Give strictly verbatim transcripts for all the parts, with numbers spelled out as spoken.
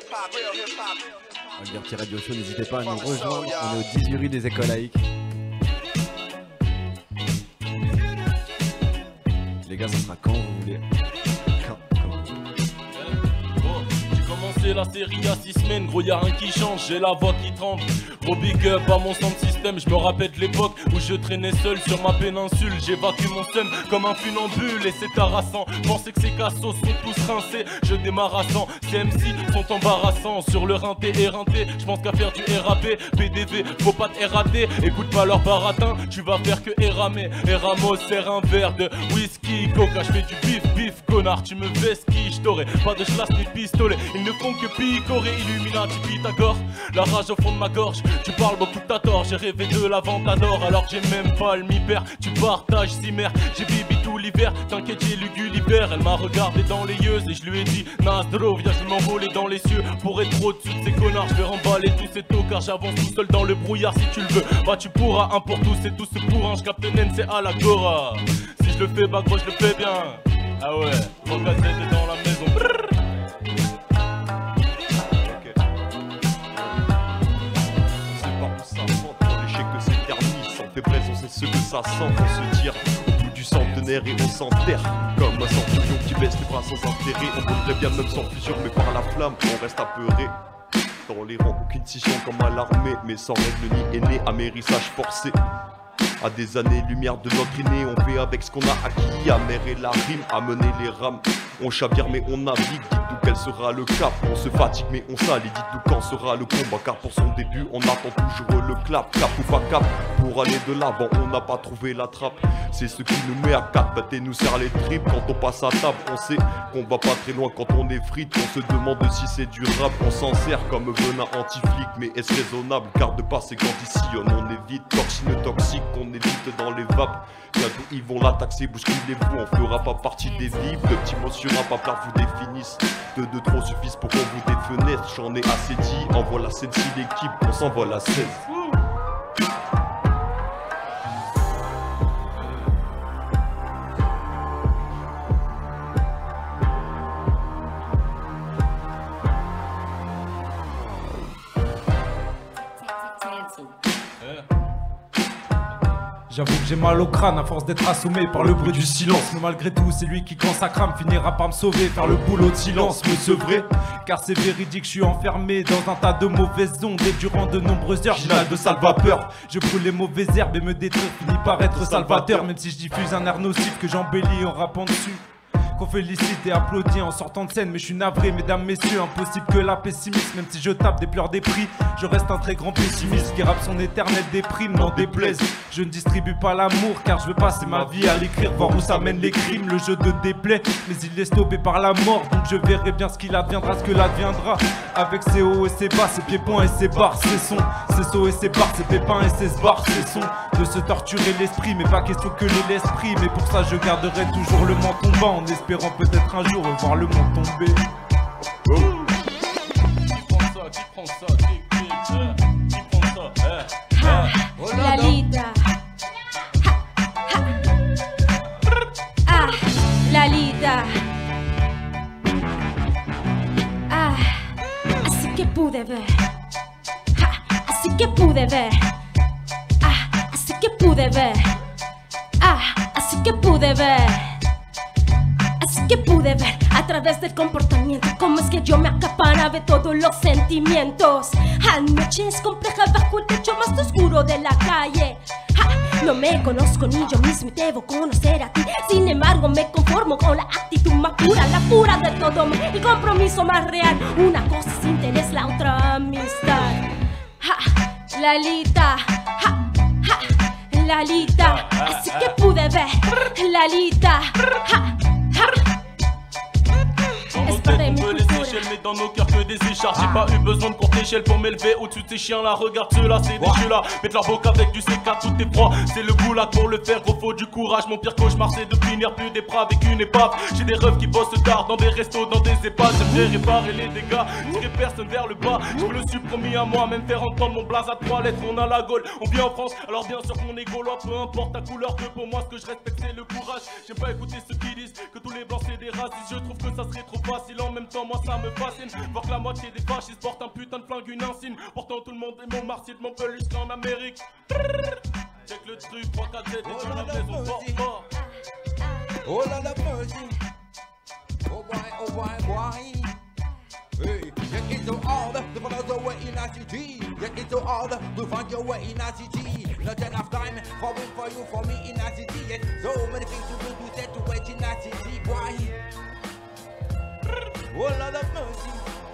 Alberti Radio Show, n'hésitez pas à nous rejoindre. On est au dix-huit rue des Écoles laïques. Les gars, ça sera quand vous voulez. Quand, quand. J'ai commencé la série à six semaines, gros y'a rien qui change, j'ai la voix qui tremble. Gros big up à mon sound system, je me rappelle de l'époque où je traînais seul sur ma péninsule. J'évacue mon seum comme un funambule et c'est harassant. Pensez que ces cassos sont tous rincés, je démarre à cent. Ces M C sont embarrassants, sur le rinté éreinté, je pense qu'à faire du R A P. P D V, faut pas te rater, écoute pas leur baratin, tu vas faire que eramer. Eramos sert un verre de whisky, coca, je fais du bif, bif, connard, tu me vesquilles, j't'aurai pas de chlasse ni de pistolet. Ils ne font que picorer, Illuminati, Pythagore, la rage au fond de ma gorge. Tu parles beaucoup, t'as tort, j'ai rêvé de la Ventador alors que j'ai même pas le mi-père. Tu partages si mère, j'ai bibi tout l'hiver, t'inquiète j'ai lu Gulliver. Elle m'a regardé dans les yeux et je lui ai dit Nasdro, viens je vais m'envoler dans les cieux. Pour être au-dessus de ces connards, je vais remballer tous ces tocards. J'avance tout seul dans le brouillard si tu le veux. Bah tu pourras, un pour tous et tous pour un. J'capte N, c'est à la Gora. Si je le fais, bah gros je le fais bien. Ah ouais, Rocazette est dans la maison. Brrr. Faiblesse, on sait ce que ça sent, on se tire au bout du centenaire et on s'enterre comme un centurion qui baisse les bras sans intérêt. On voudrait bien même sans fusion, mais par la flamme on reste apeuré. Dans les rangs, aucune scission comme à l'armée, mais sans règle ni aîné, amérissage forcé. À des années-lumière de notre aîné, on fait avec ce qu'on a acquis, amérer la rime, amener les rames. On chavire mais on navigue, dites-nous quel sera le cap. On se fatigue mais on s'allie, dites-nous quand sera le combat. Car pour son début on attend toujours le clap. Cap ou pas cap, pour aller de l'avant on n'a pas trouvé la trappe. C'est ce qui nous met à quatre pattes et nous serre les tripes. Quand on passe à table on sait qu'on va pas très loin. Quand on est frite on se demande si c'est durable. On s'en sert comme venin anti-flic, mais est-ce raisonnable? Car de passer quand ici on évite. Toxine toxique qu'on évite dans les vapes. Bientôt ils vont la taxer, bousculez-vous, on fera pas partie des vives. De petits mots sur un papier vous définissent. Deux de trop suffisent pour qu'on vous défenêtre. J'en ai assez dit, envoie la scène si l'équipe, on s'envoie la scène. J'avoue que j'ai mal au crâne à force d'être assommé par le bruit du silence. Mais malgré tout, c'est lui qui, quand ça crame, finira par me sauver. Faire le boulot de silence, me sevrer. Car c'est véridique, je suis enfermé dans un tas de mauvaises ondes. Et durant de nombreuses heures, j'inhale de sale vapeur. Je brûle les mauvaises herbes et me détruire finit par être salvateur. Même si je diffuse un air nocif que j'embellis en rappant dessus. Qu'on félicite et applaudit en sortant de scène. Mais je suis navré mesdames messieurs, impossible que la pessimiste. Même si je tape des pleurs des prix, je reste un très grand pessimiste qui rappe son éternelle déprime, n'en déplaise. Je ne distribue pas l'amour car je veux passer ma vie à l'écrire, voir où ça mène les crimes. Le jeu de déplaît, mais il est stoppé par la mort. Donc je verrai bien ce qu'il adviendra, ce que l'adviendra. Avec ses hauts et ses bas, ses pieds-points et ses barres, ses sons, ses sauts et ses barres, ses pépins et ses barres, ses sons. De se torturer l'esprit, mais pas question que l'est l'esprit. Mais pour ça je garderai toujours le menton bas en espérant peut-être un jour voir le monde tomber. Oh. Qui prend ça, qui prend ça, qui, qui, euh, qui prend ça, eh, eh. Oh, Lalita. Ha, ha. Ah, Lalita. Ah, así que pude ver. Ha, así que pude ver. Ah, así que pude ver. Ah, así que pude ver. Así que pude ver a través del comportamiento cómo es que yo me acaparaba de todos los sentimientos. Anoche es compleja bajo el techo más oscuro de la calle. Ja, no me conozco ni yo mismo y debo conocer a ti. Sin embargo me conformo con la actitud más pura, la pura de todo, el compromiso más real. Una cosa es interés, la otra amistad. Ja, Lalita, ja, ja, Lalita. Así que pude ver, Lalita, ja. Dans nos têtes on veut les échelles, mais dans nos cœurs que des écharpes. J'ai pas eu besoin de courte échelle pour m'élever au-dessus de ces chiens là. Regarde ceux-là, c'est des jeux là. Mettre leur boca avec du C quatre, tout est froid. C'est le goulag pour le faire, gros faut du courage. Mon pire cauchemar c'est de finir plus des bras avec une épave. J'ai des refs qui bossent tard dans des restos, dans des EHPAD. J'aimerais réparer les dégâts, tirer personne vers le bas. Je me le suis promis à moi, même faire entendre mon blaze à trois lettres. On a la gaule, on vit en France, alors bien sûr qu'on est gaulois. Peu importe ta couleur que pour moi ce que je respecte c'est le courage. J'aime pas écouter ceux qui disent que tous les blancs c'est des racistes. Je trouve que ça serait trop facile, en même temps moi ça me fascine. Voir que la moitié des fascistes portent un putain de flingue, une insigne. Pourtant tout le monde est mon Marseille de Montpellier jusqu'en Amérique. Check le truc, trois quatre sept et dans la maison fort fort. Oh la la mercy. Oh boy, oh boy, boy. Hey, yeah, it's so hard to find your way in a city. Yeah, it's so hard to find your way in a city. Not enough time for me, for you, for me in a city. Yes, so many things to do to set to wait in a city, boy. Oh Lord of mercy.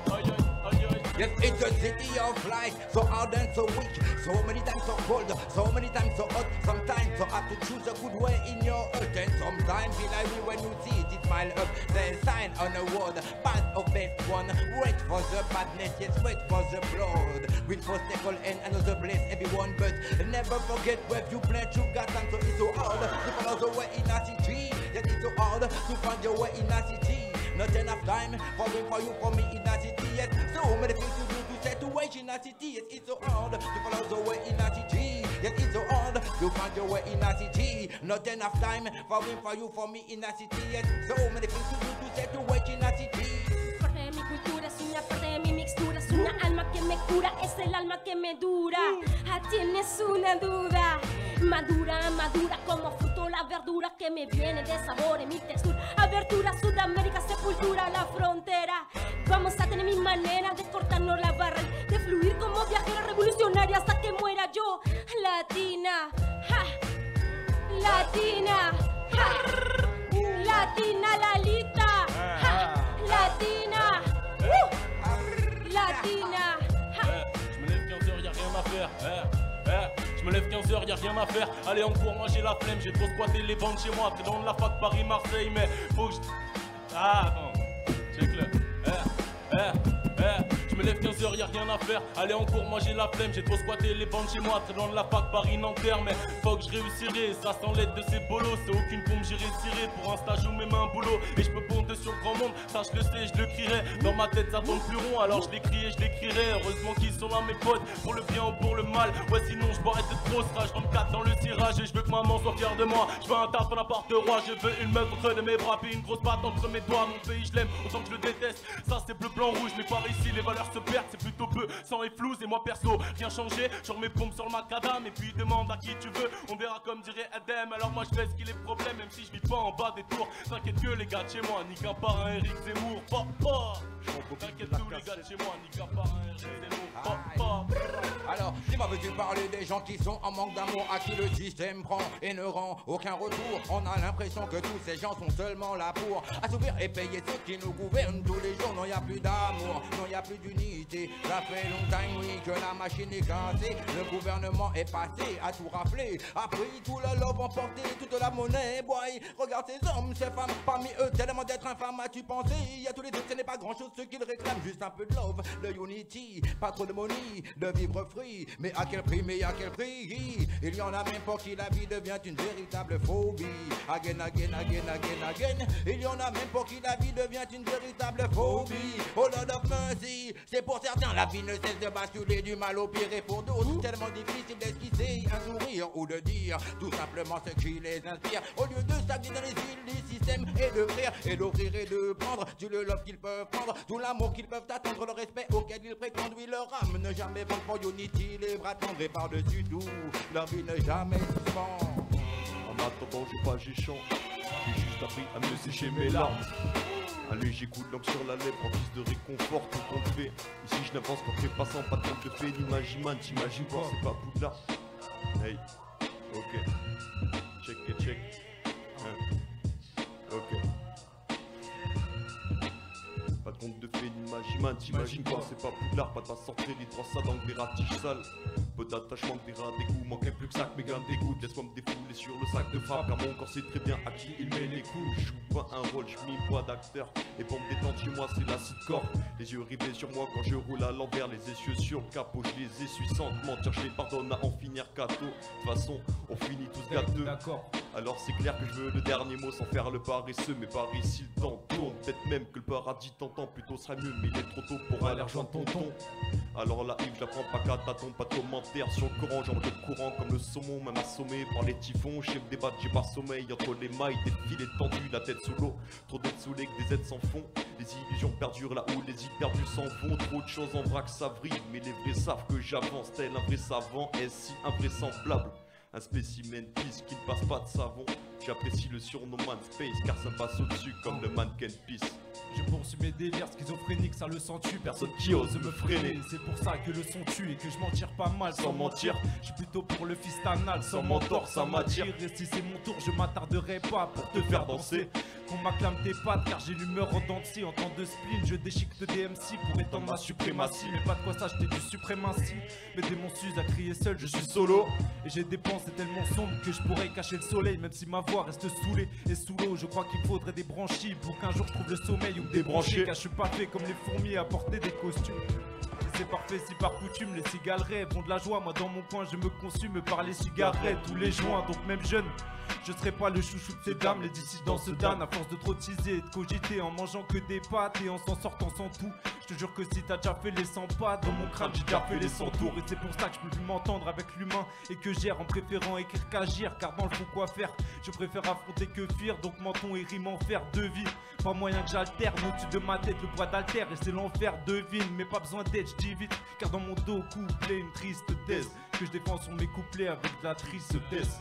Yes, it's a city of light, so hard and so weak. So many times so cold, so many times so hot. Sometimes so hard to choose a good way in your earth. And sometimes feel like we when you see it, it smile up. Then sign on the wall, bad of best one. Wait for the badness, yes, wait for the blood. Will for tackle and another bless everyone. But never forget where you plant you got time. So it's so hard to follow the way in a city. Yes, it's so hard to find your way in a city. Not enough time for me, for you, for me in a city. Yes, so many things to do to situation in a city. Yes, it's so hard to follow the way in a city. Yes, it's so hard to find your way in a city. Not enough time for me, for you, for me in a city. Yes, so many things to do to situation in a city. Parte de mi cultura, es una parte de mi mixtura. Es una alma que me cura, es el alma que me dura. Ah, tienes una duda. Madura, madura como fruto la verdura que me viene de sabor en mi textura. Abertura, Sudamérica, sepultura, la frontera. Vamos a tener mi manera de cortarnos la barra, de fluir como viajera revolucionaria hasta que muera yo. Latina, ja, latina, ja, latina, Lalita, ja, latina, uh, latina, ja. Je me lève quinze heures, y'a rien à faire. Eh, eh. Je me lève quinze heures, y'a rien à faire. Allez en cours, moi j'ai la flemme. J'ai trop squatté les bancs chez moi. Très dans la fac Paris-Marseille. Mais faut que je... Ah, attends. Check-le. Eh, eh, eh. Je me lève quinze heures, y'a rien à faire. Allez en cours, moi j'ai la flemme. J'ai trop squatté les bancs chez moi. Très dans la fac Paris-Nanterre. Mais faut que je réussirai. Ça sans l'aide de ces bolos. C'est aucune pompe, j'irai tirer pour un stage ou même un boulot. Et je peux compter sur le grand monde. Ça je le sais, je le crierai. Dans ma tête ça tombe plus rond. Alors je l'écris et je l'écrirai. Heureusement qu'ils sont là mes potes. Pour le bien ou pour le mal. Ouais sinon je boirais de trop rage. Je quatre dans le tirage. Et je veux que maman soit fière de moi. Je veux un taf à n'importe roi. Je veux une meuf entre de mes bras. Puis une grosse patte entre mes doigts. Mon pays je l'aime autant que je le déteste. Ça c'est bleu, blanc, rouge. Mais par ici les valeurs se perdent. C'est plutôt peu, sang et flouze. Et moi perso, rien changé. Je remets pompe sur le macadam. Et puis demande à qui tu veux. On verra comme dirait Adem. Alors moi je fais ce qu'il est problème. Même si je vis pas en bas des tours. T'inquiète que les gars de chez moi. Nique un par un Eric Zemmour. Pop, pop. T'inquiète tous les gars de chez moi. Nique un par un Eric Zemmour. Pop, pop. Alors, dis-moi, veux-tu parler des gens qui sont en manque d'amour, à qui le système prend et ne rend aucun retour? On a l'impression que tous ces gens sont seulement là pour assouvir et payer ceux qui nous gouvernent tous les jours. Non, y a plus d'amour, non, y a plus d'unité. Ça fait longtemps, oui, que la machine est cassée. Le gouvernement est passé à tout rafler, a pris tout le love, emporté toute la monnaie. Boy, regarde ces hommes, ces femmes, parmi eux, tellement d'être infâmes. As-tu pensé? Y a tous les deux, ce n'est pas grand-chose ce qu'ils réclament. Juste un peu de love, de unity, pas trop de money, de vivre free. Mais à quel prix, mais à quel prix? Il y en a même pour qui la vie devient une véritable phobie. Again, again, again, again, again. Il y en a même pour qui la vie devient une véritable phobie. Oh Lord of mercy. C'est pour certains la vie ne cesse de basculer du mal au pire. Et pour d'autres tellement difficile d'esquisser un sourire ou de dire tout simplement ce qui les inspire. Au lieu de stagner dans les îles du système et de rire et d'offrir et de prendre tout le love qu'ils peuvent prendre, tout l'amour qu'ils peuvent attendre, le respect auquel ils prétendent. Oui, leur âme ne jamais vendre pour unity. Les bras tendres et par-dessus tout, leur vie ne jamais suspend. En attendant, j'ai pas j'ai chant. J'ai juste appris à me sécher mes larmes. Un léger coup de langue sur la lèvre en guise de réconfort, tout compte fait. Ici je n'avance qu'en trépassant, pas de compte de fait, n'imagine man, t'imagines pas, c'est pas Poudlard. Hey, ok, check et check. Hein. Ok. Pas de compte de fait, n'imagine man, t'imagines pas, c'est pas Poudlard, pas de sortir les trois ça dans des ratiches sales. Peu d'attachement, des rats, des goûts, manquait plus que ça que mes grains dégoûtent. Laisse-moi me défouler sur le sac de frappe, car mon corps sait très bien à qui il met les coups. Je joue pas un rôle, je m'y pas d'acteur. Et pour me détendre chez moi, c'est l'acide corps. Les yeux rivés sur moi quand je roule à l'envers, les essieux sur le capot, je les essuie sans te mentir, je les pardonne à en finir cadeau. De toute façon, on finit tous gâteux. D'accord. Alors c'est clair que je veux le dernier mot sans faire le paresseux, mais par ici le temps tourne. peut-être même que le paradis t'entend. Plutôt serait mieux, mais il est trop tôt pour aller rejoindre tonton. Alors la Yves, j'apprends pas qu'à tâton, pas de commentaires sur le courant. J'en le courant comme le saumon, même assommé par les typhons. Chez me débattre, j'ai pas sommeil entre les mailles, des filets tendus, la tête sous l'eau. Trop d'être saoulé que des aides sans fond. Les illusions perdurent là où les idées perdues s'en vont. Trop de choses en vrac s'avrillent, mais les vrais savent que j'avance. Tel un vrai savant, est-ce si invraisemblable? Un spécimen pisse qui ne passe pas de savon. J'apprécie le surnom Man Space car ça passe au-dessus comme le mannequin Peace. Je poursuis mes délires schizophréniques, ça le sent-tu. Personne qui ose me freiner. C'est pour ça que le son tue et que je m'en tire pas mal sans, Sans mentir. mentir. Je suis plutôt pour le fist anal, sans Sans mentor, mentor, ça ça m'attire. m'attire. Et si c'est mon tour, je m'attarderai pas pour te te faire faire danser. danser. Qu'on m'acclame tes pattes car j'ai l'humeur en dentier. En temps de spleen, je déchiquete des M C pour étendre ma suprématie. Mais pas de quoi s'acheter du suprématie. Mes démons s'usent à crier seul, je suis solo. Et j'ai des pensées tellement sombres que je pourrais cacher le soleil. Même si ma voix reste saoulée et sous l'eau, je crois qu'il faudrait des branchies pour qu'un jour je trouve le sommeil ou me débrancher. Car je suis pas fait comme les fourmis à porter des costumes. Et c'est parfait si par coutume les cigales rêvent ont de la joie. Moi dans mon coin je me consume par les cigarettes ou les joints. Donc même jeune, je serai pas le chouchou de ces dames. Les dissidents se damnent à force de trop teaser et de cogiter en mangeant que des pâtes et en s'en sortant sans tout. Je te jure que si t'as déjà fait les cent pas, dans mon crâne j'ai déjà fait les cent tours. Et c'est pour ça que je peux plus m'entendre avec l'humain et que gère en préférant écrire qu'agir. Car dans le fond quoi faire, je préfère affronter que fuir. Donc menton et rime en faire deux vies. Pas moyen que j'alterne au-dessus de ma tête le poids d'alter. Et c'est l'enfer devine, mais pas besoin d'aide, je dis vite. Car dans mon dos couplé une triste thèse que je défends sur mes couplets avec de la tristesse.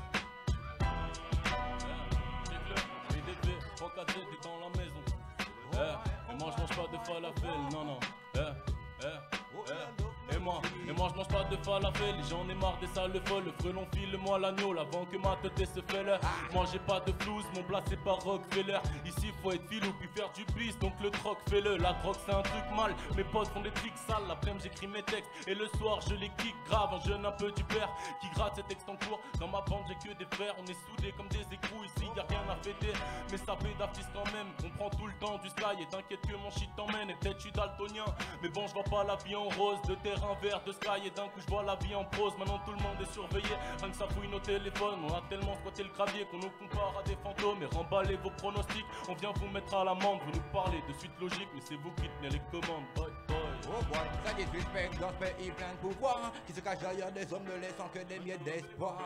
T'es dans la maison. Eh, et moi je mange pas de falafel, non non. Eh, eh, eh. Et moi, et moi je mange pas de falafel. J'en ai marre des sales folles. Le frelon file-moi l'agneau avant que ma tête se fêle. Moi j'ai pas de flouze, mon blas c'est pas Rockefeller. Ici faut être filou puis faire du bis. Donc le troc fais-le. La drogue c'est un truc mal. Mes potes font des tricks sales. L'après-midi j'écris mes textes. Et le soir je les kick grave. Un jeune un peu du père qui gratte ses textes en cours. Dans ma bande j'ai que des frères. On est soudés comme des écrous. Ici y'a rien à fêter. Mais ça pédafise quand même. On prend tout le temps du sky. Et t'inquiète que mon shit t'emmène. Et peut-être je suis daltonien. Mais bon je vois pas la vie en rose. De terrain vert de sky. Et d'un coup je vois la vie en prose. Maintenant tout le monde est surveillé. Rien que ça fouille nos téléphones. On a tellement squatté le gravier qu'on nous compare à des fantômes. Et remballez vos pronostics. On vient vous mettre à l'amende. Vous nous parlez de suite logique. Mais c'est vous qui tenez les commandes. Boy, boy. Oh boy, ça disrespecte dans ce pays plein de pouvoir qui se cache derrière des hommes ne laissant que des miettes d'espoir.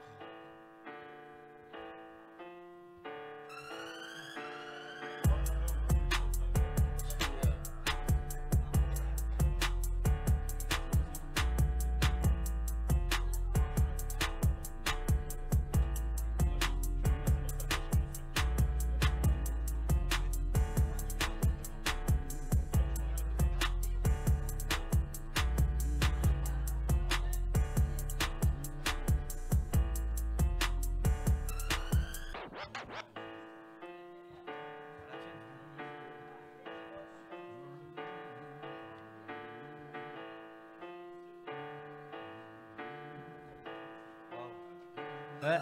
Ouais.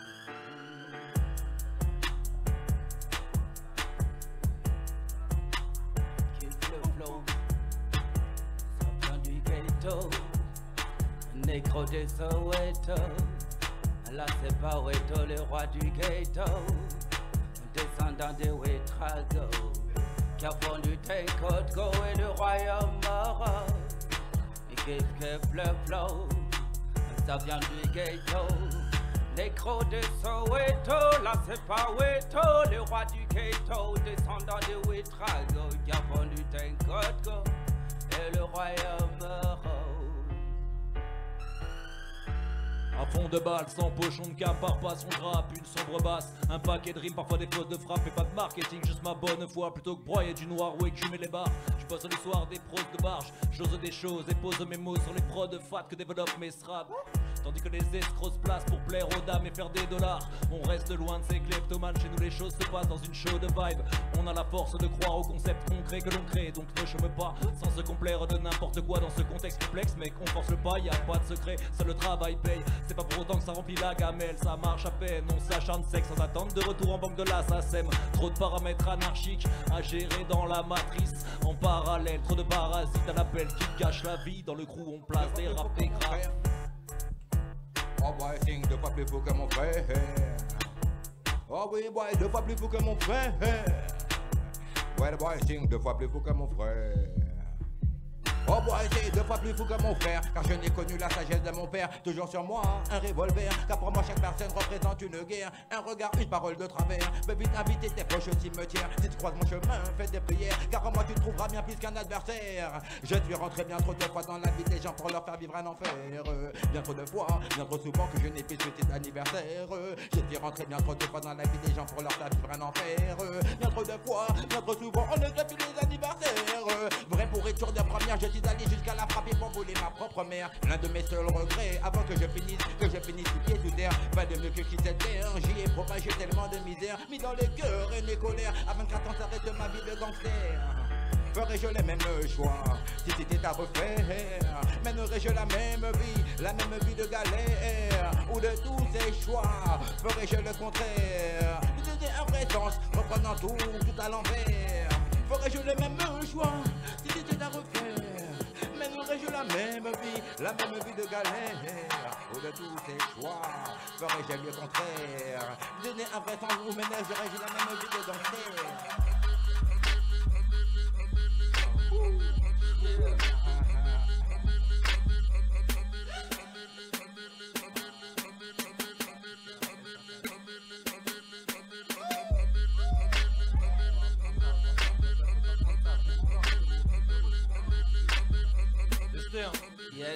Kick le flow, ça vient du ghetto, négro de Soweto. Là c'est pas Weto, le roi du ghetto, descendant de Wetrago, qui a fondu Tenkotko et le royaume mort. Et kick le flow, ça vient du ghetto. Négro de Soweto, là c'est pas Weto, le roi du ghetto, descendant de Wetrago, qui a vendu Tenkotko et le royaume mort. À fond de balle, sans pochon de cap, par pas son drap, une sombre basse, un paquet de rimes, parfois des fautes de frappe et pas de marketing, juste ma bonne foi, plutôt que broyer du noir ou écumer les barres. Je bosse le soir des pros de barge, j'ose des choses et pose mes mots sur les prods de fat que développent mes straps. Tandis que les escrocs se placent pour plaire aux dames et faire des dollars. On reste loin de ces kleptomanes, chez nous les choses se passent dans une show de vibe. On a la force de croire au concept concret que l'on crée, donc ne chôme pas sans se complaire de n'importe quoi dans ce contexte complexe. Mec, on force le pas, y a pas de secret, seul le travail paye. C'est pas pour autant que ça remplit la gamelle, ça marche à peine. On s'acharne sec sans attendre de retour en banque de la SACEM. Trop de paramètres anarchiques à gérer dans la matrice. En parallèle, trop de parasites à l'appel qui gâchent la vie. Dans le crew on place des rap des graves. Oh boy, sing deux fois plus fou que mon frère. Oh oui boy, deux fois plus fou que mon frère. Ouais, le boy sing deux fois plus fou que mon frère. Oh boy, c'est deux fois plus fou que mon frère, car je n'ai connu la sagesse de mon père. Toujours sur moi, un revolver, car pour moi chaque personne représente une guerre. Un regard, une parole de travers. Veux vite inviter tes proches au cimetière. Si tu croises mon chemin, fais des prières, car en moi tu trouveras bien plus qu'un adversaire. Je suis rentré bien trop de fois dans la vie des gens pour leur faire vivre un enfer. Bien trop de fois, bien trop souvent que je n'ai pu souhaiter d'anniversaire. Je suis rentré bien trop de fois dans la vie des gens pour leur faire vivre un enfer. Bien trop de fois, bien trop souvent, on ne fait plus les anniversaires. Vrai pourriture de première, je suis allé jusqu'à la frapper pour voler ma propre mère. L'un de mes seuls regrets, avant que je finisse, que je finisse du pied sous terre. Pas de mieux que quitter cette terre, j'y ai propagé tellement de misère, mis dans les cœurs et les colères. À vingt-quatre ans s'arrête ma vie de gangster. Ferais-je le même choix si c'était à refaire? Mènerais-je la même vie, la même vie de galère? Ou de tous ces choix, ferais-je le contraire? Lui donner un vrai sens, reprenant tout, tout à l'envers. Ferais-je le même choix si c'était à refaire? Mènerais-je la même vie, la même vie de galère? Ou de tous ces choix, ferais-je le contraire? Lui donner un vrai sens, ou mènerais-je la même vie de gangster? Yes.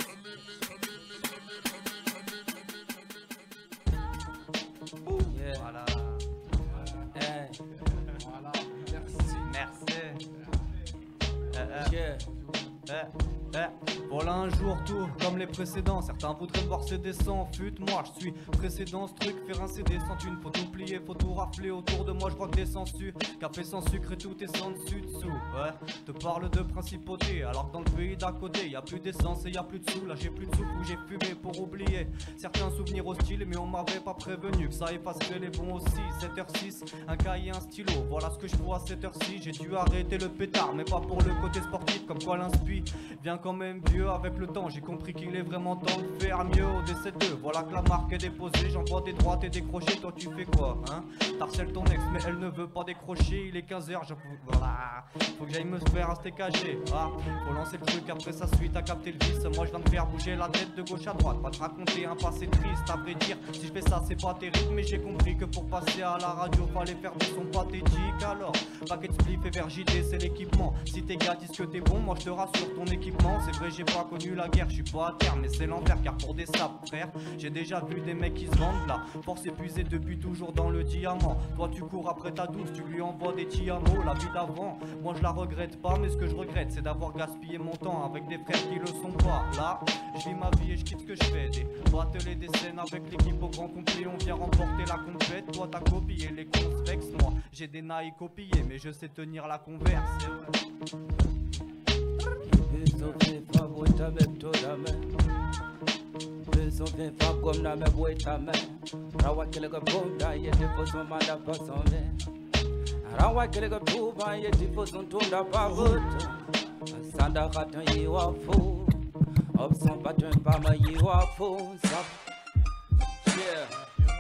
Yeah. Voilà. Hey. Voilà. Merci. Merci. Euh, euh. Yeah. Eh, eh, voilà un jour tout comme les précédents. Certains voudraient voir C D sans fut. Moi je suis précédent ce truc. Faire un C D sans thune, faut tout plier, faut tout rafler. Autour de moi je vois que des sangsues. Café sans sucre et tout est sans dessus dessous. Ouais, te parle de principauté. Alors que dans le pays d'à côté y a plus d'essence et y a plus de sous. Là j'ai plus de sous où j'ai fumé pour oublier certains souvenirs hostiles. Mais on m'avait pas prévenu que ça effacerait les bons aussi. sept heures six, un cahier, un stylo. Voilà ce que je vois à sept heures six. J'ai dû arrêter le pétard, mais pas pour le côté sportif. Comme quoi l'inspi vient quand même vieux avec le temps. J'ai compris qu'il est vraiment temps de faire mieux au D C deux. Voilà que la marque est déposée. J'envoie des droites et des crochets. Toi tu fais quoi hein? T'harcèles ton ex mais elle ne veut pas décrocher. Il est quinze heures, voilà. Faut que j'aille me faire un steak haché. Ah, faut lancer le truc après sa suite à capter le vice. Moi je viens de faire bouger la tête de gauche à droite. Pas te raconter un passé triste. À vrai dire, si je fais ça c'est pas terrible. Mais j'ai compris que pour passer à la radio fallait faire des sons pathétiques. Alors, paquet de spliff et vers J D c'est l'équipement. Si tes gars disent que t'es bon, moi je te rassure ton équipement. C'est vrai j'ai pas connu la guerre, je suis pas à terre mais c'est l'enfer. Car pour des sables frère, j'ai déjà vu des mecs qui se vendent là. Force épuisée depuis toujours dans le diamant. Toi tu cours après ta douce, tu lui envoies des tiamos. La vie d'avant, moi je la regrette pas. Mais ce que je regrette c'est d'avoir gaspillé mon temps avec des frères qui le sont pas. Là, je vis ma vie et je quitte ce que je fais. Des battle et des scènes avec l'équipe au grand complet. On vient remporter la compète. Toi t'as copié les convex, moi j'ai des naïs copiés. Mais je sais tenir la converse, c'est vrai. Beso vem favorita même toda main. Beso vem favor na me boita main. Rawa kele ga boda ye de poson manda pason vem. Rawa kele ga buba ye de poson tonda pavota. Sanda khatan ye wa fo. Ob son patin pa ma ye wa fo. Yeah.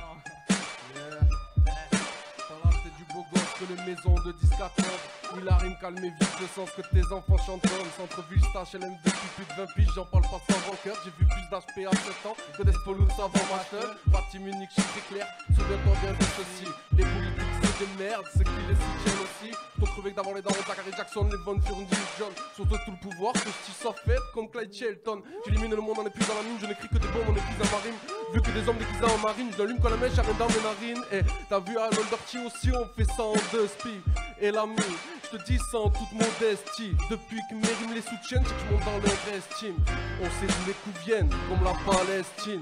Du beau gosse que les maisons de disques attendent. Oui la rime calme et vite le sens que tes enfants chantonnent. Centre-ville, stache, L M depuis plus de vingt piges. J'en parle pas sans rancœur. J'ai vu plus d'H P à sept ans que d'Espolux avant ma seule. Parti Munich, je suis clair. Souviens-toi bien de ceci. Les politiques c'est des merdes, c'est qui les soutiennent aussi. Plutôt crevé que d'avoir les dents de Zachary Jackson, les bonnes furent John. Surtout tout le pouvoir que je t'y fait comme Clyde Shelton. J'élimine le monde en épuisant la mine. Je n'écris que des bombes en épuisant ma rime. Vu que des hommes déguisés en marine, je l'allume quand la mèche arrive dans mes narines. Et t'as vu à Lolberty aussi, on fait ça en deux speed. Et l'ami, je te dis ça en toute modestie. Depuis que mes rimes les soutiennent, c'est que je monte dans leur estime. On sait d'où les coups viennent, comme la Palestine.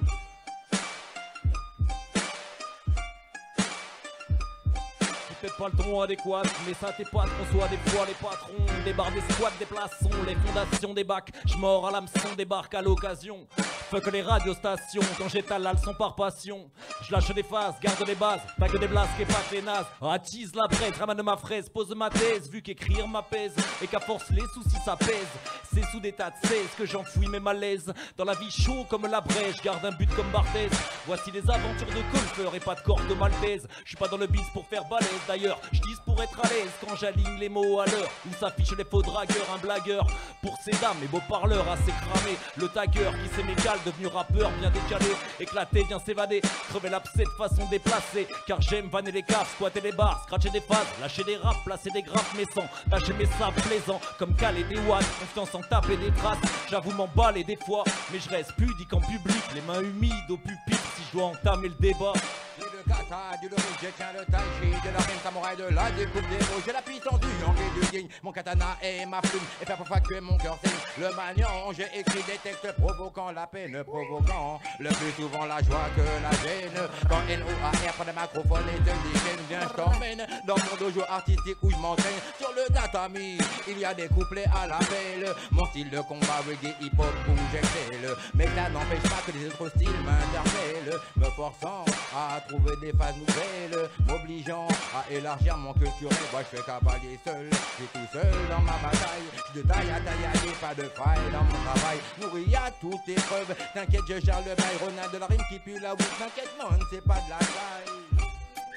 Peut-être pas le ton adéquat, mais ça t'es pas qu'on soit des fois les patrons. Des bars, des squats, des plaçons, les fondations des bacs. J'mords à l'hameçon, débarque à l'occasion. Fuck les radiostations, quand j'étale la leçon par passion. J'lâche des phases, garde des bases, pas que des blasques et pas que les nazes. Attise la presse, ramène ma fraise, pose ma thèse, vu qu'écrire m'apaise. Et qu'à force les soucis s'apaisent. C'est sous des tas de seize que j'enfouis mes malaises. Dans la vie chaud comme la brèche, garde un but comme Barthez. Voici les aventures de golfeur et pas de corde de maltaise. Je suis pas dans le bis pour faire balèze d'ailleurs, je dis pour être à l'aise quand j'aligne les mots à l'heure. Où s'affichent les faux dragueurs, un blagueur pour ces dames et beaux parleurs assez cramés. Le tagger qui s'émégale, devenu rappeur bien décalé. Éclaté, vient s'évader, crever l'abcès de façon déplacée. Car j'aime vanner les caves, squatter les bars, scratcher des phases, lâcher des raps, placer des grappes mais sans lâcher mes sables plaisants. Comme caler des watts, confiance en taper des traces. J'avoue m'emballer des fois, mais je reste pudique en public. Les mains humides au pupitre si je dois entamer le débat. Du kata, du lorry, je tiens le tai chi, de la rime samouraï, de la découpe des mots. J'ai la puissance du yang et du yin, mon katana et ma plume. Et faire pour que mon cœur saigne. Le maniant, j'ai écrit des textes provoquant la peine, provoquant le plus souvent la joie que la gêne. Quand N O A R prend le microphone et te dit viens, je t'emmène dans mon dojo artistique où je m'entraîne. Sur le tatami, il y a des couplets à la belle. Mon style de combat, reggae, hip-hop où j'excelle. Mais ça n'empêche pas que les autres styles m'interpellent, me forçant à trouver des phases nouvelles, m'obligeant à élargir mon culturel. Moi je fais cavalier seul, je suis tout seul dans ma bataille. Je de taille à taille, à pas de faille dans mon travail. Nourri à toute épreuve, t'inquiète je gère le bail. Ronald de la rime qui pue la boue, t'inquiète man, c'est pas de la taille.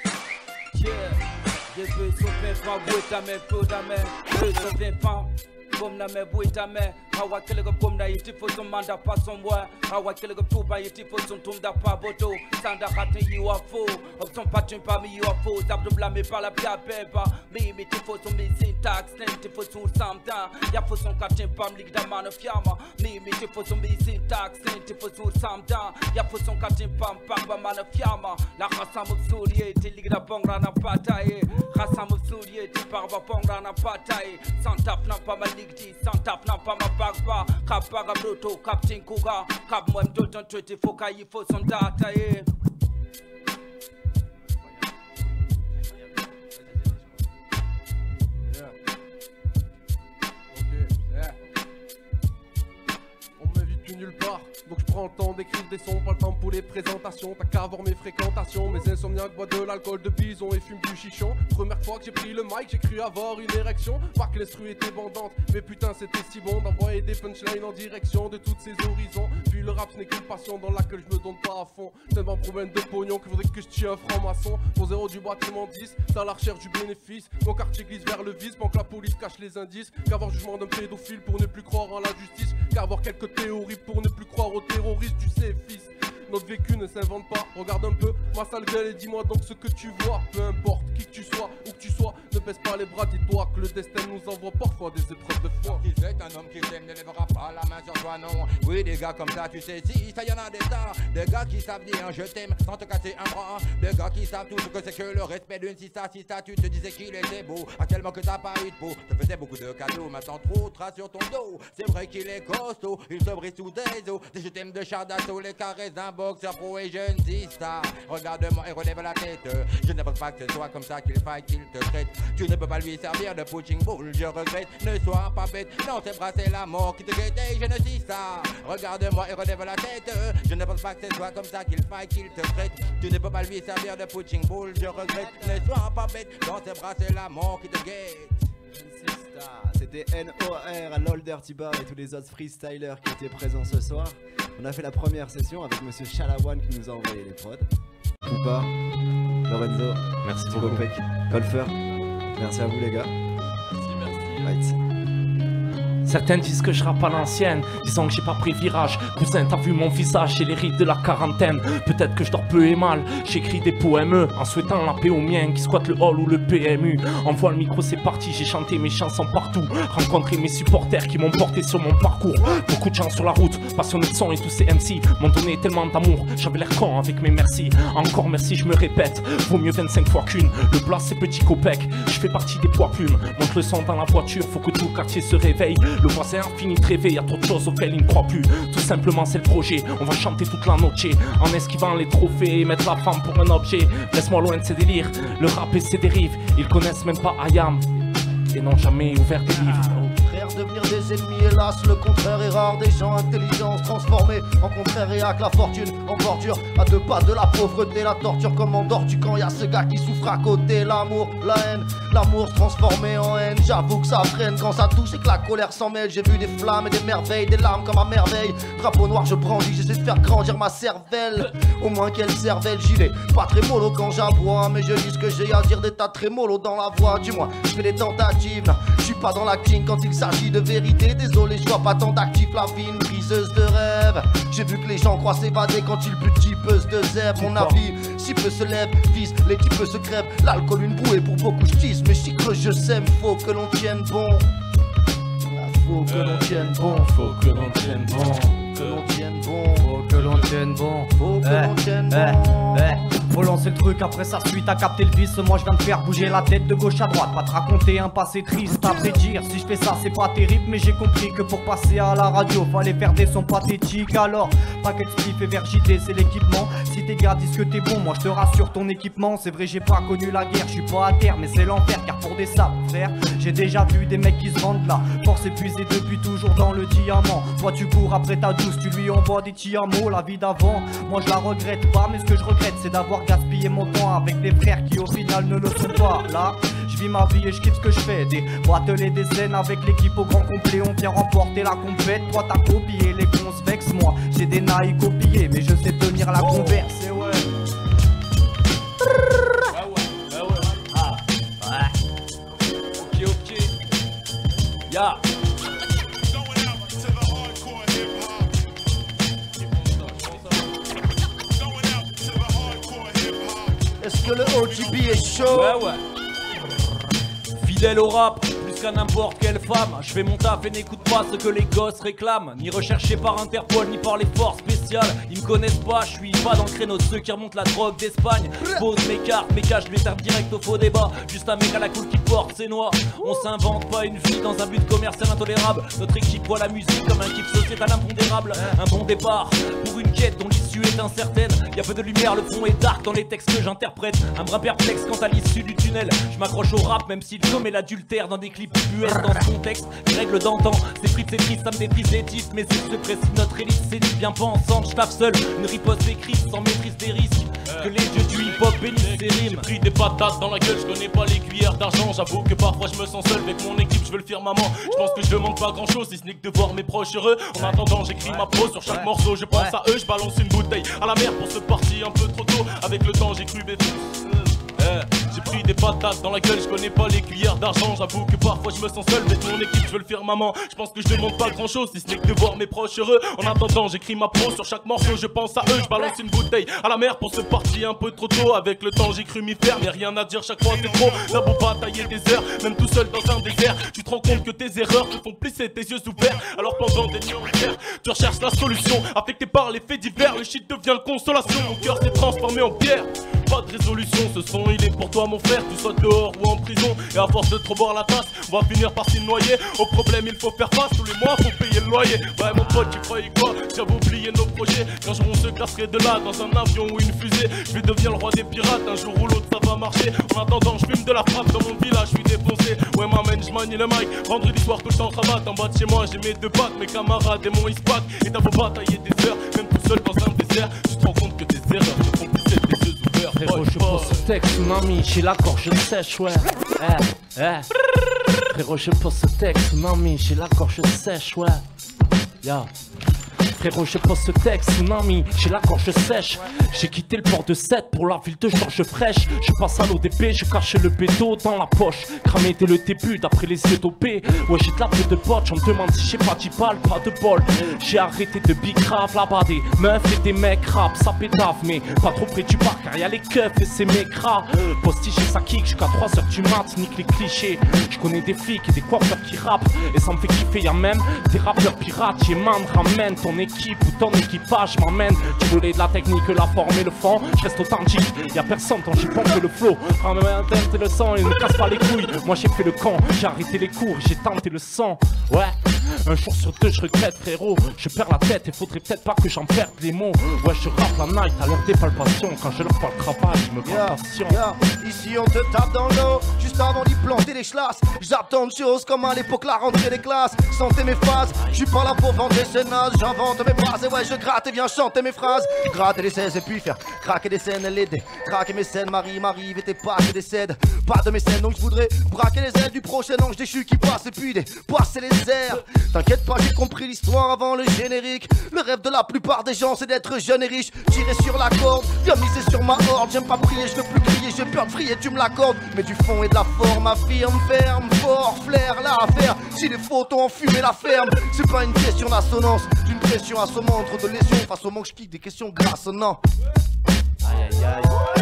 Yeah, je peux sauver pas boueta mais peu d'amè, je sauver pas. Comme na me boueta mais hawa kelego comme na iti faut son mandat pas son moi hawa kelego tout ba iti faut son tombe da pas boto sanda raté you a faux option pas tu pas mi you a faux table de blâmer par la pia beba mais mais tu faut son mes syntaxe tu faut son samta ya faut son captain pas me da man fiama mais mais tu faut son mes syntaxe tu faut son samta ya faut son captain pas pas man fiama la race me soulier tu ligue da bongra na pataye race me soulier tu par ba bongra na pataye sans tap na pas mal sans tap n'a pas ma bagba cap bagamoto captain kuga cap moi m'donne twenty faut qu'il faut son data yeah. Nulle part, donc je prends le temps d'écrire des sons, pas le temps pour les présentations. T'as qu'à voir mes fréquentations, mes insomniaques boivent de l'alcool de bison et fument du chichon. Première fois que j'ai pris le mic, j'ai cru avoir une érection. Pas que l'instru était bandante, mais putain c'était si bon d'envoyer des punchlines en direction de toutes ces horizons. Puis le rap ce n'est qu'une passion dans laquelle je me donne pas à fond. Tellement problème de pognon qu'il faudrait que je tue un franc-maçon. Pour zéro du bâtiment dix, c'est à la recherche du bénéfice. Mon quartier glisse vers le vice, pendant que la police cache les indices. Qu'avoir jugement d'un pédophile pour ne plus croire en la justice. Qu'avoir quelques théories pour ne plus croire aux terroristes, tu sais fils. Notre vécu ne s'invente pas, regarde un peu ma sale gueule et dis-moi donc ce que tu vois. Peu importe qui que tu sois, où que tu sois, ne baisse pas les bras, dis-toi que le destin nous envoie parfois des épreuves de foi. Si c'est un homme qui t'aime, ne lèvera pas la main sur toi, non. Oui, des gars comme ça, tu sais, si, ça y en a des tas. Des gars qui savent dire je t'aime sans te casser un bras. Des gars qui savent tout ce que c'est que le respect d'une sista. Sista, tu te disais qu'il était beau, actuellement que t'as pas eu de peau. Te faisais beaucoup de cadeaux, maintenant trop trace sur ton dos. C'est vrai qu'il est costaud, il se brise sous des os. Des je t'aime de char d'assaut, les caresses d'un boxeur pro et jeune sista. Regarde-moi et relève la tête. Je ne pense pas que ce soit comme ça qu'il faille qu'il te traite. Tu ne peux pas lui servir de punching ball, je regrette. Ne sois pas bête, non c'est bras c'est la mort qui te guette. Et je ne dis ça. Regarde-moi et relève la tête. Je ne pense pas que ce soit comme ça qu'il faille qu'il te traite. Tu ne peux pas lui servir de punching ball, je regrette. Ne sois pas bête, non c'est bras c'est la mort qui te guette. C'était N O R à LOL Dirty Bar et tous les autres freestylers qui étaient présents ce soir. On a fait la première session avec monsieur Chalawan qui nous a envoyé les prods. Poupa, Lorenzo, merci beaucoup. Popek, Golfer, merci à vous les gars. Merci, merci. Right. Certains disent que je rappe à l'ancienne, disant que j'ai pas pris virage. Cousin, t'as vu mon visage et les rides de la quarantaine. Peut-être que je dors peu et mal, j'écris des poèmes en souhaitant la paix aux miens qui squattent le hall ou le P M U. Envoie le micro, c'est parti, j'ai chanté mes chansons partout. Rencontré mes supporters qui m'ont porté sur mon parcours. Beaucoup de gens sur la route, passionnés de son et tous ces M C m'ont donné tellement d'amour, j'avais l'air con avec mes merci. Encore merci, je me répète, vaut mieux vingt-cinq fois qu'une. Le blast c'est petit copec, je fais partie des poids plumes. Monte le son dans la voiture, faut que tout le quartier se réveille. Le voisin a fini de rêver, y'a trop de choses auxquelles il ne croit plus. Tout simplement c'est le projet, on va chanter toute la noche en esquivant les trophées et mettre la femme pour un objet. Laisse-moi loin de ces délires, le rap et ses dérives. Ils connaissent même pas Ayam et n'ont jamais ouvert des livres. Frères devenir des ennemis, hélas le contraire est rare. Des gens intelligents se transformer en contraire et avec la fortune en bordure. À deux pas de la pauvreté, la torture comme endors-tu quand y'a ce gars qui souffre à côté. L'amour, la haine, l'amour se transformer en haine. j'avoue que ça freine quand ça touche et que la colère s'en mêle. J'ai vu des flammes et des merveilles, des larmes comme à merveille. Drapeau noir je brandis, j'essaie de faire grandir ma cervelle. Au moins qu'elle cervelle, j'y vais pas très mollo quand j'aboie. Mais je dis ce que j'ai à dire, des tas très mollo dans la voix. Dis-moi, je fais des tentatives, je suis pas dans l'acting quand il s'agit de vérité. Désolé, je vois pas tant d'actifs, la vie une briseuse de rêve. J'ai vu que les gens croient s'évader quand ils butent typeuse de zèbre. Mon avis, si peu se lève, vise, les types se crèvent. L'alcool une bouée pour beaucoup je tisse, mais si que je sème, faut que l'on tienne bon. Faut que l'on tienne bon, faut que l'on tienne bon, que l'on tienne bon, faut que l'on tienne bon, faut que l'on tienne eh, bon. Eh, eh. Faut lancer le truc, après ça suit, t'as capté le vice. Moi je viens de faire bouger la tête de gauche à droite. Pas te raconter un passé triste, à vrai dire. Si je fais ça c'est pas terrible, mais j'ai compris que pour passer à la radio fallait faire des sons pathétiques. Alors, paquet de spliff et vergité c'est l'équipement. Si tes gars disent que t'es bon, moi je te rassure ton équipement. C'est vrai j'ai pas connu la guerre, je suis pas à terre, mais c'est l'enfer. Car pour des sables frère, j'ai déjà vu des mecs qui se vendent là. Force épuisée depuis toujours dans le diamant. Toi tu cours après ta douce, tu lui envoies des petits hameaux. La vie d'avant, moi je la regrette pas, mais ce que je regrette c'est d'avoir gaspiller mon temps avec des frères qui au final ne le sont pas. Là, je vis ma vie et je kiffe ce que je fais. Des batelés, des scènes avec l'équipe au grand complet. On vient remporter la compète. Toi t'as copié, les cons se vexent. Moi j'ai des naïs copiés, mais je sais tenir la converse. Et ouais. Ah ouais, ah ouais. Ah, ouais. Ok, ok. Ya. Est-ce que le O T B est chaud? Ouais, ouais. Fidèle au rap, plus qu'à n'importe quelle femme. Je fais mon taf et n'écoute pas ce que les gosses réclament. Ni recherché par Interpol, ni par les forces spéciales. Ils me connaissent pas, je suis pas dans le créneau de ceux qui remontent la drogue d'Espagne. Pose mes cartes, mes caches, je les tape direct au faux débat. Juste un mec à la cool qui porte ses noix. On s'invente pas une vie dans un but commercial intolérable. Notre équipe voit la musique comme un kiff sociétal impondérable. Un bon départ pour une quête dont l'issue est incertaine. Y'a peu de lumière, le fond est dark dans les textes que j'interprète. Un brin perplexe quant à l'issue du tunnel. Je m'accroche au rap même s'il commet l'adultère dans des clips U S dans ce contexte. Les règles d'antan, c'est frites, c'est triste, ça me déprise les titres. Mais c'est se précise notre élite, c'est dit bien pas ensemble. Je tape seul, une riposte écrite sans maîtrise des risques. Que les dieux du hip hop bénissent ces rimes. J'ai pris des patates dans la gueule, je connais pas les cuillères d'argent. J'avoue que parfois je me sens seul avec mon équipe, je veux le faire maman. Je pense que je demande pas grand chose, si ce n'est que de voir mes proches heureux. En attendant j'écris ma prose sur chaque morceau, je pense à eux, je balance une bouteille à la mer pour ce parti un peu trop tôt. Avec le temps j'ai cru bébé. Eh, j'ai pris des patates dans la gueule, je connais pas les cuillères d'argent. J'avoue que parfois je me sens seul, avec mon équipe je veux le faire maman. Je pense que je demande pas grand chose, si ce n'est que de voir mes proches heureux. En attendant j'écris ma prose sur chaque morceau, je pense à eux, je balance une bouteille à la mer pour ce parti un peu trop tôt. Avec le temps j'ai cru m'y faire, mais rien à dire, chaque fois c'est trop. T'as beau batailler des heures, même tout seul dans un désert, tu te rends compte que tes erreurs te font plisser tes yeux ouverts. Alors pendant des nuits entières, tu recherches la solution. Affecté par les faits divers, le shit devient le consolation. Mon cœur s'est transformé en pierre. Pas de résolution, ce son il est pour toi mon frère. Tu sois dehors ou en prison, et à force de trop boire la tasse, on va finir par s'y noyer. Au problème il faut faire face, tous les mois faut payer le loyer. Ouais mon pote tu croyais quoi? J'avais oublié nos projets. Qu'un jour on se classerait de là dans un avion ou une fusée. Je vais devenir le roi des pirates, un jour ou l'autre ça va marcher. En attendant je fume de la frappe dans mon village, je suis défoncé. Ouais m'amène, je manie le mic, vendredi soir tout le temps cravate. En bas de chez moi j'ai mes deux pattes, mes camarades et mon ispac. Et t'as beau batailler des heures, même tout seul dans un désert, tu te rends compte que tes erreurs te font plisser tes yeux ouverts. Frérot, je pose ce texte, tsunami, j'ai la gorge sèche, ouais. Eh, eh. Frérot, je pose ce texte, tsunami, j'ai la gorge sèche, ouais. Ya. Frérot, je pose ce texte, tsunami, j'ai la gorge sèche. J'ai quitté le port de Sète pour la ville de Georges Fraîche. Je passe à l'O D P, je cache le béto dans la poche. Cramé dès le début, d'après les yeux dopés. Ouais, j'ai de la peau de poche, on me demande si j'ai pas d'y balle, pas de bol. J'ai arrêté de bicrave, là-bas des meufs et des mecs rap, ça pétave, mais pas trop près du bar car y'a les keufs et ces mecs rap. Postiche et ça kick jusqu'à trois heures du mat, nique les clichés. Je connais des flics et des coiffeurs qui rappent, et ça me fait kiffer, y'a même des rappeurs pirates. J'ai man, ramène ton équipe ou ton équipage m'emmène. Tu voulais de la technique, la forme et le fond, je reste authentique, y'a personne tant j'y pense que le flow. Ramène la tête et le sang et ne casse pas les couilles. Moi j'ai fait le camp, j'ai arrêté les cours, j'ai tenté le sang. Ouais. Un jour sur deux je regrette frérot. Je perds la tête et faudrait peut-être pas que j'en perde les mots. Ouais je rappe la night à l'heure des palpations. Quand je leur parle travail je me prends passion. Ici on te tape dans l'eau, juste avant d'y planter les chlasses. J'attends de choses comme à l'époque la rentrée des classes. Santé mes phases, je suis pas là pour vendre des scénars. J'invente mes phrases et ouais je gratte et viens chanter mes phrases. Gratter des seize et puis faire craquer des scènes, l'aider. Traquer mes scènes, Marie m'arrive et tes pas qui décèdent. Pas de mes scènes donc je voudrais braquer les ailes du prochain ange déchu qui passe et puis dépasser les airs. T'inquiète pas j'ai compris l'histoire avant le générique. Le rêve de la plupart des gens c'est d'être jeune et riche. Tirer sur la corde, viens miser sur ma horde. J'aime pas prier, je veux plus crier, j'ai peur de frier, tu me l'accordes. Mais du fond et de la forme, affirme, ferme, fort, flair, la affaire. Si les photos ont fumé la ferme, c'est pas une question d'assonance, d'une pression assommante, trop de lésions face au manque, je kick des questions grassonnantes. Aïe aïe aïe.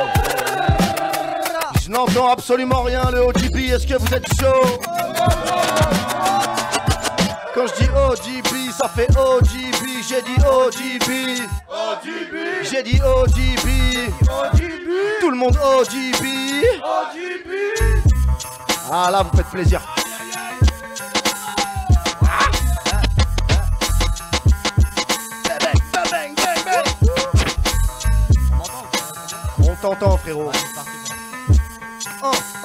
Je n'entends absolument rien, le O G B, est-ce que vous êtes chaud? Quand je dis O G B, ça fait O G B, j'ai dit O G B. J'ai dit O G B. Tout le monde O G B. Ah là, vous faites plaisir. On t'entend frérot. Oh, oh.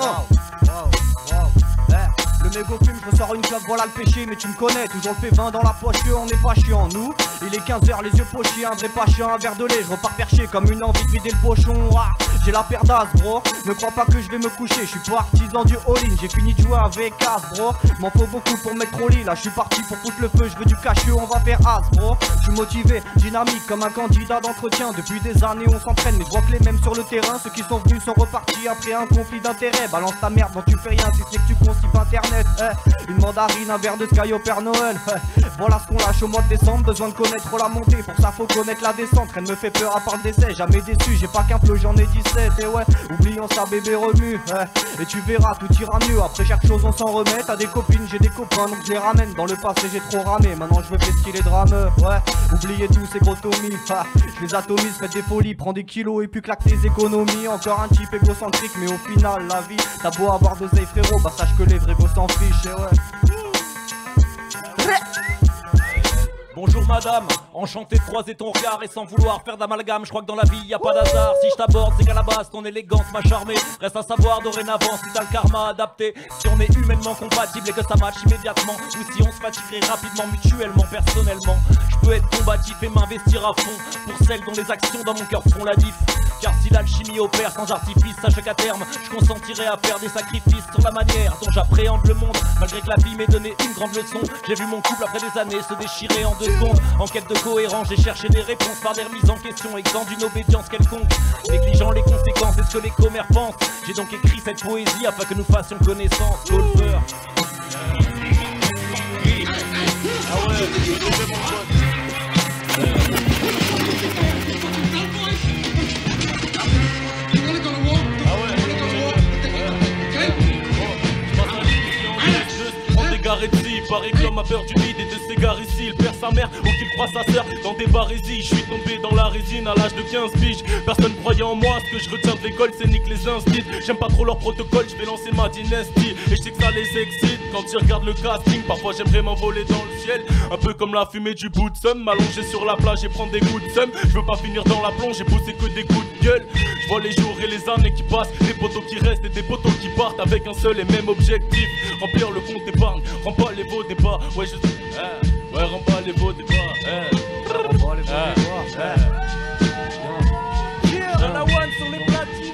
Le mégot fume, je ressors une clope, voilà le péché. Mais tu me connais, toujours le P vingt dans la poche, on est pas chiant. Nous, il est quinze heures, les yeux pochés, un vrai pas chien, un verre de lait. Je repars perché comme une envie de vider le pochon. Ah, j'ai la paire d'as, bro. Ne crois pas que je vais me coucher, je suis partisan du all-in. J'ai fini de jouer avec As, bro. M'en faut beaucoup pour me mettre au lit. Là, je suis parti pour foutre le feu, je veux du cacheux, on va faire As, bro. Je suis motivé, dynamique comme un candidat d'entretien. Depuis des années, on s'entraîne, mais je vois que les mêmes sur le terrain. Ceux qui sont venus sont repartis après un conflit d'intérêt. Balance ta merde, dont tu fais rien, si c'est que tu constipes internet. Eh, une mandarine, un verre de Sky au Père Noël. Eh, voilà ce qu'on lâche au mois de décembre. Besoin de connaître la montée, pour ça faut connaître la descente. Rien ne me fait peur à part le décès, jamais déçu. J'ai pas qu'un flow, j'en ai dix-sept. Et ouais, oublions ça, bébé remue. Eh, et tu verras, tout ira mieux. Après chaque chose, on s'en remet. T'as des copines, j'ai des copains, donc je les ramène. Dans le passé, j'ai trop ramé. Maintenant, je veux fester les drames. Ouais, oubliez tout, ces gros tomies. Ah, je les atomise, faites des folies, prends des kilos et puis claque tes économies. Encore un type égocentrique, mais au final, la vie, t'as beau avoir d'oseille, frérot. Bah, sache que les vrais gosses s'en fichent. Et ouais. Bonjour madame, enchanté de croiser ton regard et sans vouloir faire d'amalgame, je crois que dans la vie y a pas d'hasard. Si je t'aborde c'est qu'à la base ton élégance m'a charmé. Reste à savoir dorénavant si t'as le karma adapté, si on est humainement compatible et que ça match immédiatement, ou si on se fatiguerait rapidement mutuellement, personnellement. Je peux être combatif et m'investir à fond pour celles dont les actions dans mon cœur font la diff. Car si l'alchimie opère sans artifice, sache qu'à terme je consentirai à faire des sacrifices sur la manière dont j'appréhende le monde. Malgré que la vie m'ait donné une grande leçon, j'ai vu mon couple après des années se déchirer en deux secondes. En quête de cohérence, j'ai cherché des réponses par des remises en question, exempt d'une obédience quelconque, négligeant les conséquences et ce que les commères pensent. J'ai donc écrit cette poésie afin que nous fassions connaissance. Golfer. Ah ouais, il paraît que l'homme a peur du vide et de s'égarer ici. Il perd sa mère ou qu'il croit sa sœur dans des barésies. Je suis tombé dans la résine à l'âge de quinze piges. Personne croyait en moi, ce que je retiens de l'école c'est nique les instits. J'aime pas trop leur protocole, je vais lancer ma dynastie. Et je sais que ça les excite quand ils regardent le casting. Parfois j'aimerais m'envoler dans le ciel, un peu comme la fumée du bout de somme. M'allonger sur la plage et prendre des coups de somme. Je veux pas finir dans la plonge, j'ai bossé que des coups de gueule. Je vois les jours et les années qui passent, des poteaux qui restent et des poteaux qui partent, avec un seul et même objectif: remplir le compte épargne, remplis les veaux débats. Ouais je sais, eh, ouais remplis les veaux débats, eh. Remplis les veaux débats, eh. Shalawan sur les platines.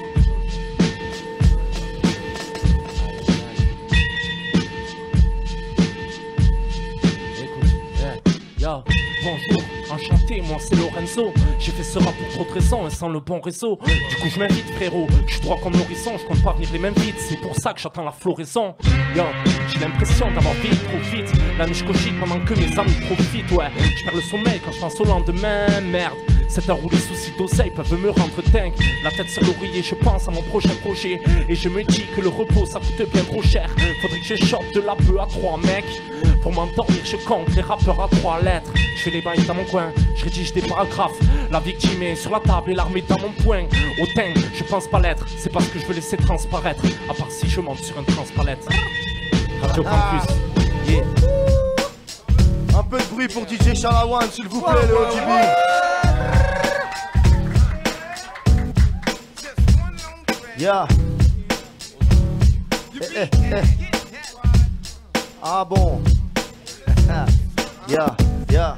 Yo, bonjour, enchanté, moi c'est Lorenzo. J'ai fait ce rap pour trop de raisons et sans le bon réseau. Du coup je m'invite frérot, je suis droit comme l'horizon. Je compte pas venir les mêmes vite, c'est pour ça que j'attends la floraison. Yo, j'ai l'impression d'avoir vite trop vite. La nuit je cogite pendant que mes amis profitent. Ouais, je perds le sommeil quand je pense au lendemain, merde. Cette heure où les soucis d'oseille peuvent me rendre dingue. La tête sur l'oreiller, je pense à mon prochain projet. Et je me dis que le repos ça coûte bien trop cher. Faudrait que je chope de la peu à trois mecs. Pour m'endormir je compte les rappeurs à trois lettres. Je fais les bails dans mon coin, je rédige des paragraphes. La victime est sur la table et l'armée dans mon poing. Au teint, je pense pas l'être, c'est parce que je veux laisser transparaître. À part si je monte sur un transpalette. Radio Campus, yeah. peu de bruit pour D J Shalawan, s'il vous plaît, le O G B. Yeah. Eh, eh, eh. Ah bon. Yeah, yeah.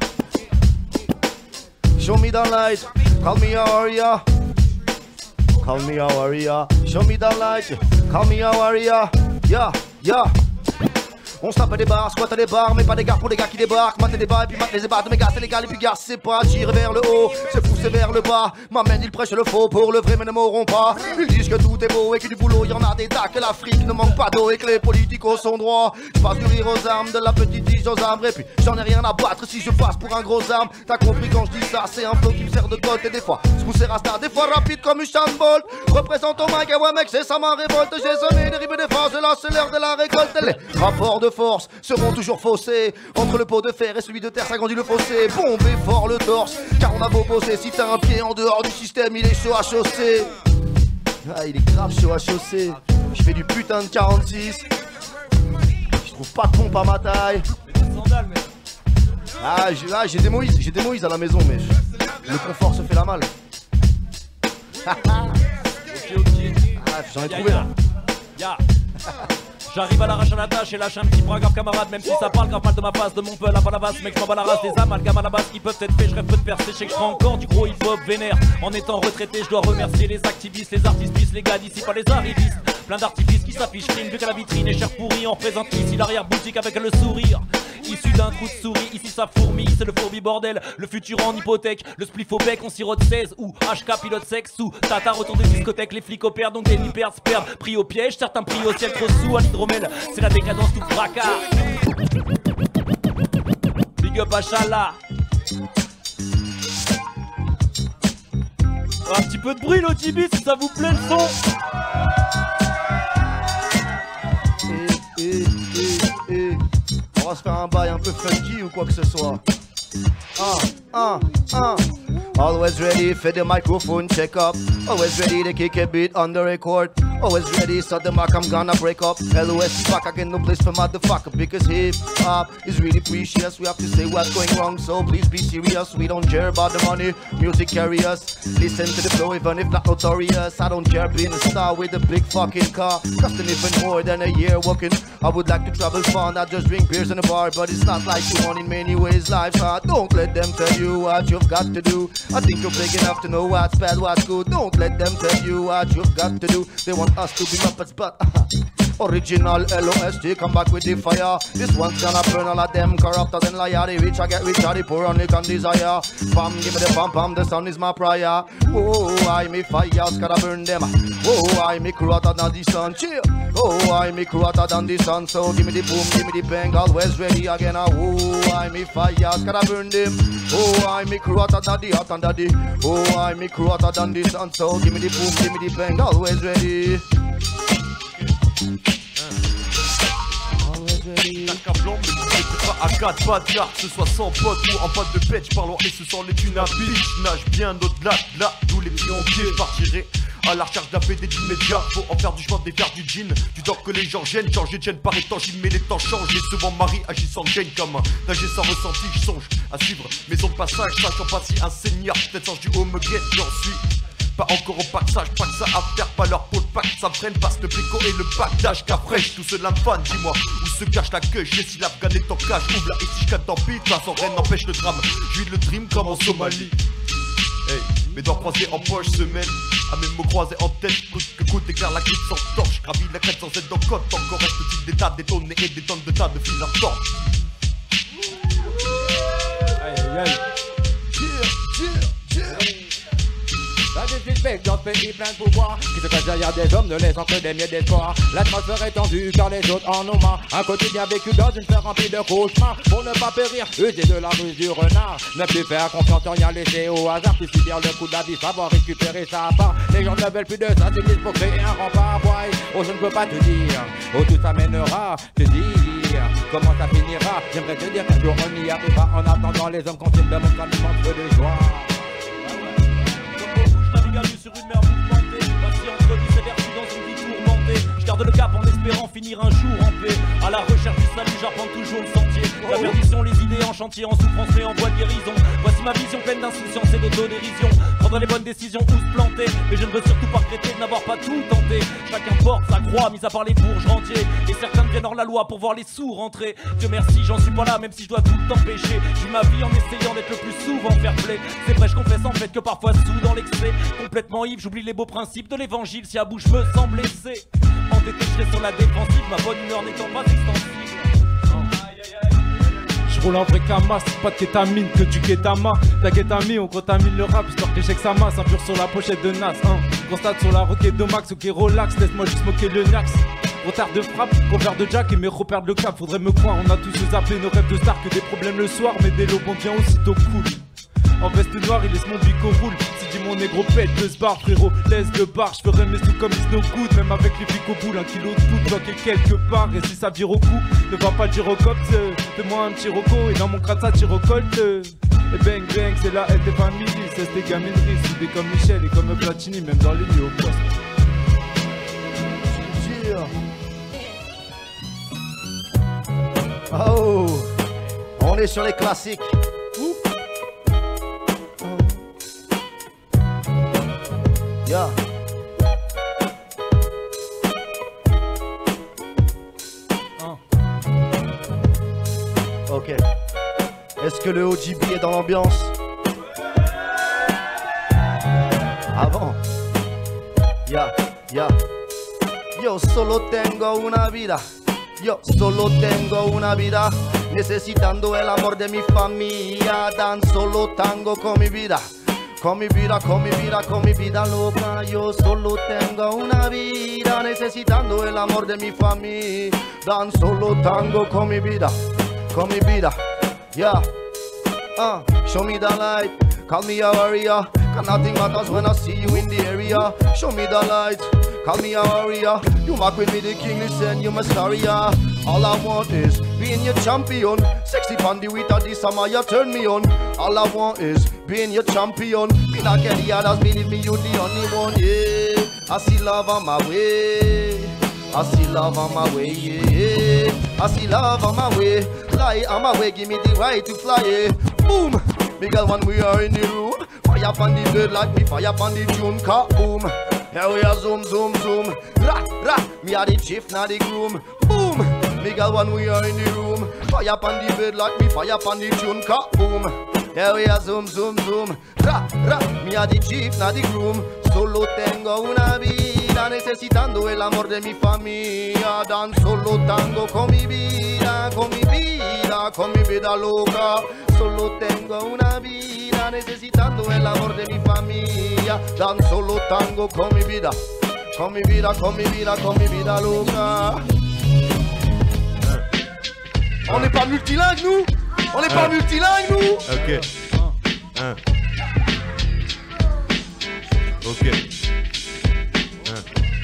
Show me the light. Call me a warrior. Call me a warrior. Show me the light. Call me a warrior. Yeah, yeah. On se tape à des bars, squat à des bars, mais pas des gars pour les gars qui débarquent. Mater des bars et puis mater les ébats de mes gars, c'est les gars les plus gars, c'est pas tirer vers le haut, c'est pousser vers le bas. M'amène, ils prêchent le faux pour le vrai, mais ne m'auront pas. Ils disent que tout est beau et que du boulot, y en a des tas, que l'Afrique ne manque pas d'eau et que les politicos sont droits. Je passe du rire aux armes, de la petite tige aux arbres, et puis j'en ai rien à battre si je passe pour un gros arme. T'as compris quand je dis ça, c'est un flow qui me sert de cote, et des fois, je pousse rasta, des fois rapide comme Usain Bolt. Représente au mic, et ouais mec, c'est ça ma révolte. J'ai semé des rimes et des phrases, et là c'est l'heure de la récolte. Les rapports de force seront toujours faussés. Entre le pot de fer et celui de terre s'agrandit le fossé. Bombez fort le torse, car on a beau bosser. Si t'as un pied en dehors du système, il est chaud à chausser. Ah, il est grave chaud à chausser. Je fais du putain de quarante-six. Je trouve pas de pompe à ma taille. Ah, j'ai ah, des Moïse, j'ai des Moïse à la maison, mais je, le confort se fait la malle. Ah, j'en ai trouvé là. Ya. J'arrive à l'arrache à la tâche et lâche un petit bras grave camarade. Même si ça parle grave mal de ma face, de mon peu la balavas. Mec, je m'en bats la race, des amalgames à la base qui peuvent être faits. Je rêve peu de percer, je sais que je ferai encore du gros hip-hop vénère. En étant retraité, je dois remercier les activistes, les artistes, bis, les gars d'ici, pas les arrivistes. Plein d'artifices qui s'affichent clean, vu que la vitrine est chère pourrie. On représente ici l'arrière-boutique avec le sourire. Issu d'un trou de souris, ici ça fourmille, c'est le fourbi bordel. Le futur en hypothèque, le spliff au bec, on sirote seize ou H K pilote sexe ou Tata retour des discothèques, les flics opèrent donc des hyper se perdent. Pris au piège, certains pris au ciel, trop sous à l'hydromel, c'est la décadence tout fracas. Big up à Chala. Un petit peu de bruit l'O G B si ça vous plaît le son. Et, et, et, et. On va se faire un bail un peu funky ou quoi que ce soit. Ah, ah, ah. Always ready for the microphone check up. Always ready to kick a beat on the record. Always ready, so the mark I'm gonna break up. L O S is back again, no place for motherfucker. Because hip hop is really precious. We have to say what's going wrong, so please be serious. We don't care about the money, music carry us. Listen to the flow even if not notorious. I don't care being a star with a big fucking car. Costing even more than a year working. I would like to travel far, not just drink beers in a bar. But it's not like you want in many ways, life's hard. Don't let them tell you what you've got to do. I think you're big enough to know what's bad, what's good. Don't let them tell you what you've got to do. They want us to be Muppets, but uh, original L O S T, come back with the fire. This one's gonna burn all of them corruptors and liar. The rich I get richer, the poor only can desire. Pam, give me the pam pam, the sun is my prayer. Oh, I me fire, gotta burn them. Oh, I me crew hotter than the sun, chill. Oh, I me crew hotter than the sun, so give me the boom, give me the bang, always ready again. Oh, I me fire, gotta burn them. Oh, I me crew hotter than the hot under the. Oh, I me crew hotter than the sun, so give me the boom, give me the bang, always ready. Tac à blanc, mais vous n'êtes pas à quatre pattes, car que ce soit sans pote ou en pâte de pêche, parlons et ce sont les thunes à biche. Nage bien au-delà de là, d'où les pieds en pied, partirai à la recherche d'un P D d'immédiat. Faut en faire du chemin, des faire du jean. Du temps que les gens gênent, changer de chaîne paraît tangible, mais les temps changent. Et souvent Marie agissant gagne comme un nager sans ressenti. Je songe à suivre mes ondes de passage, sachant pas si un seigneur, peut-être sans du home guette, j'en suis. Pas encore au passage, pas que ça à faire, pas leur peau de pack, ça me freine, passe le plicot et le pactage qu'à fraîche, tout cela me fan, dis-moi, où se cache la queue, j'ai si l'Afghan est en cache, ouvre la et si je capte en pite, sans rien n'empêche le drame, je vis le dream comme en Somalie. Hey, mes doigts croisés en poche se mêlent à mes mots croisés en tête, coûte que coûte, éclaire la grippe sans torche, gravis la crête sans être dans côte, encore reste-t-il des tas détonnés et des tonnes de tas de fils à torche. Aïe aïe aïe. La disrespect dans ce pays plein de pouvoir qui se cache derrière des hommes, ne laissant que des miettes d'espoir. L'atmosphère est tendue car les autres en ont marre. Un quotidien vécu dans une sphère remplie de cauchemars. Pour ne pas périr, user de la ruse du renard. Ne plus faire confiance en rien laisser au hasard. Plus subir le coup de la vie, savoir récupérer sa part. Les gens ne veulent plus de ça, c'est pour créer un rempart. Ouais, oh je ne peux pas te dire où tout ça mènera. Te dire comment ça finira. J'aimerais te dire qu'un jour on y arrivera. En attendant les hommes continuent de montrer un peu de joie. Sur une mer mouvementée, assis entre lui, c'est vertu dans une vie tourmentée. Je garde le cap en espérant finir un jour en paix. À la recherche du salut, j'arpente toujours le sentier. La perdition, les idées en chantier, en souffrance mais en voie de guérison. Voici ma vision pleine d'insouciance et d'autodérision. Prendre les bonnes décisions ou se planter, mais je ne veux surtout pas regretter de n'avoir pas tout tenté. Chacun porte sa croix, mis à part les bourges rentiers. Et certains viennent hors la loi pour voir les sous rentrer. Dieu merci, j'en suis pas là, même si je dois tout empêcher. J'ai ma vie en essayant d'être le plus souvent fair play. C'est vrai, je confesse en fait que parfois sous dans l'excès. Complètement ivre, j'oublie les beaux principes de l'évangile. Si à bout je me sens blessé, entêté je serai sur la défensive. Ma bonne humeur n'étant pas extensive. Je roule en vrai Kama, c'est pas de kétamine que du kétama. La kétamine, on contamine le rap, histoire que j'écheck sa masse. Un pur sur la pochette de Nas, hein. Constate sur la roquette de Max, ok relax, laisse-moi juste moquer le Nax. Retard de frappe, couvert de Jack et mes repères le cap. Faudrait me croire, on a tous zappé nos rêves de star. Que des problèmes le soir, mais des lobes bien aussitôt cool. En veste noire, il laisse mon bico roule. Si dit mon négro pète, deux barres, frérot, laisse le bar. Je ferai mes sous comme ils no good, même avec les flics au boule. Un kilo de foot bloqué quelque part. Et si ça vire au cou, ne va pas dire au cops. Fais-moi un petit roco et dans mon crâne ça tire au colt. Et bang bang, c'est la L T family. C'est des gamineries, soudés comme Michel et comme Platini, même dans les nuits au poste. Oh, on est sur les classiques. Yeah. Ok. Est-ce que le O G B est dans l'ambiance? Avant. Ya, ya. Yo solo tengo una vida. Yo solo tengo una vida. Necesitando el amor de mi familia. Dan solo tango con mi vida. Con mi vida, con mi vida, con mi vida loca. Yo solo tengo una vida. Necesitando el amor de mi familia. Dan solo tango con mi vida. Con mi vida. Yeah. Uh, show me the light. Call me a warrior. Cause nothing matters when I see you in the area. Show me the light. Call me a warrior. You mark with me the king, listen, you my story, yeah. All I want is being your champion. Sexy pandy with a this summer, you turn me on. All I want is being your champion. Me not get the others, believe me, you the only one, yeah. I see love on my way. I see love on my way, yeah. I see love on my way. Fly on my way, give me the right to fly, yeah. Boom! Me girl, when we are in the room, fire up on the bed like me, fire up on the tune, car boom. Here we are, zoom, zoom, zoom. Ra, ra, me are the chief, not the groom. Boom! Me girl, when we are in the room, fire up on the bed like me, fire up on the tune, car boom. Here we are, zoom, zoom, zoom. Ra, ra, me are the chief, not the groom. Solo tengo una vida, necesitando el amor de mi familia. Dan solo tango con mi vida, con mi vida, con mi vida loca. Solo tengo una vida, necesitando el amor de mi familia. Dan solo tango con mi vida, con mi vida, con mi vida, con mi vida loca. On n'est pas multilingue nous? On n'est pas multilingue nous? Ok. Un. Ok. Un.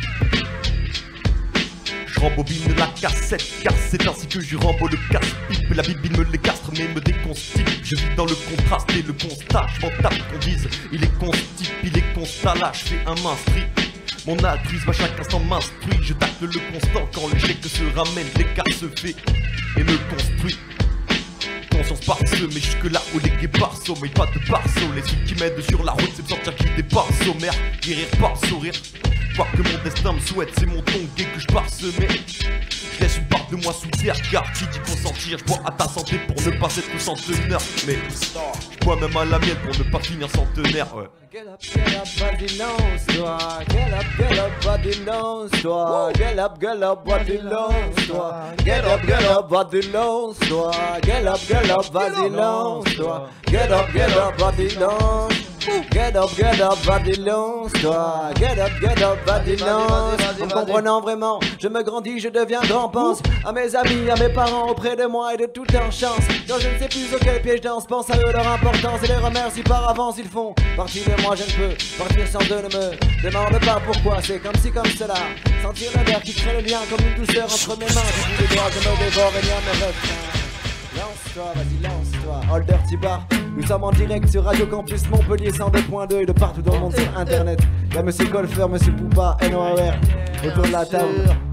Je rembobine la cassette, car c'est ainsi que je rembo le casse-pipe. La bibine me les castre mais me déconstipe. Je vis dans le contraste et le constat. Je m'en tape qu'on dise, il est constipe, il est constat. Là je fais un mainstream. Mon altruisme à chaque instant m'instruit. Je tacte le constant quand l'échec se ramène. L'écart se fait et me construit. Conscience parsemée, mais jusque là où les guépards sommeillent, pas de barceau. Les trucs qui m'aident sur la route, c'est me sortir qui des barres sommaires. Guérir par sourire. Quoi que mon destin me souhaite, c'est mon ton gay que je parsemais. Je laisse une part de moi sous terre, car qui dit consentir, je bois à ta santé pour ne pas être centenaire. Mais je bois même à la mienne pour ne pas finir centenaire, ouais. Get up, get up, body lance-toi. Get up, get up, body lance-toi. Get up, get up, body lance-toi. Get up, get up, body lance-toi. Get up, get up, body lance-toi. Get up, get up, body lance. Get up, get up, body lance-toi. Get up, get up, body lance. En comprenant vraiment, je me grandis, je deviens grand. Pense à mes amis, à mes parents auprès de moi et de toute leur chance. Quand je ne sais plus auquel pied je danse, pense à eux, leur importance et les remercie par avance. Ils font partie de moi, je ne peux partir sans eux. Ne me demande pas pourquoi, c'est comme si comme cela. Sentir le verre qui crée le lien comme une douceur entre mes mains. Du bout des doigts, je me dévore et viens mes refrains. Lance-toi, vas-y, lance-toi. All Dirty Bar, nous sommes en direct sur Radio Campus Montpellier cent deux point deux et de partout dans le monde sur internet. Y'a Monsieur Golfer, Monsieur Poupa, N O R autour de la table.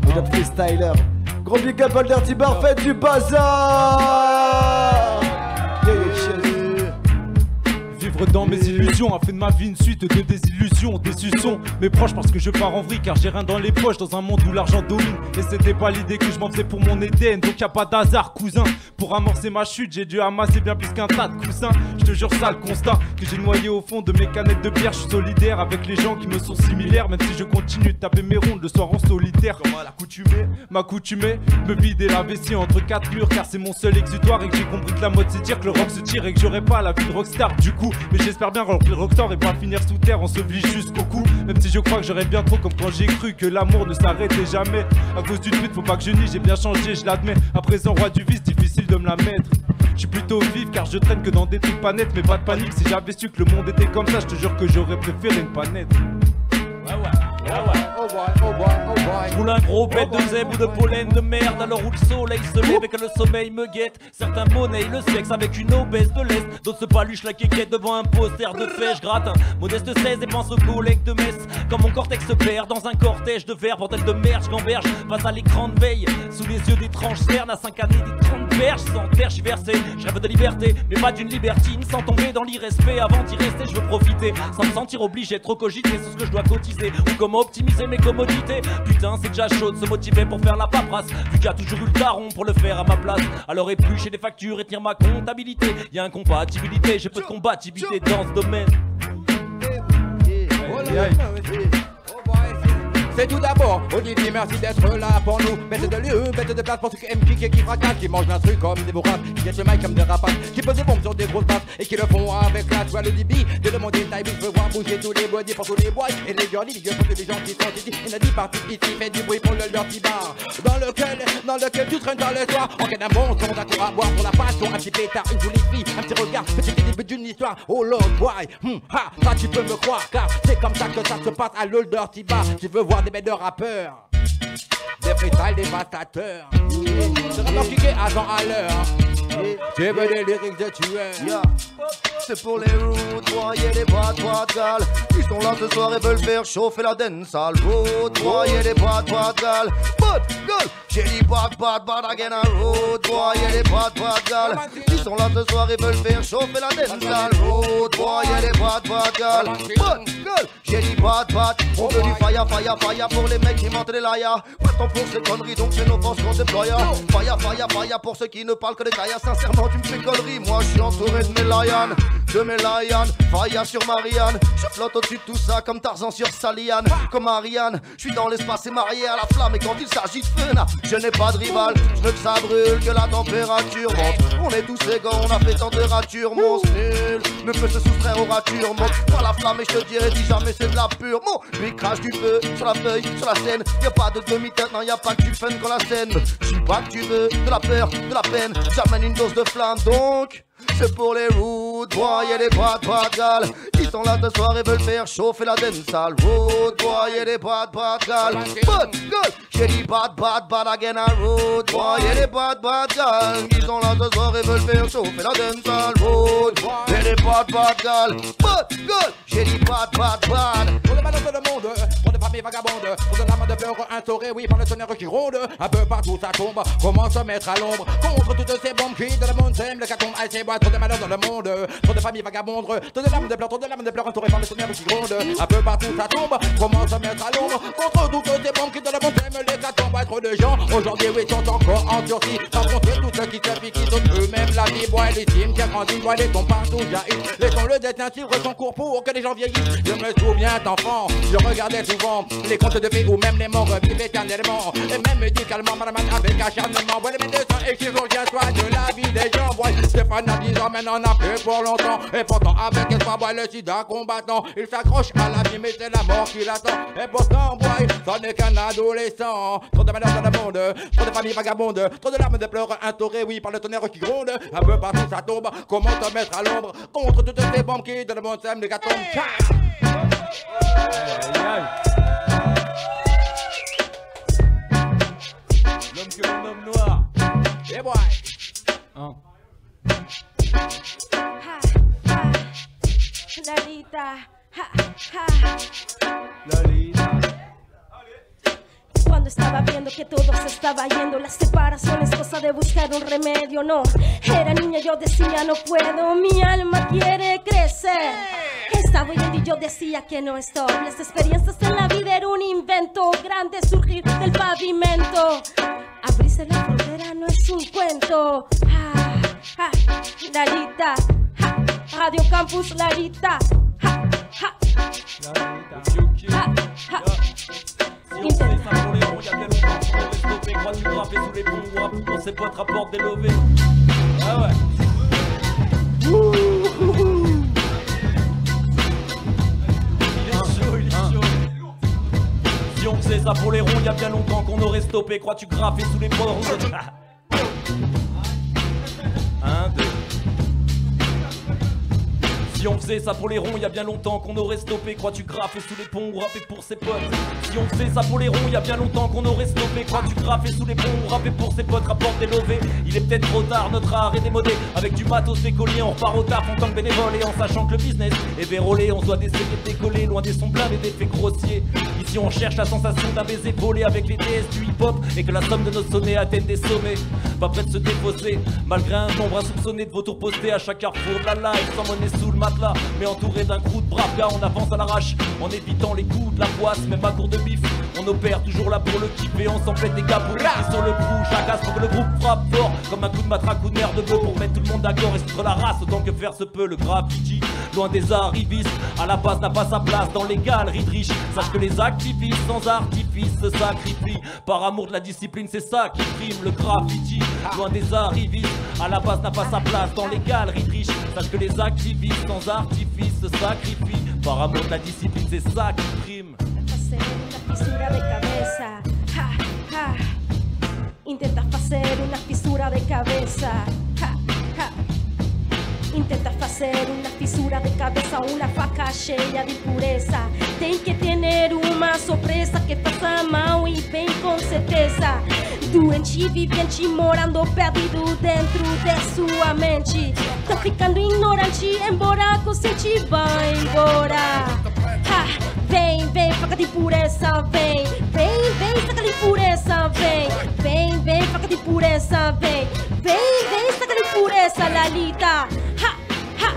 et d'autres freestylers. Gros big up All Dirty Bar, faites du bazar. Yeah, yeah, yeah. Vivre dans mes illusions a fait de ma vie une suite de désillusions. Déçus sont mes proches parce que je pars en vrille, car j'ai rien dans les poches dans un monde où l'argent domine. Et c'était pas l'idée que je m'en faisais pour mon Éden, donc y a pas d'hasard cousin. Pour amorcer ma chute j'ai dû amasser bien plus qu'un tas de coussins. Je te jure ça le constat que j'ai noyé au fond de mes canettes de bière. Je suis solidaire avec les gens qui me sont similaires, même si je continue de taper mes rondes le soir en solitaire. Comme à l'accoutumée, m'accoutumer, me vider la vessie entre quatre murs, car c'est mon seul exutoire. Et que j'ai compris que la mode c'est dire que le rock se tire et que j'aurais pas la vie de rockstar du coup. Mais j'espère bien remplir rockstar et pas finir sous terre enseveli jusqu'au cou. Même si je crois que j'aurais bien trop, comme quand j'ai cru que l'amour ne s'arrêtait jamais. À cause du tweet faut pas que je nie, j'ai bien changé je l'admets. À présent roi du vice, difficile de me la mettre. Je suis plutôt vif car je traîne que dans des trucs pas nets. Mais pas de panique, si j'avais su que le monde était comme ça, je te jure que j'aurais préféré une panette. Ouais ouais, ouais ouais. Oh boy, oh boy, oh boy. Roule un gros bête de zèbre ou de pollen de merde. Alors où le soleil se lève et que le sommeil me guette. Certains monnayent le sexe avec une obèse de l'Est. D'autres se paluchent la quéquette devant un poster de fait. Je gratte un modeste seize et pense aux collègues de Metz. Quand mon cortex se perd dans un cortège de verre. Bordel de merde, je gamberge face à l'écran de veille. Sous les yeux d'étranges cernes, à cinq années des trente berges. Sans terre, j'y versé, je rêve de liberté. Mais pas d'une libertine, sans tomber dans l'irrespect. Avant d'y rester, je veux profiter. Sans me sentir obligé, trop cogiter sur ce que je dois cotiser. Ou comment optimiser mes commodités. Putain c'est déjà chaud de se motiver pour faire la paperasse. Vu qu'il y a toujours eu le daron pour le faire à ma place. Alors éplucher des factures et tenir ma comptabilité. Y'a incompatibilité, j'ai peu de compatibilité dans ce domaine. C'est tout d'abord, Olivier, merci d'être là pour nous. Bête de lieu, bête de place pour ceux qui aiment kicker, qui fracassent, qui mangent l'instru comme des bourrasques, qui jettent le mic comme des rapaces, qui posent des bombes sur des grosses basses et qui le font avec la joie, le débit de le monde est taille. Je veux voir bouger tous les bodies pour tous les boys et les girlies, les gueules pour tous les gens qui sont ici. Il a dit partout ici, fait du bruit pour le dirty bar. Dans lequel, dans lequel tu traînes dans le soir. En quête d'un bon son, d'un coup à boire pour la passion. Un petit pétard, une jolie fille, un petit regard, petit début d'une histoire. Oh Lord, why, hmm, ha, ça tu peux me croire, car c'est comme ça que ça se passe à l'Old Dirty Bar. Tu veux voir des bêtes de rappeurs, des freestyles dévastateurs, c'est vraiment kické à cent à l'heure. Tu veux des lyrics de tueurs. Yeah. C'est pour les routes, broyer les boîtes, boîtes gales. Ils sont là ce soir et veulent faire chauffer la dancehall. Route, broyer les boîtes, boîtes gales. Boîte, gale, j'ai dit boîte, boîte, boîte again a route, broyer les boîtes, boîtes gales. Ils sont là ce soir et veulent faire chauffer la dancehall. Route, broyer les boîtes, boîtes gales. Boîte, gale, j'ai dit boîte, boîte. On veut du fire, fire, fire pour les mecs qui montent les layas. Pas de temps pour ces conneries, donc c'est nos forces qu'on déploie. Fire, fire, fire pour ceux qui ne parlent que des caillas. Sincèrement tu me fais connerie, moi je suis entouré de mes lions, de mes lions, Faya sur Marianne. Je flotte au-dessus de tout ça comme Tarzan sur Saliane. Comme Ariane, je suis dans l'espace et marié à la flamme. Et quand il s'agit de feu, je n'ai pas de rival. Je veux que ça brûle, que la température monte. On est tous égaux, on a fait tant de ratures. Mon nul ne peut se soustraire aux ratures. Monte pas la flamme et je te dirai si jamais c'est de la pure. Mon lui crache du feu sur la feuille, sur la scène. Y'a pas de demi-teinte, non y'a pas que du fun quand la scène. Je suis pas que tu veux, de la peur, de la peine. J'amène une dose de flamme donc c'est pour les routes, broyer les boîtes, boîtes gales. Ils sont là ce soir et veulent faire chauffer la dancehall. Route, broyer les boîtes, boîtes gales. Boîte, gale, j'ai dit boîte, boîte, boîte again a route, broyer les boîtes, boîtes gales. Ils sont là ce soir et veulent faire chauffer la dancehall. Route, broyer les boîtes, boîtes gales. Boîte, gale, j'ai dit boîte, boîte, boîte. Pour le ballon de le monde, pour des familles vagabondes, pour de l'âme de pleurs instaurées, oui, par le tonnerre qui rôde. Un peu partout ça tombe, comment se mettre à l'ombre contre toutes ces bombes qui de le monde s'aiment, le cacombe, elle s'est boîte. Trop de malheurs dans le monde, trop de familles vagabondes, trop de larmes de pleurs, trop de larmes de pleurs entourées par le tonnerre qui gronde. Un peu partout ça tombe, comment se mettre à l'ombre contre toutes ces bombes qui de le monde s'aiment, les catombes. Trop de gens aujourd'hui oui sont encore en sursis, sans compter tous ceux qui se piquent, qui donnent eux-mêmes la vie. Bois les cimes qui agrandissent, bois les tombes partout jaillissent. Laissons le destin suivre son cours pour que les gens vieillissent. Je me souviens d'enfant, je regardais souvent les contes de fées où même les morts vivent éternellement. Et même médicalement, madame avec acharnement. Bois les médecins et chirurgiens soient de la vie des gens. Bois ces fanatismes maintenant en a fait pour longtemps. Et pourtant avec espoir, bois le sida combattant. Il s'accroche à la vie mais c'est la mort qui l'attend. Et pourtant, bois, ça n'est qu'un adolescent. Trop de malheurs dans le monde, trop de familles vagabondes, trop de larmes de pleurs instaurées, oui, par le tonnerre qui gronde. Un peu partout ça tombe, comment te mettre à l'ombre contre toutes ces bombes qui de le monde sème les gâteaux. L'homme que l'on nomme noir. Et boy. Hein. Lolita, ha, ha. Lolita. Cuando estaba viendo que todo se estaba yendo. La separación es cosa de buscar un remedio, no. Era niña, yo decía no puedo, mi alma quiere crecer. Estaba oyendo y yo decía que no stop. Las experiencias en la vida era un invento grande, surgir del pavimento. Abrirse la frontera no es un cuento. Ah, ah, Larita, ah, Radio Campus Larita. Ah, ah, ah, ah. Si on fait ça pour les ronds, y'a bien longtemps qu'on aurait stoppé. Crois-tu grapper sous les ponts ou rap pour ses potes rapportent des lovés. Ah ouais. Il est chaud, il est chaud. Si on faisait ça pour les ronds, y'a bien longtemps qu'on aurait stoppé. Crois-tu grapper sous les ponts. Un, deux. Si on faisait ça pour les ronds, y'a bien longtemps qu'on aurait stoppé. Crois-tu graffer sous les ponts ou rapper pour ses potes? Si on faisait ça pour les ronds, y'a bien longtemps qu'on aurait stoppé. Crois-tu graffer sous les ponts ou rapper pour ses potes? Rapporte des lovés. Il est peut-être trop tard, notre art est démodé. Avec du matos écolier, on repart au taf en tant que bénévole. Et en sachant que le business est vérolé, on doit d'essayer de décoller loin des sons blindés d'effets grossiers. Ici on cherche la sensation d'un baiser volé avec les D S du hip-hop. Et que la somme de nos sonnets atteigne des sommets. Pas près de se défausser, malgré un nombre insoupçonné de vautours postés à chaque carrefour de la life. Sans monnaie sous le matelas, mais entouré d'un crew de braves gars, on avance à l'arrache en évitant les coups de la poisse, même à court de bif. On opère toujours là pour le kiff et on s'emplète des gars pour rester sur le coup. Jacasse pour que le groupe frappe fort, comme un coup de matraque ou de nerf de bœuf pour mettre tout le monde d'accord et se la race autant que faire se peut. Le graffiti, loin des arrivistes, à la base n'a pas sa place dans les galeries de riches. Sache que les activistes sans artifice se sacrifient par amour de la discipline, c'est ça qui prime. Le graffiti, loin des arrivistes, à la base n'a pas sa place dans les galeries de riches. Sache que les activistes sans artifice se sacrifient par amour de la discipline, c'est ça qui prime. Una fisura de cabeza, ja, ja. Intenta fazer una fisura de cabeza, ja, ja. Intenta fazer una fisura de cabeza, una faca cheia de impureza. Tem que ter uma surpresa que faça mal e bem com certeza. Doente, vivente, morando perdido dentro de sua mente. Tá ficando ignorante, embora consciente vai embora. Ha, vem, vem, faca de impureza, vem. Vem, vem, saca de impureza, vem. Vem, vem, faca de impureza, vem. Vem, vem, saca de impureza, Lalita. Ha, ha.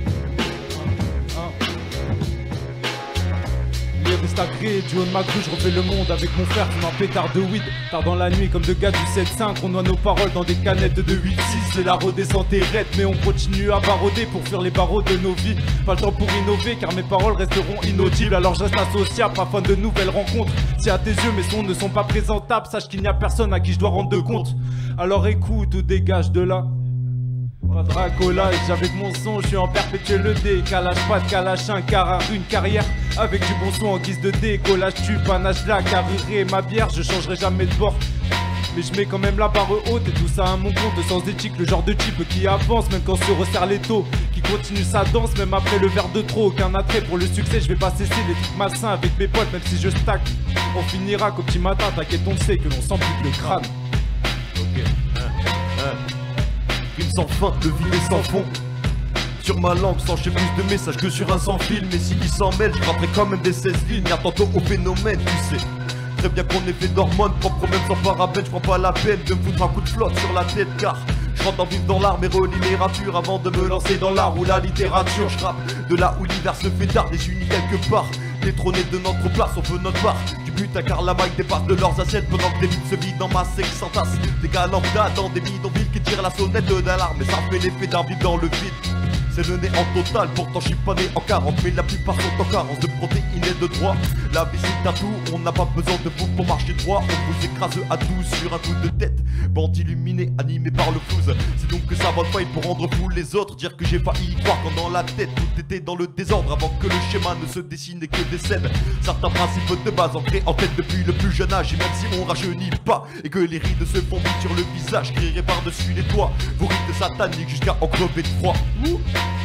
Reste agréé, du haut de ma grue, je refais le monde avec mon frère comme un pétard de weed. Tard dans la nuit comme de gars du sept cinq, on noie nos paroles dans des canettes de huit six. C'est la redescente est raide, mais on continue à barauder pour fuir les barreaux de nos vies. Pas le temps pour innover car mes paroles resteront inaudibles. Alors je reste associable afin de nouvelles rencontres. Si à tes yeux mes sons ne sont pas présentables, sache qu'il n'y a personne à qui je dois rendre de compte. Alors écoute ou dégage de là. Pas de racolage avec mon son, je suis en perpétuel décalage. Pas de calage, un car une carrière avec du bon son en guise de décollage. Tu panache là, carré ma bière, je changerai jamais de bord. Mais je mets quand même la barre haute et tout ça à mon compte. Sans éthique, le genre de type qui avance même quand se resserre les taux, qui continue sa danse même après le verre de trop. Aucun attrait pour le succès, je vais pas cesser les trucs malsains avec mes potes même si je stack. On finira qu'au petit matin, t'inquiète on sait que l'on sent plus le crâne. Ok, hein, hein. Rime sans fin, de vide sans fond. Sur ma langue, sans plus de messages que sur un sans fil. Mais s'il s'en mêle, je rentrerai quand même des seize lignes. Tantôt au phénomène, tu sais. Très bien qu'on est fait d'hormones, propre même sans parabène. Je prends pas la peine de me foutre un coup de flotte sur la tête car je rentre en vivre dans l'art mais relis les ratures avant de me lancer dans l'art ou la littérature. Je rappe de là où l'hiver se fait tard, les unis quelque part. Détrônés de notre place, on veut notre part. Du but à car la maille dépasse de leurs assiettes pendant que des vides se vident dans ma sec sans tasse. Des gars lambda dans des bidonvilles qui tirent la sonnette d'alarme. Mais ça fait l'effet d'un vide dans le vide. C'est le nez en total, pourtant je suis pas né en quarante. Mais la plupart sont en carence de protéines et de droit. La visite à tout, on n'a pas besoin de vous pour marcher droit. On vous écrase à douze sur un coup de tête. Bande illuminée, animée par le flouze. C'est donc que ça va de faille pour rendre fou les autres. Dire que j'ai failli y croire quand dans la tête tout était dans le désordre. Avant que le schéma ne se dessine et que des scènes. Certains principes de base ancrés en tête depuis le plus jeune âge. Et même si on rajeunit pas et que les rides se font vite sur le visage, crierai par-dessus les toits vos rides sataniques jusqu'à en crever de froid. Ouh.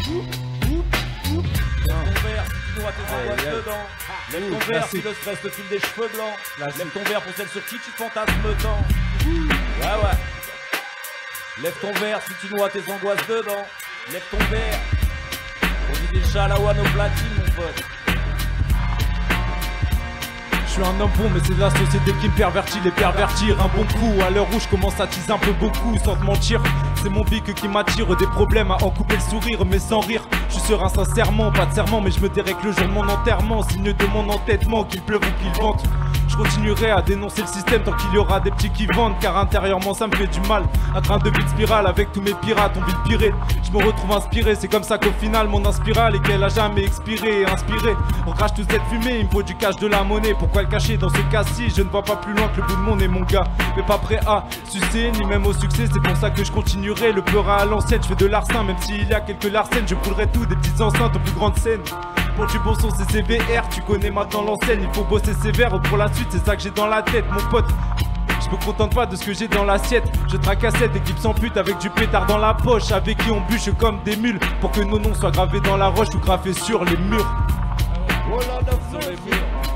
Lève ton verre si tu noies tes angoisses dedans. Lève ton verre si le stress te file des cheveux blancs. Lève ton verre pour celle sur qui tu fantasmes tant. Ouais ouais. Lève ton verre si tu noies tes angoisses dedans. Lève ton verre. On dit des Shalawan au platine mon pote. Je suis un homme bon, mais c'est la société qui me pervertit, les pervertir. Un bon coup, à l'heure où je commence à teaser un peu beaucoup, sans te mentir. C'est mon bic qui m'attire, des problèmes à en couper le sourire, mais sans rire. Je suis serein sincèrement, pas de serment, mais je me dirais que le jour de mon enterrement, signe de mon entêtement, qu'il pleuve ou qu'il vente. Je continuerai à dénoncer le système tant qu'il y aura des petits qui vendent, car intérieurement ça me fait du mal. Un train de vie de spirale avec tous mes pirates, on vit le piré. Je me retrouve inspiré, c'est comme ça qu'au final mon inspirale et qu'elle a jamais expiré. Inspiré, on crache toute cette fumée, il me faut du cash, de la monnaie. Pourquoi le cacher dans ce cas-ci? Je ne vois pas plus loin que le bout de mon nez, mon gars. Mais pas prêt à sucer, ni même au succès, c'est pour ça que je continuerai. Le pleurat à l'ancienne, je fais de l'arsen, même s'il y a quelques larcènes, je coulerai tout, des petites enceintes aux plus grandes scènes. Pour du bon son c'est C V R, tu connais maintenant l'enseigne. Il faut bosser sévère pour la suite, c'est ça que j'ai dans la tête mon pote. Je me contente pas de ce que j'ai dans l'assiette. Je tracasse cette équipe sans pute avec du pétard dans la poche, avec qui on bûche comme des mules, pour que nos noms soient gravés dans la roche ou gravés sur les murs. Oh Lord of mercy.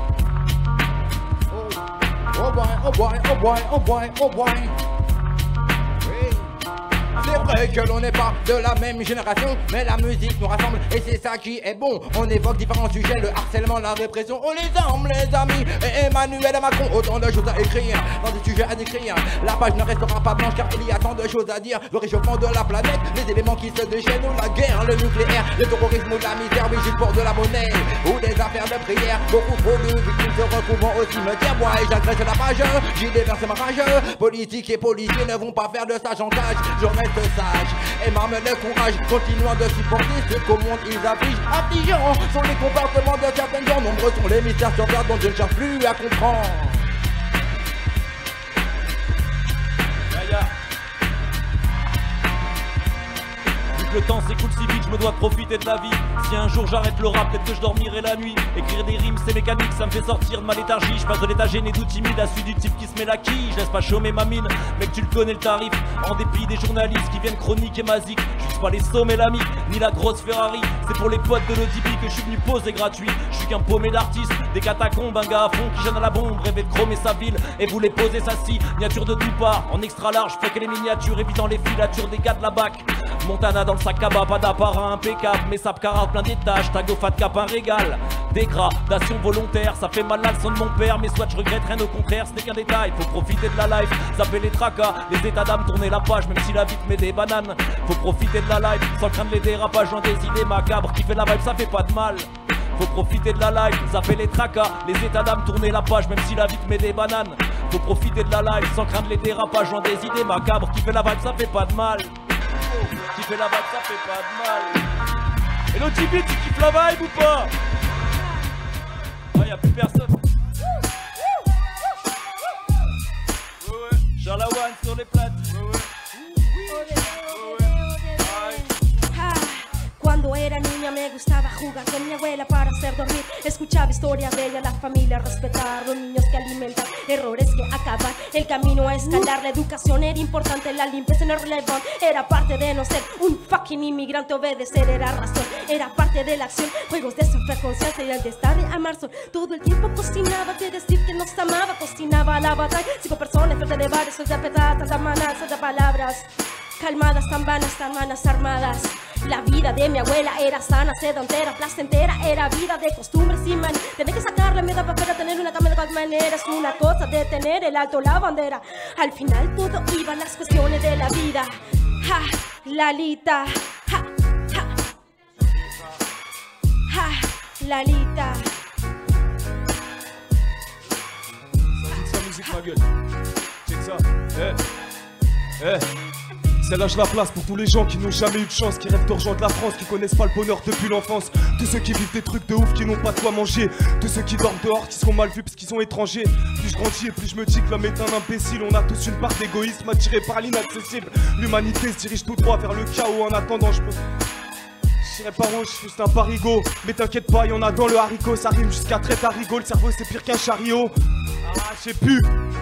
Oh boy, oh boy, oh boy, oh boy, oh boy. C'est vrai que l'on n'est pas de la même génération, mais la musique nous rassemble et c'est ça qui est bon. On évoque différents sujets, le harcèlement, la répression, on les arme les amis. Et Emmanuel Macron, autant de choses à écrire, dans des sujets à décrire. La page ne restera pas blanche car il y a tant de choses à dire. Le réchauffement de la planète, les éléments qui se déchaînent, ou la guerre, le nucléaire, le terrorisme ou la misère, oui juste pour de la monnaie, ou des affaires de prière. Beaucoup trop de victimes se retrouvent au cimetière. Moi et j'agresse la page, j'y déverse ma rage. Politique et policiers ne vont pas faire de ça chantage. Je reste sage et m'arme le courage, continuant de supporter ce qu'au monde ils affichent. Affligeants sont les comportements de certaines gens, nombreux sont les mystères sur terre dont je ne cherche plus à comprendre. Le temps s'écoule si vite, je me dois de profiter de la vie. Si un jour j'arrête le rap, peut-être que je dormirai la nuit. Écrire des rimes c'est mécanique, ça me fait sortir de ma léthargie. Je passe de l'état gêné tout timide à celui du type qui se met la quille. Je laisse pas chômer ma mine, mec tu le connais le tarif. En dépit des journalistes qui viennent chroniquer ma zik. Je suis pas les sommets l'ami, ni la grosse Ferrari. C'est pour les potes de l'O D P que je suis venu poser gratuit. Je suis qu'un paumé d'artiste, des catacombes, un gars à fond qui jeûne à la bombe, rêvait de chromer sa ville et voulait poser sa signature de tout part. En extra large, je fais que les miniatures, évitant les filatures des gars de la bac. Montana dans le sac à bas, pas d'apparat impeccable, mais ça carate plein d'étages, tag au fat cap un régal. Dégradation volontaire, ça fait mal à le son de mon père, mais soit je regrette rien au contraire, ce n'est qu'un détail, faut profiter de la life, zapper les tracas, les états d'âme, tourner la page, même si la vie te met des bananes. Faut profiter de la life, sans craindre les dérapages, dans des idées macabres, qui fait la vibe, ça fait pas de mal. Faut profiter de la life, zapper les tracas, les états d'âme, tourner la page, même si la vie te met des bananes. Faut profiter de la life, sans craindre les dérapages, dans des idées macabres, qui fait la vibe, ça fait pas de mal. Qui fait la vibe, ça fait pas de mal. Et l'O T B, tu kiffes la vibe ou pas? Ah, y'a plus personne. Ouais, ouais. Charlawan sur les plates. Ouais, ouais. Cuando era niña me gustaba jugar con mi abuela para hacer dormir. Escuchaba historias de ella, la familia respetar, los niños que alimentan, errores que acaban, el camino a escalar. La educación era importante, la limpieza no relevante. Era parte de no ser un fucking inmigrante, obedecer era razón, era parte de la acción. Juegos de superconciencia y antes tarde a marzo. Todo el tiempo cocinaba de decir que nos amaba, cocinaba la batalla. Cinco personas frente de bares, soy de petatas, de manazas de palabras calmadas, tan vanas, tan manas armadas. La vida de mi abuela era sana, sedentera, placentera. Era vida de costumbres y manías. Tener que sacarle miedo para tener una cama de todas maneras. Una cosa de tener el alto la bandera. Al final todo iba a las cuestiones de la vida. Ja, Lalita. Ja, ja. Ja, Lalita. C'est sa musique ma gueule. C'est ça. Eh. Eh. Celle-là je la place pour tous les gens qui n'ont jamais eu de chance, qui rêvent de rejoindre la France, qui connaissent pas le bonheur depuis l'enfance. Tous ceux qui vivent des trucs de ouf, qui n'ont pas de quoi manger. Tous ceux qui dorment dehors, qui seront mal vus parce qu'ils sont étrangers. Plus je grandis et plus je me dis que l'homme est un imbécile. On a tous une part d'égoïsme attirée par l'inaccessible. L'humanité se dirige tout droit vers le chaos. En attendant je peux... J'irai pas rouge, je suis juste un parigot. Mais t'inquiète pas, y'en a dans le haricot. Ça rime jusqu'à très tarigot. Le cerveau c'est pire qu'un chariot. Ah je sais plus.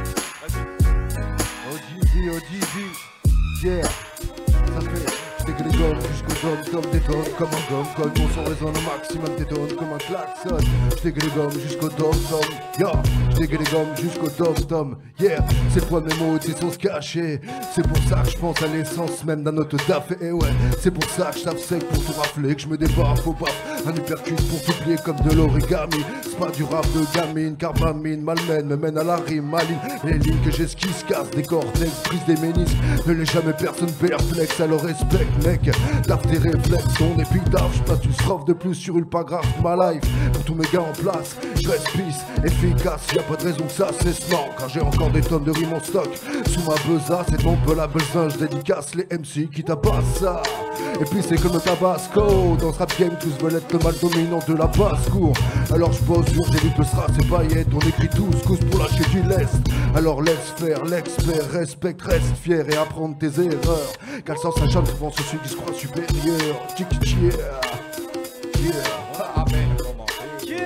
O G B, O G B. Yeah, ça fait, je dégueule les gommes jusqu'au dôme, dôme détonne comme un gomme, colle mon son résonne au maximum, détonne comme un klaxon. Je dégueule les gommes jusqu'au dôme, dôme, yeah, je dégueule les gommes jusqu'au dôme, dôme, yeah. C'est le point de mes mots, des sens cachés. C'est pour ça que je pense à l'essence même d'un autre taf. Et ouais, c'est pour ça que je tape sec pour tout rafler, que je me débarque au paf. Un uppercut pour t'oublier comme de l'origami. C'est pas du rap de gamine, car ma mine malmène me mène à la rime maligne. Les lignes que j'esquisse cassent des cortex, prise des ménisques. Ne l'est jamais personne perplexe, alors respecte mec. Taf tes réflexes, ton épitaphe. J'passe du strophe de plus sur une paragraphe ma life. Pour tous mes gars en place, j'reste peace, efficace. Y'a pas de raison que ça cesse, non. Car j'ai encore des tonnes de rimes en stock. Sous ma besace et ton peu la besoin, je dédicace les M C qui tabassent ça. Et puis c'est comme le tabasco. Dans ce rap game tous veulent être le mal dominant de la basse-cour. Alors je bosse sur j'évite le strass et paillettes. On écrit tous cause pour lâcher du lest. Alors laisse faire l'expert, respecte, reste fier et apprendre tes erreurs. Car le sens un jeune souvent sur celui qui se croit supérieur. Tchik yeah. Yeah. À peine commencé.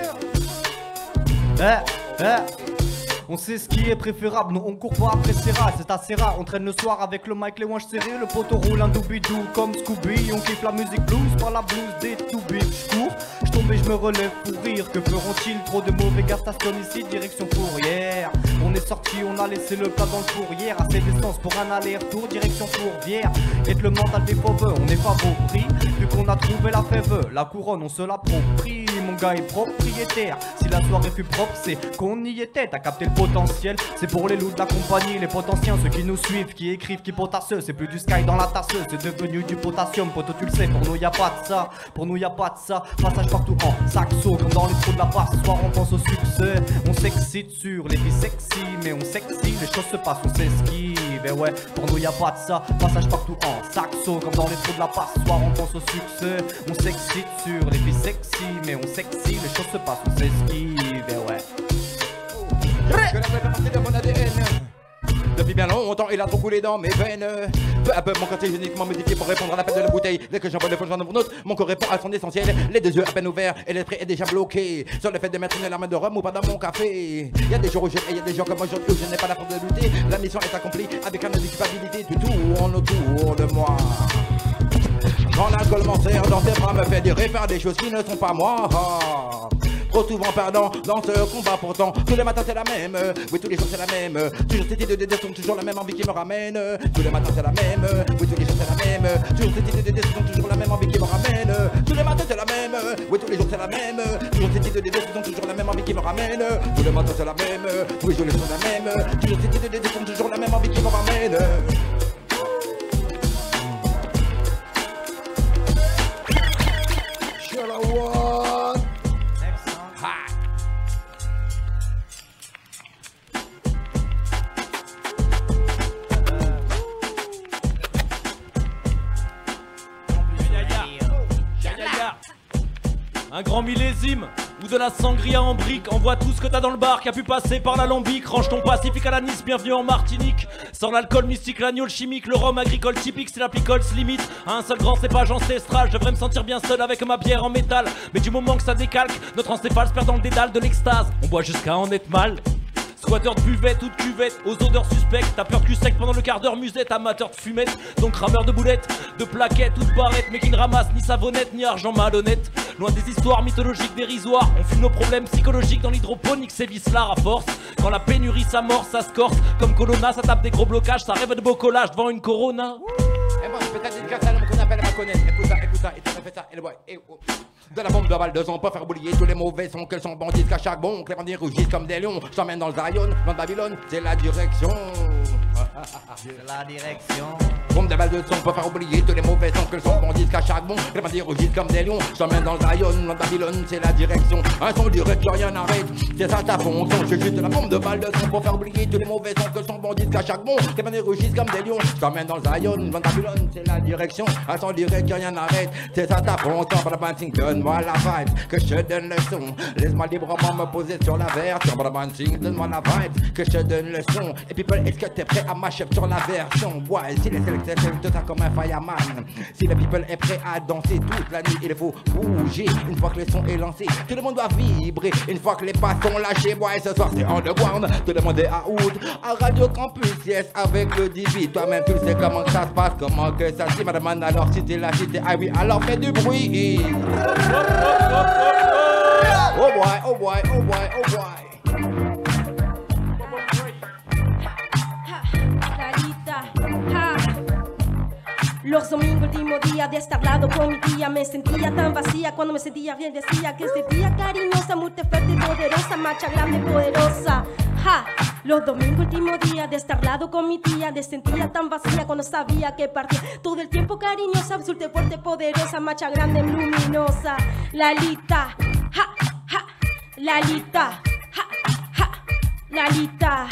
Yeah. Eh, eh. On sait ce qui est préférable, nous on court pas après ses rats, c'est assez rare. On traîne le soir avec le mic, les wanches serrés, le poteau roule un doobidou comme Scooby. On kiffe la musique blues, pas la blues des toubis. J'cours, j'tombe et j'me relève pour rire. Que feront-ils? Trop de mauvais gars stationnent ici, direction Fourrière. On est sorti, on a laissé le plat dans le fourrière. Assez d'essence pour un aller-retour, direction Fourvière. Et le mental des pauvres, on est favoris. Vu qu'on a trouvé la fève, la couronne on se l'approprie. Mon gars est propriétaire, si la soirée fut propre c'est qu'on y était. T'as capté le potentiel, c'est pour les loups de la compagnie. Les potentiens, ceux qui nous suivent, qui écrivent, qui potasseux. C'est plus du sky dans la tasseuse, c'est devenu du potassium. Poto tu le sais, pour nous y a pas de ça. Pour nous y a pas de ça, passage partout en saxo. Comme dans les trous de la passoire, on pense au succès. On s'excite sur les filles sexy, mais on sexy, les choses se passent, on s'esquive. Et ouais, pour nous y a pas de ça, passage partout en saxo. Comme dans les trous de la passoire, on pense au succès. On s'excite sur les filles sexy, mais on sexy, les choses se passent, on s'esquive. Et ouais. Que la vraie fait partie de mon A D N. Depuis bien longtemps, il a trop coulé dans mes veines. Peu à peu, mon corps est génétiquement modifié pour répondre à l'appel de la bouteille. Dès que j'envoie le fond, j'en ouvre une autre. Mon corps répond à son essentiel. Les deux yeux à peine ouverts et l'esprit est déjà bloqué sur le fait de mettre une larme de rhum ou pas dans mon café. Y a des jours où je et y a des jours comme aujourd'hui où je n'ai pas la force de lutter. La mission est accomplie avec un de culpabilité. Tout tourne autour de moi. Quand l'alcool m'enserre dans ses bras me fait dire et faire des choses qui ne sont pas moi. Trop souvent perdant dans ce combat pourtant. Tous les matins c'est la même, oui tous les jours c'est la même. Toujours cette idée de descendre, toujours la même envie qui me ramène. Tous les matins c'est la même, oui tous les jours c'est la même. Toujours cette idée de descendre, toujours la même envie qui me ramène. Tous les matins c'est la même, oui tous les jours c'est la même. Toujours cette idée de descendre, toujours la même envie qui me ramène. Tous les matins c'est la même, tous les jours c'est la même. Toujours cette idée de descendre, toujours la même envie qui me ramène. Un grand millésime ou de la sangria en brique. Envoie tout ce que t'as dans le bar qui a pu passer par l'alambic. Range ton pacifique à la Nice, bienvenue en Martinique. Sans l'alcool mystique, l'agneau chimique, le rhum agricole typique, c'est l'applicole se limite à un seul grand cépage ancestral. Je devrais me sentir bien seul avec ma bière en métal. Mais du moment que ça décalque, notre encéphale se perd dans le dédale de l'extase. On boit jusqu'à en être mal. Squatter de buvette ou de cuvette, aux odeurs suspectes. T'as peur de cul sec pendant le quart d'heure musette. Amateur de fumette, donc rameur de boulettes, de plaquettes ou de barrettes. Mais qui ne ramasse ni savonnette ni argent malhonnête. Loin des histoires mythologiques dérisoires. On fume nos problèmes psychologiques dans l'hydroponique. C'est vicelard à force. Quand la pénurie s'amorce, ça se corse. Comme Colonna, ça tape des gros blocages. Ça rêve de beau collage devant une Corona. Et moi je peux t'être dédicace à l'homme qu'on appelle à ma connaître. Écoute ça, écoute ça, et tu fait ça, et le boy, et oh. De la bombe de balle de son, pas faire oublier tous les mauvais sons qu'elles sont bandits qu'à chaque bon. Que les bandits rougissent comme des lions. Je t'emmène dans le Zion, dans le Babylone, c'est la direction. C'est la direction. Bombe de balle de son, pas faire oublier tous les mauvais sons qu'elles sont bandits qu'à chaque bon. Que les bandits rougissent comme des lions. Je t'emmène dans le Zion, dans le Babylone, c'est la direction. Un son direct, que rien n'arrête. C'est ça ta fonction. J'ai juste de la bombe de balle de son, pour faire oublier tous les mauvais sons qu'elles sont bandits qu'à chaque bon. Que les bandits rougissent comme des lions. Je t'emmène dans le Zion, dans le Babylone, c'est la direction. Un son direct, que rien n'arrête. C'est ça ta fonction. Pour la banting, donne-moi la vibe. Que je te donne le son, laisse-moi librement me poser sur la version. Brabantine, donne-moi la vibe, que je te donne le son. Et people, est-ce que t'es prêt à ma chef sur la version? Ouais, si les sélecteurs tout ça comme un fireman. Si le people est prêt à danser toute la nuit, il faut bouger. Une fois que le son est lancé, tout le monde doit vibrer. Une fois que les pas sont lâchés, ouais, ce soir c'est underground. Tout le monde est à Oud, à Radio Campus, yes, avec le D V. Toi-même tu sais comment que ça se passe, comment que ça se dit, madame. Alors si t'es là, si t'es ah oui, alors fais du bruit. Oh boy, oh boy, oh boy, oh boy. Los domingos, último día de estar al lado con mi tía. Me sentía tan vacía cuando me sentía bien. Decía que este día cariñosa, muy fuerte y poderosa, macha grande y poderosa. Ja. Los domingos, último día de estar al lado con mi tía. Me sentía tan vacía cuando sabía que partía. Todo el tiempo cariñosa, absurda, fuerte, poderosa, macha grande, luminosa. Lalita, ja, ja, Lalita, ja, ja, Lalita.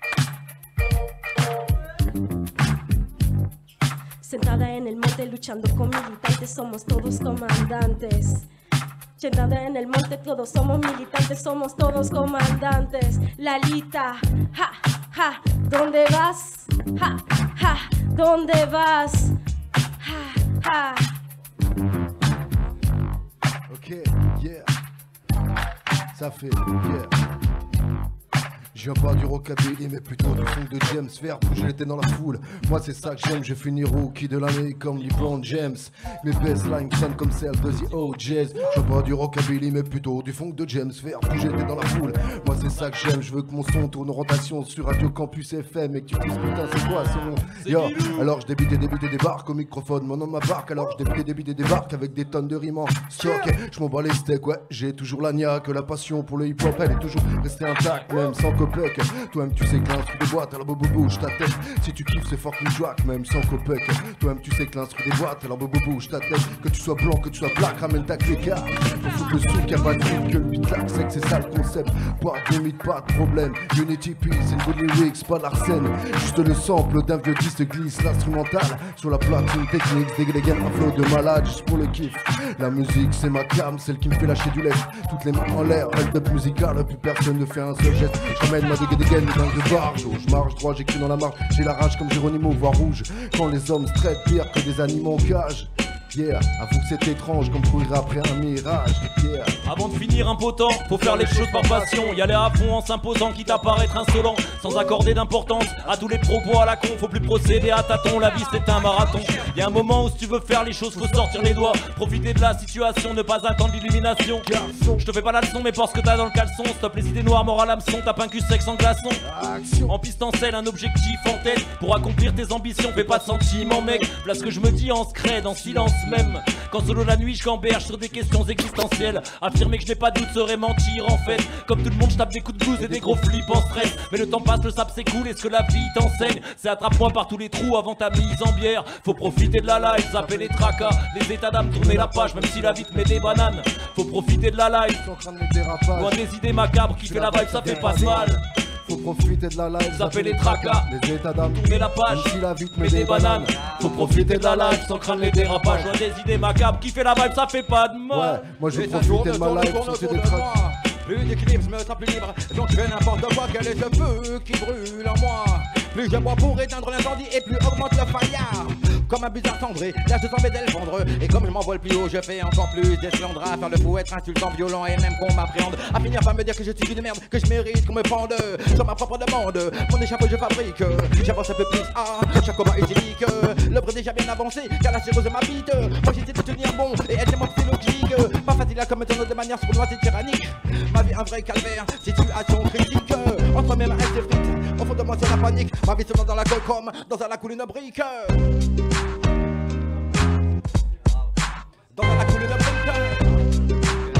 Sentada en el monte luchando con militantes, somos todos comandantes. Sentada en el monte, todos somos militantes, somos todos comandantes. Lalita, ja, ja, ¿dónde vas? Ja, ja, ¿dónde vas? Ja, ja. Ok, yeah. Ça fait, yeah. Je viens pas du rockabilly mais plutôt du funk de James. Faire bouger les têtes dans la foule, moi c'est ça que j'aime. Je finis rookie de l'année comme LeBron James. Mes baselines sonnent comme celles de The O J's. Je viens pas du rockabilly mais plutôt du funk de James. Faire bouger les têtes dans la foule, moi c'est ça que j'aime. Je veux que mon son tourne en rotation sur Radio Campus F M. Et que tu dises putain c'est quoi ce nom? Yo, alors je débite et débite et débarque au microphone. Mon nom ma barque, alors je débite et débite et débarque avec des tonnes de rimes en stock. Je m'en bats les steaks, ouais, j'ai toujours la niaque. La passion pour le hip hop elle est toujours restée intacte, même sans copec. Toi-même tu sais que l'instru des boîtes, alors bobo bouge ta tête. Si tu kiffes c'est fucking track, même sans copec. Toi-même tu sais que l'instru des boîtes, alors bobo bouge ta tête. Que tu sois blanc, que tu sois black, ramène ta cléca. Pour foutre le souk, y'a pas de rythme que le beat claque. C'est que c'est ça le concept, pas de limite, pas de problème. Unity P, c'est une bonne lyrics, pas l'arsène. Juste le sample d'un vieux disque glisse l'instrumental sur la platine technique. Dégléguer un flow de malade juste pour le kiff. La musique c'est ma cam, celle qui me fait lâcher du lait. Toutes les mains en l'air, hold up musical, plus personne ne fait un seul geste. J'emmène ma dégaine dégaine dingue de barge. Je marche droit, j'écris dans la marche. J'ai la rage comme Géronimo, voire rouge. Quand les hommes se traitent pire que des animaux en cage. Yeah, avoue que c'est étrange comme courir après un mirage. Yeah. Avant de finir impotent, faut faire les choses par passion. Y aller à fond en s'imposant, quitte à paraître insolent. Sans accorder d'importance à tous les propos à la con. Faut plus procéder à tâtons, la vie c'est un marathon. Y a un moment où si tu veux faire les choses, faut sortir les doigts. Profiter de la situation, ne pas attendre l'illumination. Je te fais pas la leçon, mais parce que t'as dans le caleçon. Stop les idées noires, mort à l'hameçon. Tape un cul sec sans glaçon. En piste en selle, un objectif en tête. Pour accomplir tes ambitions, fais pas de sentiments mec. Voilà ce que je me dis en scred, en silence même. Quand solo la nuit je gamberge sur des questions existentielles. Affirmer que je n'ai pas de doute serait mentir en fait. Comme tout le monde je tape des coups de blues et des gros flips en stress. Mais le temps passe, le sable s'écoule et ce que la vie t'enseigne c'est attrape-moi par tous les trous avant ta mise en bière. Faut profiter de la life, zapper les tracas. Les états d'âme, tourner la page même si la vie te met des bananes. Faut profiter de la life, loin des idées macabres qui fait la vibe ça fait pas mal. Faut profiter de la life, zapper les tracas, les états d'âme, tourner la page, si la vie te met des bananes. Faut profiter de la life sans craindre les dérapages. Loin des idées macabres qui fait la vibe ça fait pas de mal. Ouais, moi je vais profiter de ma life sans des tracas. Plus d'équilibre, je me sens plus libre. Donc je fais n'importe quoi, quel est ce feu qui brûle en moi. Plus je bois pour éteindre l'incendie et plus augmente le fire. Comme un bizarre cendré, là je sens mes ailes fondre. Et comme je m'envole plus haut, je fais encore plus d'esclandre. À faire le fou, être insultant, violent et même qu'on m'appréhende. À finir par me dire que je suis une merde, que je mérite qu'on me pende. Sur ma propre demande, mon échafaud je fabrique. J'avance un peu plus, ah, chaque combat hygiénique. L'œuvre est déjà bien avancé, car la cirrhose m'habite. Moi j'essaie de tenir bon et être moi c'est logique. Pas facile à commettre de manière sournoise et tyrannique. Ma vie un vrai calvaire, situation critique. Entre mes mains et ses frites, au fond de moi c'est la panique. Ma vie se lance dans la colle comme dans un lac ou une brique. Dans la coule de brique.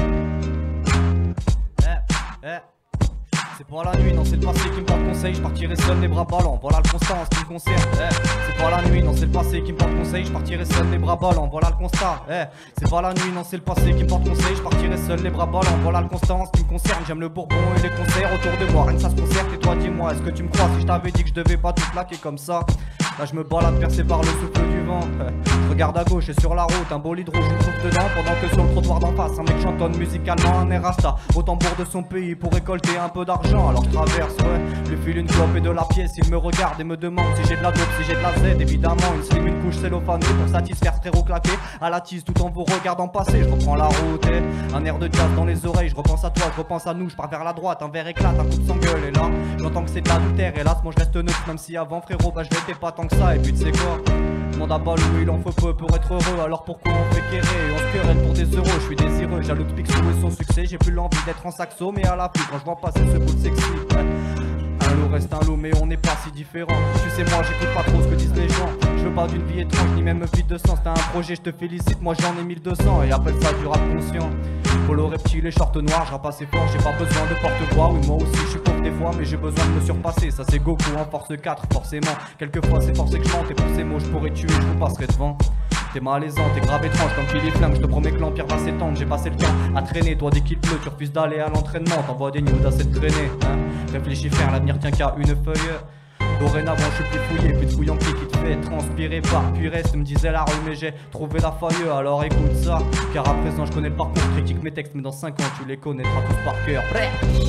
Eh, eh. C'est pas la nuit, non c'est le passé qui me porte conseil. Je partirai seul les bras ballants, voilà le constat en ce qui me concerne. Eh, c'est pas la nuit, non c'est le passé qui me porte conseil. Je partirai seul les bras ballants, voilà le constat. Eh, c'est pas la nuit, non c'est le passé qui me porte conseil. Je partirai seul les bras ballants, voilà le constat en ce qui me concerne. J'aime le bourbon et les concerts autour de moi. Rien que ça se concerte et toi dis-moi, est-ce que tu me crois si je t'avais dit que je devais pas tout plaquer comme ça? Là je me balade percé par le souffle du vent. Je regarde à gauche et sur la route un bolide rouge me trouve dedans. Pendant que sur le trottoir d'en face un mec chantonne musicalement un air rasta au tambour de son pays pour récolter un peu d'argent. Alors je traverse, ouais, je lui file une clope et de la pièce. Il me regarde et me demande si j'ai de la dope, si j'ai de la Z. Évidemment une slim, une couche cellophanée pour satisfaire ce frérot claqué à la tise tout en vous regardant passer. Je reprends la route et un air de jazz dans les oreilles. Je repense à toi, je repense à nous, je pars vers la droite. Un verre éclate, un coup de s'engueule et là j'entends que c'est de l'adultère. Hélas moi je reste neutre même si avant frérot bah je l'étais pas tant que ça. Et puis tu sais quoi, demande à Balou, il en faut peu pour être heureux. Alors pourquoi on fait quérer, on se querelle pour des euros. Je suis désireux, jaloux de Picsou et son succès. J'ai plus l'envie d'être en saxo mais à la pluie quand je vois passer ce bout de sexy. Un loup reste un loup mais on n'est pas si différents. Tu sais moi j'écoute pas trop ce que disent les gens. Je veux pas d'une vie étrange ni même vide de sens. T'as un projet je te félicite, moi j'en ai mille deux cents. Et appelle ça du rap conscient. Polo reptile et short noir, je rappe assez fort, j'ai pas besoin de porte-voix. Oui moi aussi je suis pauvre des fois mais j'ai besoin de me surpasser. Ça c'est Goku en force quatre forcément. Quelquefois c'est forcé que je chante et pour ces mots je pourrais tuer, je vous passerai devant. T'es malaisant, t'es grave étrange comme Philippe Flamme. Je te promets que l'empire va s'étendre, j'ai passé le temps à traîner. Toi dès qu'il pleut tu refuses d'aller à l'entraînement. T'envoies des nudes à cette traînée hein. Réfléchis frère, l'avenir tient qu'à une feuille. Dorénavant je suis plus fouillé, plus de fouille en qui te fait transpirer par puis reste, me disait la rue mais j'ai trouvé la faille. Alors écoute ça, car à présent je connais le parcours. Critique mes textes mais dans cinq ans tu les connaîtras tous par cœur. Prêt?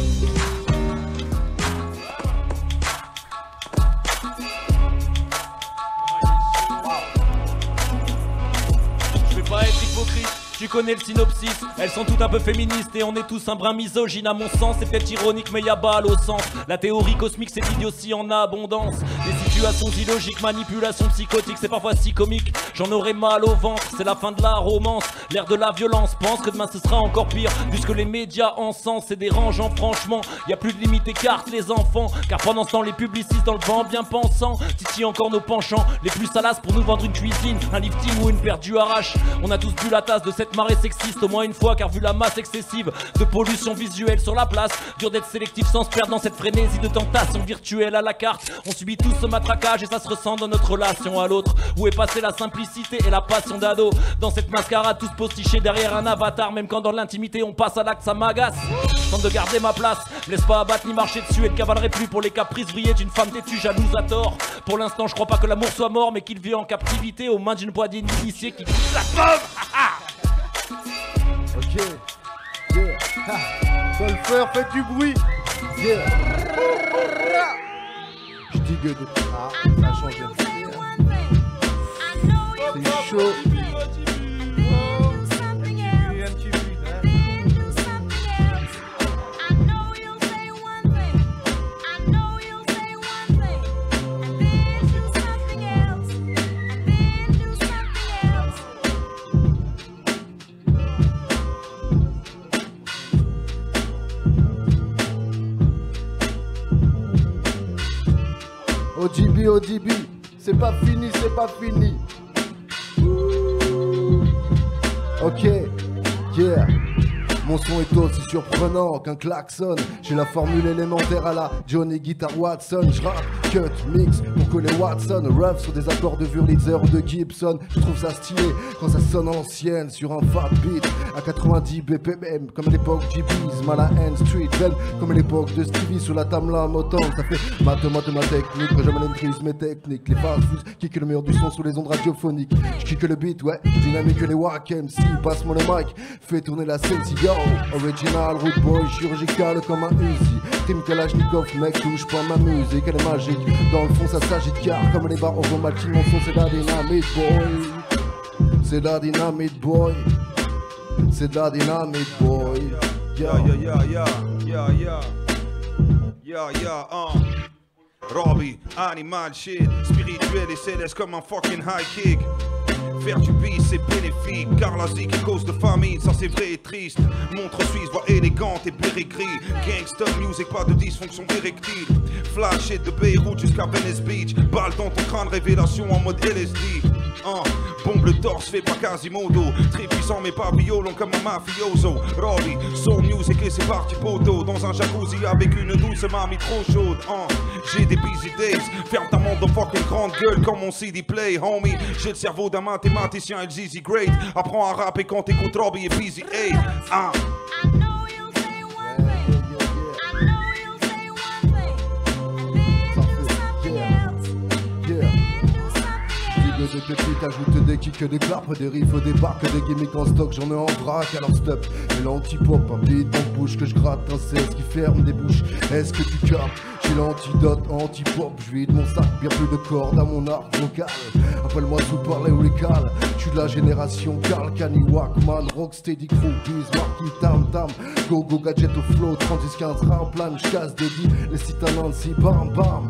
Je vais pas être hypocrite. Tu connais le synopsis, elles sont toutes un peu féministes et on est tous un brin misogyne à mon sens. C'est peut-être ironique mais y'a balle au centre. La théorie cosmique c'est l'idiotie en abondance. Des situations illogiques, manipulation psychotique, c'est parfois si comique. J'en aurais mal au ventre, c'est la fin de la romance. L'ère de la violence, pense que demain ce sera encore pire. Puisque les médias encensent, c'est dérangeant franchement. Y'a plus de limite, écarte les enfants. Car pendant ce temps les publicistes dans le vent bien pensants titillent encore nos penchants les plus salaces pour nous vendre une cuisine, un lifting ou une paire du arrache. On a tous bu la tasse de cette marée sexiste au moins une fois, car vu la masse excessive de pollution visuelle sur la place, dur d'être sélectif sans se perdre dans cette frénésie de tentation virtuelle à la carte. On subit tous ce matraquage et ça se ressent dans notre relation à l'autre. Où est passée la simplicité et la passion d'ado? Dans cette mascarade tous postichés derrière un avatar, même quand dans l'intimité on passe à l'acte ça m'agace. Je tente de garder ma place, me laisse pas abattre ni marcher dessus et ne cavalerai plus pour les caprices vrillés d'une femme têtue jalouse à tort. Pour l'instant je crois pas que l'amour soit mort mais qu'il vit en captivité aux mains d'une poignée d'initiés qui pousse la pomme. Ok, yeah, ha, golfeur, faites du bruit, yeah. Je digue de... Ah, ça a changé. C'est chaud. O G B, O G B, c'est pas fini, c'est pas fini. Ok, yeah. Mon son est aussi surprenant qu'un klaxon. J'ai la formule élémentaire à la Johnny Guitar Watson. J'rappe, cut, mix pour que les Watson rough sur des accords de Wurlitzer ou de Gibson. Je trouve ça stylé quand ça sonne ancienne sur un fat beat à quatre-vingt-dix B P M comme à l'époque G B's, Mala N Street Bell comme à l'époque de Stevie sur la Tamla Motown. Ça fait math, math, ma technique, quand jamais maîtrise mes techniques. Les fast foods kick le meilleur du son sous les ondes radiophoniques. Je kick le beat, ouais, dynamique que les wack M C. Passe-moi le mic, fais tourner la scène, si yo. Original, root boy, chirurgical comme un Uzi. Tim Kalashnikov, mec, touche pas ma musique, elle est magique. Dans le fond, ça s'agit de car comme les barres au matin, mon son, c'est la dynamite, boy. C'est la dynamite, boy. C'est de la dynamite, boy. Yeah, yeah, yeah, yeah, yeah, yeah. Yeah, yeah, uh. Robbie, animal shit. Spirituel et céleste comme un fucking high kick. Faire du bis c'est bénéfique, car la zik cause de famine, ça c'est vrai et triste. Montre suisse, voix élégante et pérégris. Gangsta music, pas de dysfonction érectile. Flash et de Beyrouth jusqu'à Venice Beach. Balle dans ton crâne, révélation en mode L S D. Uh, bombe le torse, fait pas Quasimodo. Très puissant mais pas violent comme un mafioso. Robbie, soul music et c'est parti poteau. Dans un jacuzzi avec une douce mamie trop chaude. Uh, j'ai des busy days, ferme ta montre de fucking grande gueule comme mon C D play, homie. J'ai le cerveau d'un mathématicien et le Zizi great. Apprends à rapper quand t'écoutes Robbie et Busy Hey. Uh. Des pépites, ajoute des kicks, des claps, des riffs, des barques, des gimmicks en stock, j'en ai en vrac, alors stop. Et l'anti-pop, un beat en bouche que je gratte, un seize qui ferme des bouches. Est-ce que tu captes? J'ai l'antidote anti-pop, je vide mon sac, bien plus de cordes à mon art vocal. Appelle-moi sous parler ou les cales. Je suis de la génération Carl, Kanye, Walkman, Rocksteady, Crew, Biz, Marky, Tam Tam, Go Go Gadget au flow, trente-six quinze, rare plan, j'casse des dix, les sites à Nancy, bam bam.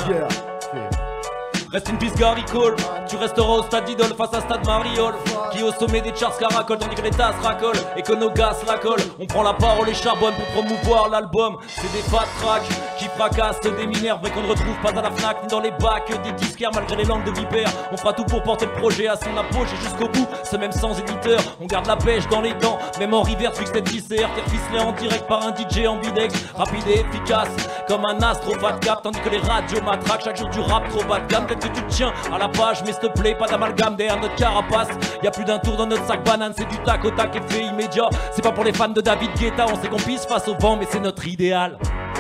Yeah. Reste une piste Garicole, tu resteras au stade d'idole face à stade Mariol. Qui au sommet des charts caracole tandis que les tasses racolent et que nos gaz racolent. On prend la parole et charbonne pour promouvoir l'album. C'est des fat tracks qui fracassent des mineurs et qu'on ne retrouve pas à la Fnac ni dans les bacs des disquaires malgré les langues de vipère. On fera tout pour porter le projet à son apogée jusqu'au bout, ce même sans éditeur. On garde la pêche dans les dents, même en rivière fixe cette viscère. Terre ficelée en direct par un D J ambidex, rapide et efficace comme un astro fat cap. Tandis que les radios matraquent chaque jour du rap trop bas de gamme. Peut-être que tu te tiens à la page mais s'il te plaît pas d'amalgame derrière notre carapace. Y'a plus d'un tour dans notre sac banane, c'est du tac au tac et fait immédiat. C'est pas pour les fans de David Guetta, on sait qu'on pisse face au vent mais c'est notre idéal.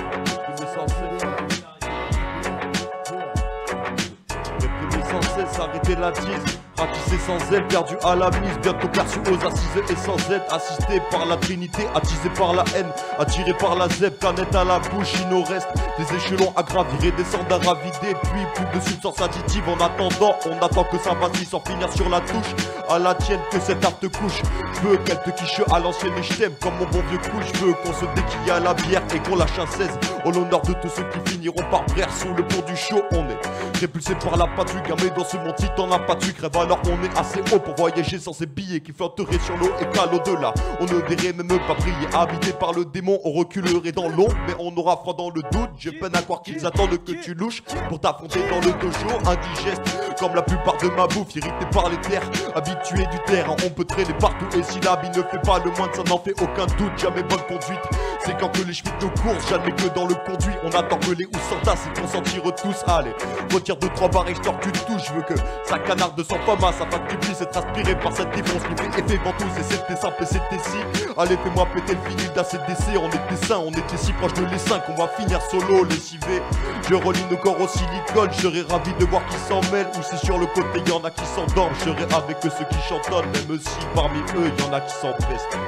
Réprimer sans cesse, arrêter la tise. Ratissé sans aile, perdu à la mise, bientôt perçu aux assises et sans aide. Assisté par la trinité, attisé par la haine, attiré par la zèbre, canette à la bouche. Il nous reste des échelons à gravir et des cendres à vider. Puis plus de substances additives en attendant. On attend que ça vacille sans finir sur la touche. À la tienne que cette art te couche. Je veux qu'elle te quiche à l'ancienne et je t'aime comme mon bon vieux coup. Je veux qu'on se déquille à la bière et qu'on lâche un seize. Au l'honneur de tous ceux qui finiront par brère sous le pont du show. On est répulsé par la patrie, gamé dans ce monde si t'en as pas tu crèves. Alors on est assez haut pour voyager sans ces billets qui flotteraient sur l'eau et qu'à l'au-delà on ne verrait même pas briller. Habité par le démon, on reculerait dans l'ombre, mais on aura froid dans le doute. J'ai peine à croire qu'ils attendent que tu louches pour t'affronter dans le dojo. Indigeste comme la plupart de ma bouffe, irrité par les terres, habitué du terrain. On peut traîner partout et si l'habit ne fait pas le moindre, ça n'en fait aucun doute. Jamais bonne conduite, c'est quand que les chemins nous courent. Jamais que dans le conduit, on attend que les housses s'entassent et qu'on s'en tire tous. Allez, retire deux trois barres et je tu touches. Je veux que ça canarde sans fama, ça fait que tu puisses être aspiré par cette défense qui fait effet ventouse. Et c'était simple et c'était si. Allez, fais-moi péter le vinyle d'A C D C. On était sains, on était si proche de l'essaim qu'on va finir solo, lessivé. Je relie nos corps au silicone. Je serais ravi de voir qui s'en mêlent. Ou c'est sur le côté, y'en a qui s'endorment. Je serais avec eux ceux qui chantonnent. Même si parmi eux, y'en a qui s'empestent.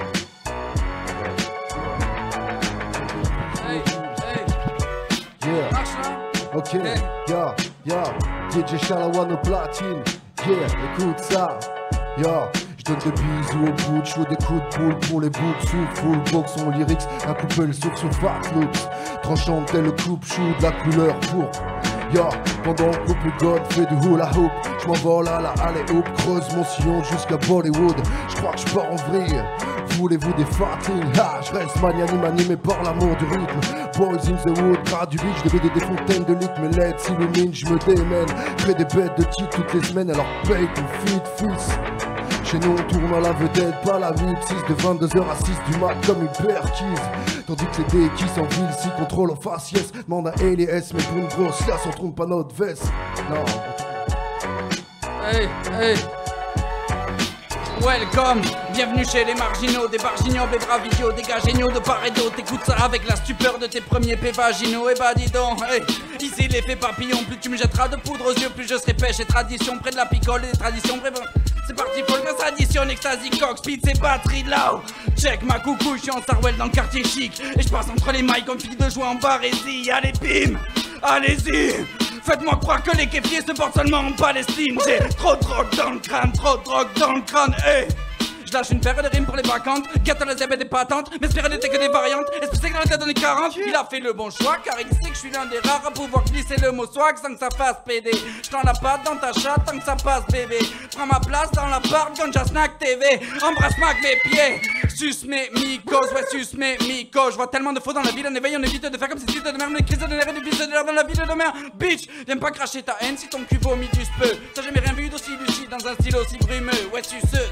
Yeah. Ok, yeah, yeah. D J Shalawan au platine. Yeah, écoute ça. Yeah. J'donne des bisous au bout, j'joue des coups de boule pour les boucs sous full box, son lyrics, à couper le sourd sous fat loops. Tranchant tel le coupe chou de la couleur pour. Yeah, pendant que le god fait du hula hoop, j'm'envole à la alley hoop, creuse mon sillon jusqu'à Bollywood. J'crois que j'pars en vrille. Voulez-vous des fatings? Ah, je reste magnanime animé par l'amour du rythme. Boys in the wood, grade du beach, des B D, des fontaines de litres. Mes L E D s'illuminent, je me démène. Fais des bêtes de titres toutes les semaines, alors paye ton feed, fils. Chez nous on tourne à la vedette, pas la huit six de vingt-deux heures à six du mat comme une perquise. Tandis que les D qui s'en ville, si contrôle en faciès. Demande à Elias, mais pour une grosse classe on trompe pas notre veste. Non. Hey, hey. Welcome, bienvenue chez les marginaux, des bargignons, des bras vidéos, des gars géniaux de part et d'autre. T'écoutes ça avec la stupeur de tes premiers pets vaginaux. Et bah dis donc, hey, ici l'effet papillon. Plus tu me jetteras de poudre aux yeux, plus je serai pêche et tradition. Près de la picole et des traditions, bref. C'est parti pour le tradition, ecstasy, coq, speed, c'est batterie là. Check ma coucou, je suis en Sarwell dans le quartier chic. Et je passe entre les mailles comme fille de jouer en barésie. Allez bim, allez-y. Faites-moi croire que les kéfiers se portent seulement en Palestine. J'ai trop de drogue dans le crâne, trop de drogue dans le crâne, hey. Je lâche une paire de rimes pour les vacantes. Gâte à la zèbre et des patentes. Mais espérer n'était que des variantes. Espérer que la tête dans les quarante. Il a fait le bon choix car il sait que je suis l'un des rares à pouvoir glisser le mot swag sans que ça fasse péder. Je tends la patte dans ta chatte tant que ça passe bébé. Prends ma place dans l'appart Ganja Snack T V. Embrasse-moi avec mes pieds. Suce mes mycoses, ouais suce mes mycoses. Je vois tellement de faux dans la ville, on éveille, on évite de faire comme si c'était de merde. Les crises de nerfs et du vice de l'air dans la ville de demain. Bitch, viens pas cracher ta haine si ton cul vomit du speu. T'as jamais rien vu d'aussi lucide dans un style aussi brumeux. Ouais suceuse.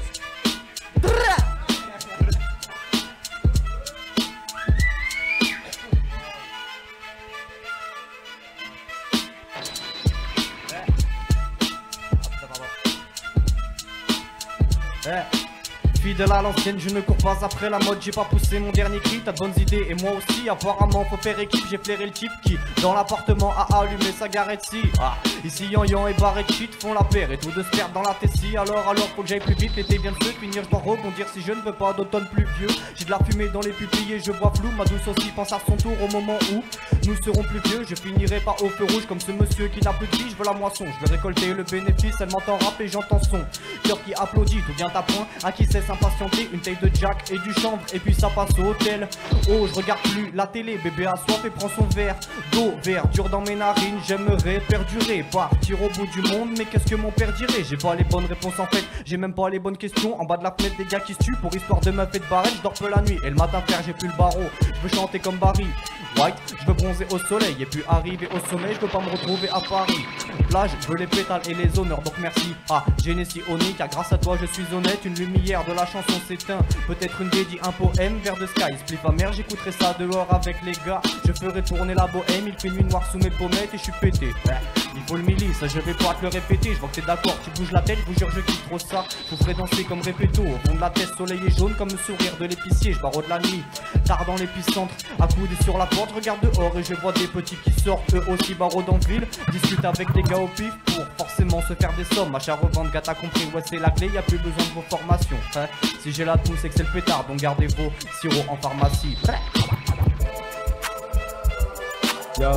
Hey. Fidèle à l'ancienne, je ne cours pas après la mode, j'ai pas poussé mon dernier cri, t'as de bonnes idées et moi aussi, apparemment faut faire équipe, j'ai flairé le type qui, dans l'appartement a allumé sa garette-ci. Ah, ici Yan Yan et Barrett Shit font la paire et tous deux se perdent dans la tessie, alors alors faut que j'aille plus vite, l'été vient de se finir, je dois rebondir si je ne veux pas d'automne pluvieux, j'ai de la fumée dans les pupilles et je vois flou, ma douce aussi pense à son tour au moment où nous serons plus vieux, je finirai pas au feu rouge comme ce monsieur qui n'a plus de vie, je veux la moisson, je vais récolter le bénéfice, elle m'entend rapper, j'entends son cœur qui applaudit, tout vient à point, à qui c'est ça impatienté, une taille de Jack et du chanvre, et puis ça passe au hôtel. Oh, je regarde plus la télé, bébé a soif et prend son verre d'eau, verdure dans mes narines, j'aimerais perdurer, partir au bout du monde, mais qu'est-ce que mon père dirait? J'ai pas les bonnes réponses en fait, j'ai même pas les bonnes questions. En bas de la fenêtre des gars qui se tuent pour histoire de meuf et de barrette, je dors peu la nuit, et le matin frère j'ai plus le barreau, je veux chanter comme Barry White, je veux bronzer au soleil, et puis arriver au sommet, je veux pas me retrouver à Paris. Plage, je veux les pétales et les honneurs, donc merci à Genesee Oni, car grâce à toi je suis honnête, une lumière de la chanson s'éteint, peut-être une dédie, un poème vers the sky, spliff amer, j'écouterai ça dehors avec les gars, je ferai tourner la bohème, il fait nuit noire sous mes pommettes et je suis pété. Il faut le milice, ça je vais pas te le répéter, je vois que t'es d'accord, tu bouges la tête, je vous jure je kiffe trop ça, vous ferez danser comme répéto, au fond de la tête soleil est jaune comme le sourire de l'épicier, je barre de la nuit, tard dans l'épicentre, accoudé sur la porte, regarde dehors et je vois des petits qui sortent, eux aussi barreaux dans le ville, discute avec des gars au pif pour forcément se faire des sommes, achat revendre, gars t'as compris, ouais c'est la clé, y a plus besoin de vos formations, hein. Si j'ai la toux c'est que c'est le pétard, donc gardez vos sirops en pharmacie. Yo.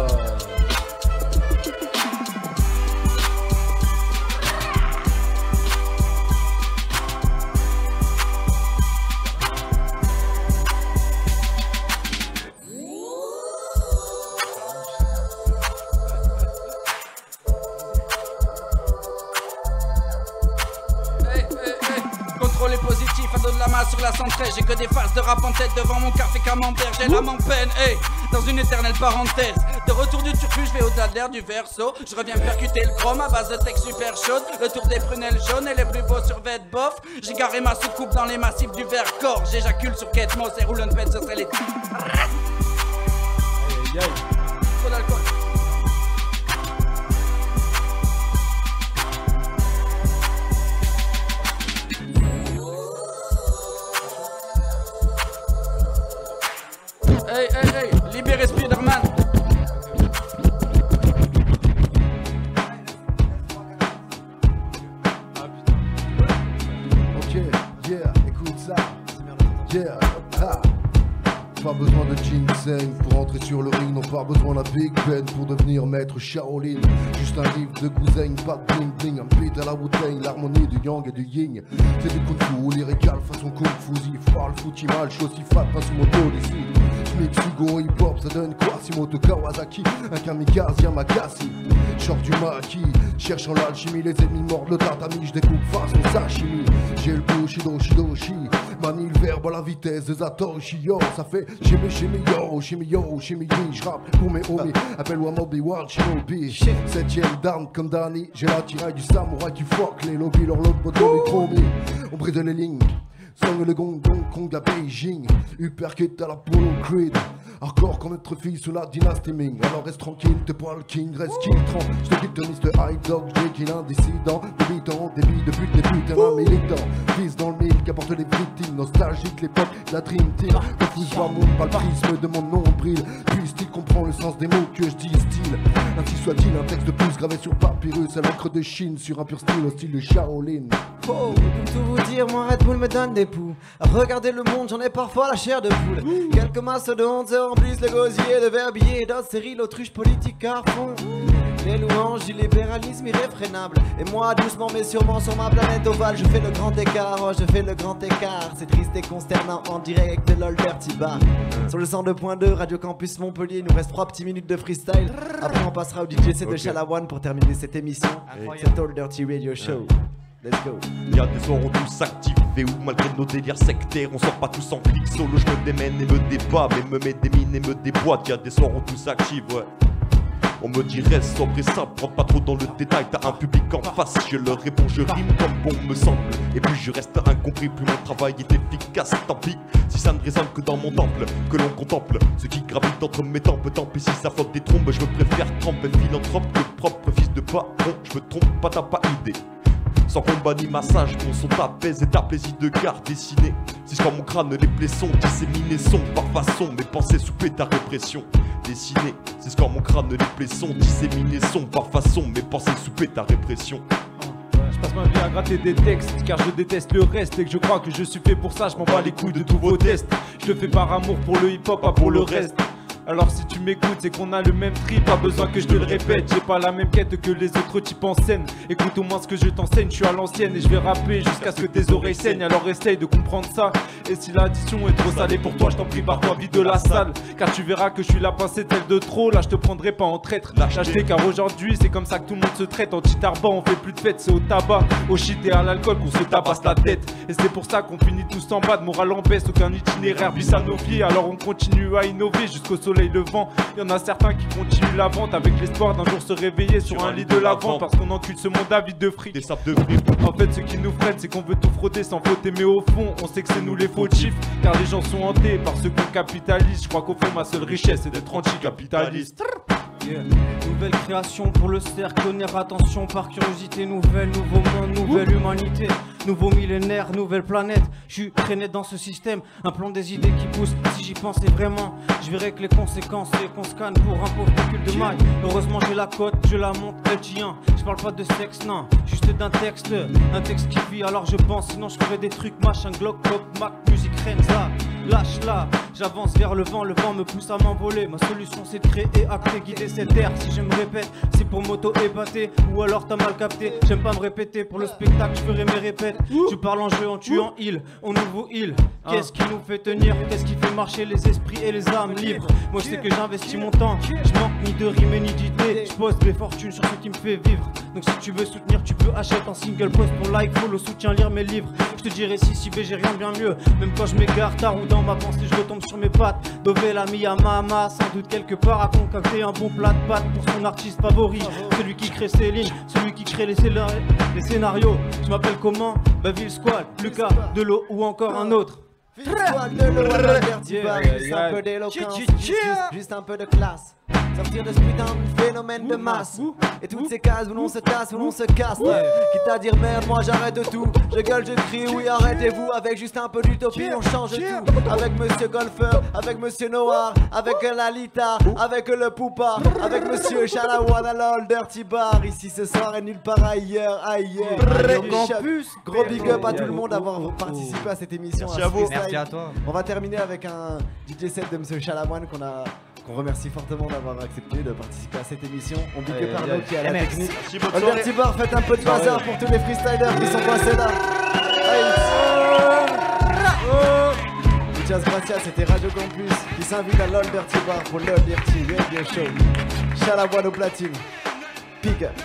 Contrôle est positif, à dos de la main sur la centrale. J'ai que des faces de rap en tête devant mon café camembert. J'ai l'âme en peine, hey, dans une éternelle parenthèse. De retour du turcu, je vais au-delà de l'air du verso. Je reviens percuter le chrome à base de texte super chaude. Le tour des prunelles jaunes et les plus beaux survêtements bof. J'ai garé ma soucoupe dans les massifs du Vercors. J'éjacule sur Kate Moss et roule une pète, ce serait les. Aïe aïe aïe. Trop d'alcool. Hey, hey, hey, libérez Spider-Man. Ok, yeah, écoute ça. Yeah, ah. Pas besoin de ginseng pour entrer sur le ring, non pas besoin d'un Big Ben pour devenir maître Shaolin. Juste un livre de cousin, pas de bling bling, un beat à la Wu-Tang, l'harmonie du yang et du yin. C'est du kung fu, lyrical façon kung fu, parle fouti mal, chaud si fat, pas sous moto d'ici. J'mix Hugo hip hop, ça donne quoi? Simoto Kawasaki, un kamikaze Yamakasi. Short du maquis, cherchant l'alchimie, les ennemis mordent le tatami, j'découpe façon sashimi. J'ai le bushido shidoshi, manie le verbe à la vitesse de Satoshi. Yo, ça fait shimmy shimmy yo, shimmy yo, shimmy yi. J'rappe pour mes homies, appelle-moi Moby World Shinobi. Septième d'arme comme Danny, j'ai la tiraille du samouraï qui fuck les lobbies, leur lot de chromie. On brise les lignes. Sonne le gong gong Kong à Beijing, uppercut à la Polo Creed. Hardcore comme notre fille sous la dynastie Ming. Alors reste tranquille, t'es pas le king, reste kill trempe. J'te quitte Mister High Dog, j'ai qu'il indécident. Débitant, débit de pute, des putes, un militant. Fils dans le mille qui apporte les victimes. Nostalgique l'époque, la Dream Team. Refuse pas mon pas le prisme de mon nombril. Puisse-t-il comprendre le sens des mots que je dis style. Ainsi soit-il, un texte de plus gravé sur papyrus. À l'encre de Chine, sur un pur style au style de Shaolin. Oh, pour tout vous dire, moi Red Bull me donne des poux. À regarder le monde, j'en ai parfois la chair de poule. Mmh. Quelques masses de honte remplissent le gosier de verbier. D'autres séries, l'autruche politique à fond. Les louanges du libéralisme irréfrénable. Et moi, doucement mais sûrement sur ma planète ovale, je fais le grand écart, oh, je fais le grand écart. C'est triste et consternant en direct de l'Old Dirty Bar. Sur le cent deux point deux, Radio Campus Montpellier, il nous reste trois petites minutes de freestyle. Après, on passera au D J C de okay. Shalawan pour terminer cette émission. C'est Old Dirty Radio Show. Let's go. Y'a des soirs où tous activés où malgré nos délires sectaires on sort pas tous en clic solo, je me démène et me débat, mais me met des mines et me déboîte. Y'a des soirs où tous actifs, ouais. On me dit reste sobre et simple, rentre pas trop dans le détail, t'as un public en face, je leur réponds, je rime comme bon me semble. Et puis je reste incompris, plus mon travail est efficace, tant pis. Si ça ne résonne que dans mon temple, que l'on contemple ce qui gravite entre mes tempes, tant pis si ça flotte des trombes, je me préfère tremper philanthrope que propre fils de patron. Je me trompe pas, t'as pas idée. Sans combat ni massage, mon son t'apaise et ta plaisir de garde dessiné. Si je mon crâne, les plaies sont disséminées sont par façon, mes pensées souper ta répression. Dessiné, c'est ce quand mon crâne, les plaies sont disséminées sont par façon, mes pensées souper ta répression. Je passe ma vie à gratter des textes car je déteste le reste et que je crois que je suis fait pour ça, je m'en bats les couilles de tous vos tests. Je le fais par amour pour le hip hop, pas pour le reste. Alors si tu m'écoutes, c'est qu'on a le même trip, pas besoin que je te le répète. J'ai pas la même quête que les autres types en scène. Écoute au moins ce que je t'enseigne, je suis à l'ancienne et je vais rapper jusqu'à ce que tes oreilles saignent. Alors essaye de comprendre ça. Et si l'addition est trop salée pour toi, je t'en prie, barre-toi vite de la salle. Car tu verras que je suis la pincée telle de trop. Là je te prendrai pas en traître. Lâcheté car aujourd'hui c'est comme ça que tout le monde se traite. En titarba on fait plus de fêtes, c'est au tabac, au shit et à l'alcool qu'on se tabasse la tête. Et c'est pour ça qu'on finit tous en bas, de morale en baisse, aucun itinéraire bis à nos pieds. Alors on continue à innover jusqu'au soleil levant. Y'en a certains qui continuent la vente avec l'espoir d'un jour se réveiller sur un lit de lavant. Parce qu'on encule ce monde avide de fric, des sapes de fric. En fait ce qui nous freine c'est qu'on veut tout frauder sans faute. Mais au fond on sait que c'est nous les fautifs. Car les gens sont hantés par ceux qu'on capitalise. Je crois qu'au fond ma seule richesse c'est d'être anti-capitaliste. Yeah. Nouvelle création pour le cercle, honneur, attention par curiosité. Nouvelle, nouveau monde, nouvelle humanité. Nouveau millénaire, nouvelle planète. Je suis traîné dans ce système, un plan des idées qui pousse. Si j'y pensais vraiment, je verrais que les conséquences c'est qu'on scanne pour un pauvre pécule de maille. Heureusement j'ai la cote, je la monte, elle tient. Je parle pas de sexe, non, juste d'un texte. Un texte qui vit, alors je pense, sinon je ferais des trucs machin, Glock, Glock, Mac, musique, Renza. Lâche là, j'avance vers le vent, le vent me pousse à m'envoler. Ma solution c'est de créer, acter, guider cette terre. Si je me répète, c'est pour m'auto-épater. Ou alors t'as mal capté, j'aime pas me répéter. Pour le spectacle, je ferai mes répètes. Tu parles en jeu, en tuant il, on nouveau il. Qu'est-ce qui nous fait tenir? Qu'est-ce qui fait marcher les esprits et les âmes libres? Moi je sais que j'investis mon temps, je manque ni de rime ni d'idées. Je pose mes fortunes sur ce qui me fait vivre. Donc si tu veux soutenir, tu peux acheter en single, post ton like, follow, soutien, lire mes livres. Je te dirai si si B, j'ai rien de bien mieux. Même quand je m'égare tard ou dans ma pensée, je retombe sur mes pattes. Dové l'ami à Mama, sans doute quelque part à concocter un bon plat de pâtes pour son artiste favori. Celui qui crée ses lignes, celui qui crée les, les scénarios. Je m'appelle comment? Baville Squad, Lucas, de l'eau ou encore un autre. Squad de l'eau à l'Alberti Bar, juste un peu d'éloquence, juste, juste un peu de classe. Sortir de ce putain de phénomène de masse. Et toutes ces cases où l'on se tasse, où l'on se casse. Quitte à dire merde, moi j'arrête tout. Je gueule, je crie, oui arrêtez-vous. Avec juste un peu d'utopie, on change tout. Avec Monsieur Golfeur, avec Monsieur Noir, avec Lalita, avec le Poupa, avec Monsieur Chalawan à l'Old Dirty Bar. Ici ce soir et nulle part ailleurs, ailleurs. Radio Campus. Gros big up à tout le monde d'avoir participé à cette émission. Merci à vous. Merci à toi. On va terminer avec un D J set de Monsieur Chalawan qu'on a. On remercie fortement d'avoir accepté de participer à cette émission. On big up Arnaud qui est à la technique. Alberti Bar, faites un peu de bazar pour tous les freestylers qui sont passés là. Muchas gracias, c'était Radio Campus qui s'invite à l'Old Dirty Bar pour l'Old Dirty Radio Show. Chalawan au platine. Pig up.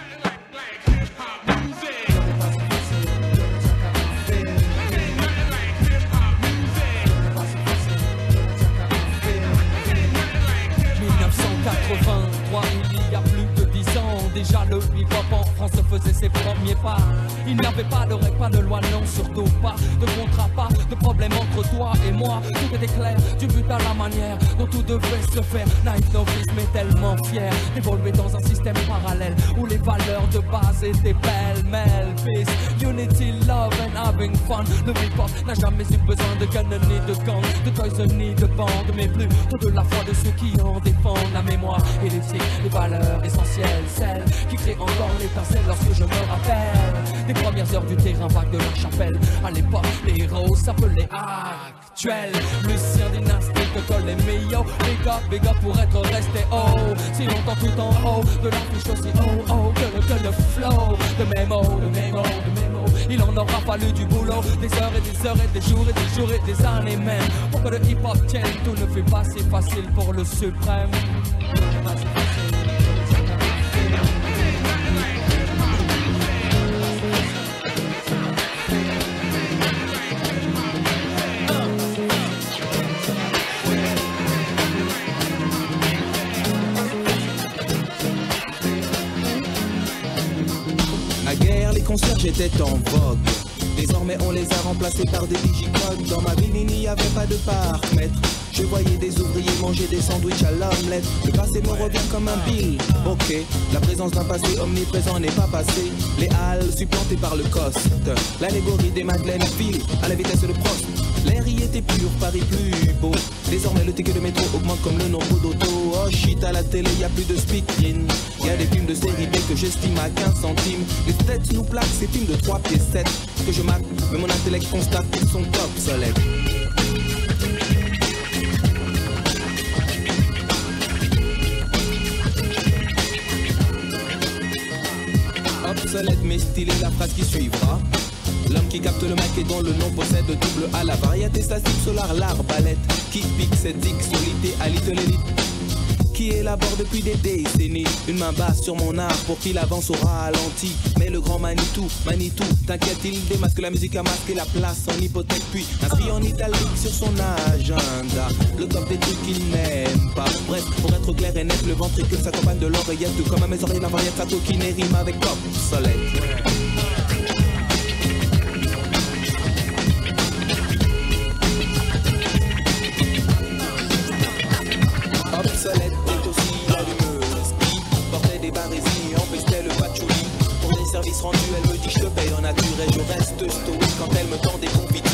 quatre-vingt-trois, il y a plus de dix ans, déjà le hip-hop en France faisait ses premiers pas. Il n'y avait pas de règles, pas de loi, non, surtout pas de contrat, pas de problème entre toi et moi. Tout était clair, du but à la manière dont tout devait se faire. Night Novice, mais tellement fier d'évoluer dans un système parallèle où les valeurs de base étaient pêle-mêle. Peace, unity, love and having fun. Le hip-hop n'a jamais eu besoin de canon ni de gang, de toys ni de bande, mais plutôt de la foi de ceux qui en défendent la mémoire et l'éthique, les valeurs essentielles, celles qui créent encore l'étincelle lorsque je me rappelle des premières heures du terrain vague de la chapelle. À l'époque, les héros s'appelaient actuels. Lucien dynastique, Col et Mio, big up, big up pour être resté haut. Si longtemps tout en haut, de l'affiche aussi oh oh, que le, que le flow. De mes mots, de mes mots, de mes mots. Il en aura fallu du boulot, des heures et des heures et des jours et des jours et des années même. Pour que le hip-hop tienne, tout ne fait pas si facile pour le suprême. Naguère, les concierges étaient en vogue. Désormais on les a remplacés par des digicodes. Dans ma ville il n'y avait pas de parc-mètre. Je voyais des ouvriers manger des sandwichs à l'omelette. Le passé me revient comme un bill. Ok, la présence d'un passé omniprésent n'est pas passé. Les halles supplantées par le coste. L'allégorie des Madeleines file à la vitesse de Prost. L'air y était pur, Paris plus beau. Désormais le ticket de métro augmente comme le nombre d'autos. Oh shit, à la télé y a plus de speaking. Y a des films de série B que j'estime à quinze centimes. Les têtes nous plaquent ces films de trois pieds sept que je marque, mais mon intellect constate qu'ils sont obsolètes. Obsolète mais stylé, la phrase qui suivra. L'homme qui capte le mic et dont le nom possède double A. La variété statique solar, l'arbalète qui pique cette solité à little élite qui élabore depuis des décennies une main basse sur mon art pour qu'il avance au ralenti. Mais le grand Manitou, Manitou, t'inquiète, il démasque la musique à masquer la place en hypothèque puis inscrit en italique sur son agenda le top des trucs qu'il n'aime pas. Bref, pour être clair et net, le ventricule s'accompagne de l'oreillette, tout comme à mes oreilles la variété sa coquine et rime avec pop soleil. Obsolète est aussi l'allumeuse qui portait des barésies, empestait le patchouli. Pour des services rendus, elle me dit je te paye en nature et je reste stoïque quand elle me tend des confitures.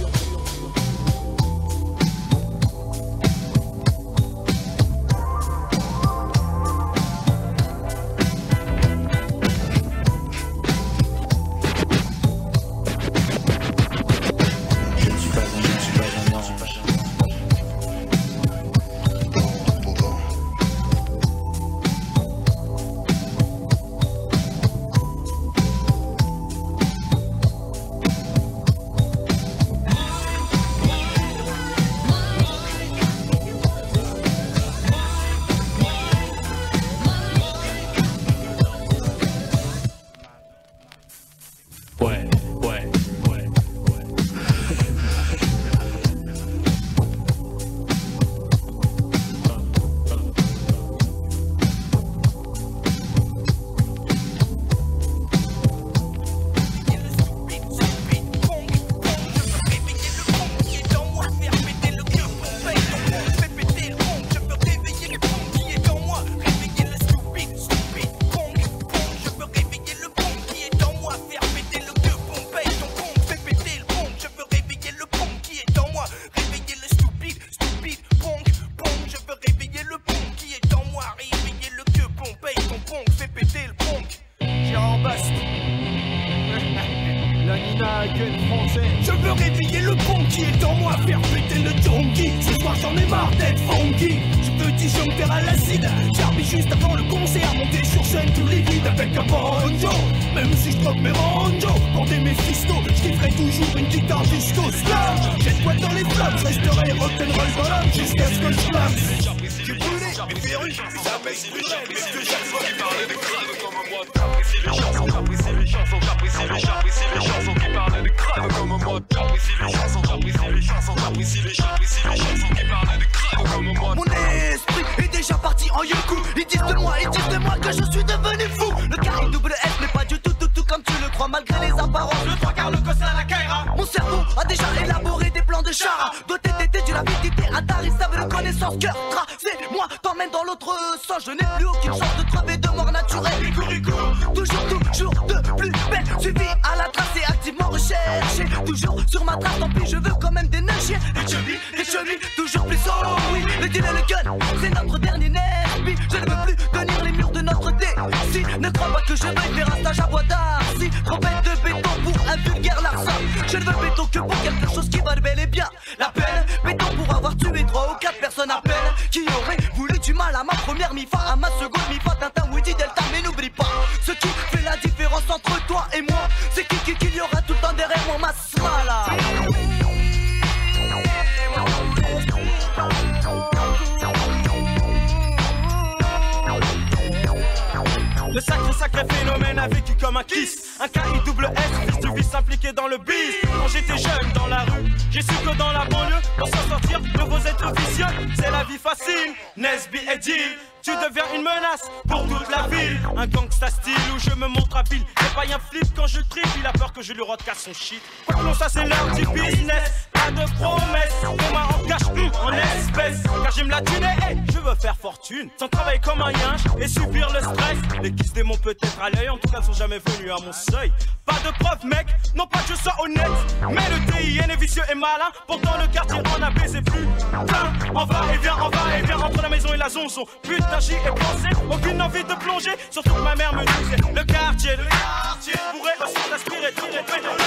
Le sacré sacré phénomène a vécu comme un kiss. Un K I double S, fils du vice impliqué dans le biz. Quand j'étais jeune dans la rue, j'ai su que dans la banlieue, pour s'en sortir, de vos êtres vicieux, c'est la vie facile. Nesby et Jill, tu deviens une menace pour toute la ville. Un gangsta style où je me montre habile. Les païens flippent quand je tripe, il a peur que je lui recasse son shit. Quoi que l'on ça c'est l'heure du business. Pas de promesses, on m'a en cash, hum, en espèces. Car j'aime la thune et hey, je veux faire fortune. Sans travailler comme un yinche et subir le stress. Les kisses démons peut-être à l'œil, en tout cas ne sont jamais venus à mon seuil. Pas de preuve mec, non pas que je sois honnête. Mais le T I N est vicieux et malin. Pourtant le quartier en a baisé plus. Putain, on va et vient, on va et vient entre la maison et la zonzon. Putain j'y ai pensé, aucune envie de plonger. Surtout que ma mère me disait, le quartier, le quartier pourrait aussi t'aspirer, tirer,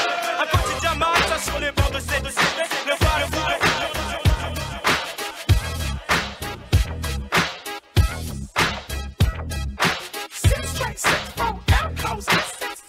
un quotidien mal, ça sur les bords de ces de ces. Le voir, le voir, Six straight, six, four, out, close, six,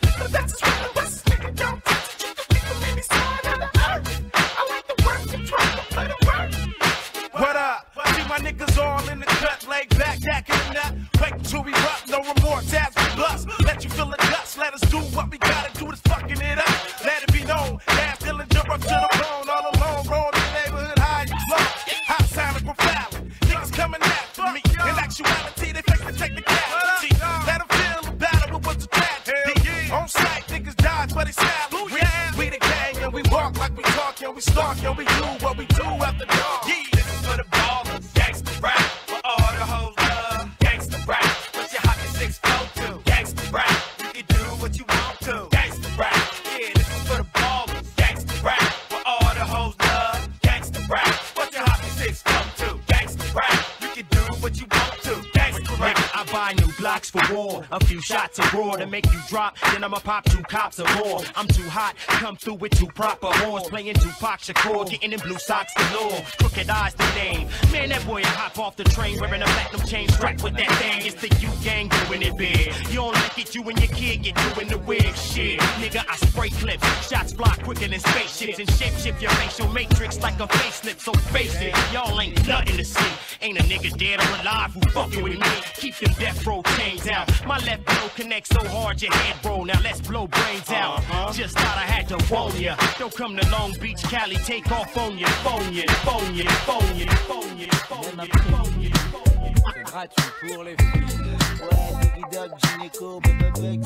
park, yo, we do what we do after dark. Yeah, this is for the ballers, gangsta rap, for all the hoes love. Gangsta rap, what your hockey six go to. Gangsta rap, you can do what you want to. Gangsta rap, yeah, this is for the ballers. Gangsta rap, for all the hoes love. Gangsta rap, what your hockey six go to. Gangsta rap, you can do what you want to. Gangsta rap, I buy new blocks for war. A few shots of raw to make you drop. Then I'ma pop two cops or more. I'm too hot, come through with two proper whores. Playing Tupac Shakur, getting in blue socks galore. Crooked eyes the name. Man, that boy I hop off the train wearing a platinum chain strapped with that thing. It's the U gang doing it big. You don't like it, you and your kid get doing the wig shit. Nigga, I spray clips. Shots fly quicker than spaceships. And shape shift your facial matrix like a facelift. So face it, y'all ain't nothing to see. Ain't a nigga dead or alive who fucking with me. Keep them death row chains out. My left blow connects so hard your head roll. Now let's blow brains out. Uh-huh. Just thought I had to warn ya. Don't come to Long Beach, Cali, take off on ya. Phone ya, phone ya, phone ya, phone ya, phone ya, phone ya. C'est gratuit pour les filles. Ouais, Diggy Dog, Gynéco, Bébé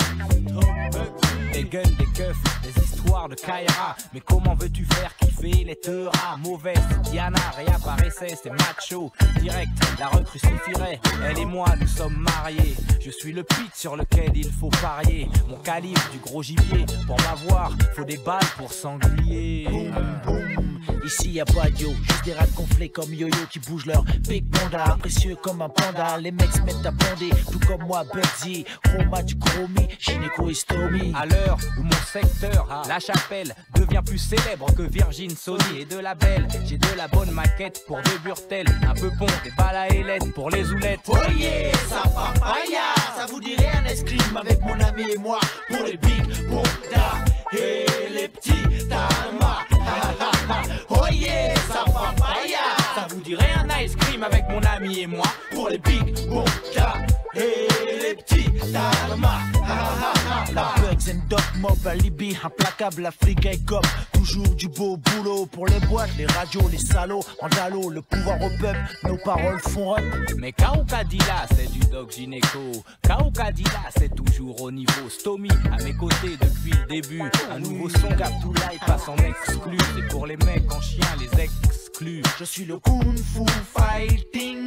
des guns, des keufs, des histoires de Kaira. Mais comment veux-tu faire kiffer les teuras? Mauvaise, Diana réapparaissait, c'est macho. Direct, la recrue suffirait. Elle et moi, nous sommes mariés. Je suis le pit sur lequel il faut parier. Mon calibre, du gros gibier. Pour m'avoir, faut des balles pour sanglier. Boum, boum. Ici y'a pas de yo, juste des rats gonflés comme yo-yo qui bougent leur big panda. Précieux comme un panda, les mecs se mettent à bander. Tout comme moi, Bugsy, Chroma du chromie, gynéco et stomie. À l'heure où mon secteur, ah. La Chapelle, devient plus célèbre que Virgin, Sony et de la belle. J'ai de la bonne maquette pour deux burtels, un peu pont, des balles à ailettes pour les oulettes. Oh yeah, ça papaya, ça vous dirait un escrime avec mon ami et moi pour les big bondas et les petits tamas. Oh yeah, ça papaya, ça vous dirait un ice cream avec mon ami et moi pour les big bondas et les petits tamas. La Bugs and Doc Mob, alibi, implacable, Africa et cop. Toujours du beau boulot pour les boîtes, les radios, les salauds. Andalo, le pouvoir au peuple, nos paroles font up. Mais Kao Kadila, c'est du Doc Gynéco. Kao Kadila, c'est toujours au niveau. Stomy, à mes côtés depuis le début. Un nouveau son Gabdoulaye passe en exclu. C'est pour les mecs en chien, les exclus. Je suis le Kung Fu Fighting.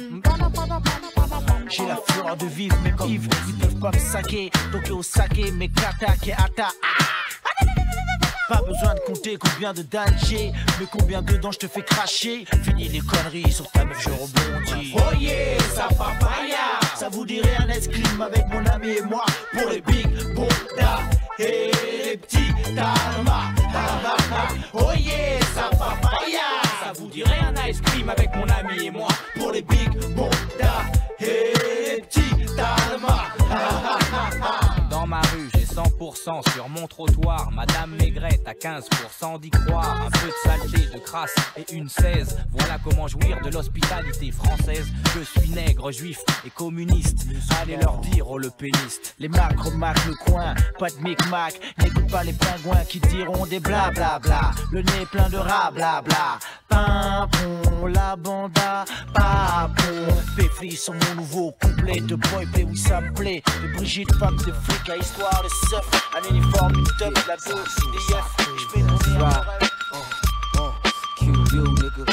J'ai la fureur de vivre, mes vivre, ils peuvent pas me saquer. Tokyo saké, mes kata, ke ata. Pas besoin de compter combien de dames j'ai, mais combien de dents je te fais cracher. Fini les conneries, sur ta meuf je rebondis. Oh yeah, ça papaya, ça vous dirait un escrime avec mon ami et moi pour les big bondas et les petits tamas. Oh yeah, ça papaya, ça vous dirait un ice cream avec mon ami et moi pour les big bondas et les petits tamas. Dans ma rue, j'ai cent pour cent sur mon trottoir. Madame Maigrette à quinze pour cent d'y croire. Un peu de saleté, de crasse et une seize. Voilà comment jouir de l'hospitalité française. Je suis nègre, juif et communiste. Allez leur dire aux le péniste. Les macres marquent le coin, pas de micmac. N'écoute pas les pingouins qui diront des blablabla. Le nez plein de rats blabla. Pimpon, la banda, papon. Péfli sur mon nouveau couplet. De boy play, oui ça me plaît. De Brigitte, femme de flic à histoire de surf. Un uniforme, une top, la boue, des yeux. J'fais mon rêve. Oh, oh, Q you, nigga.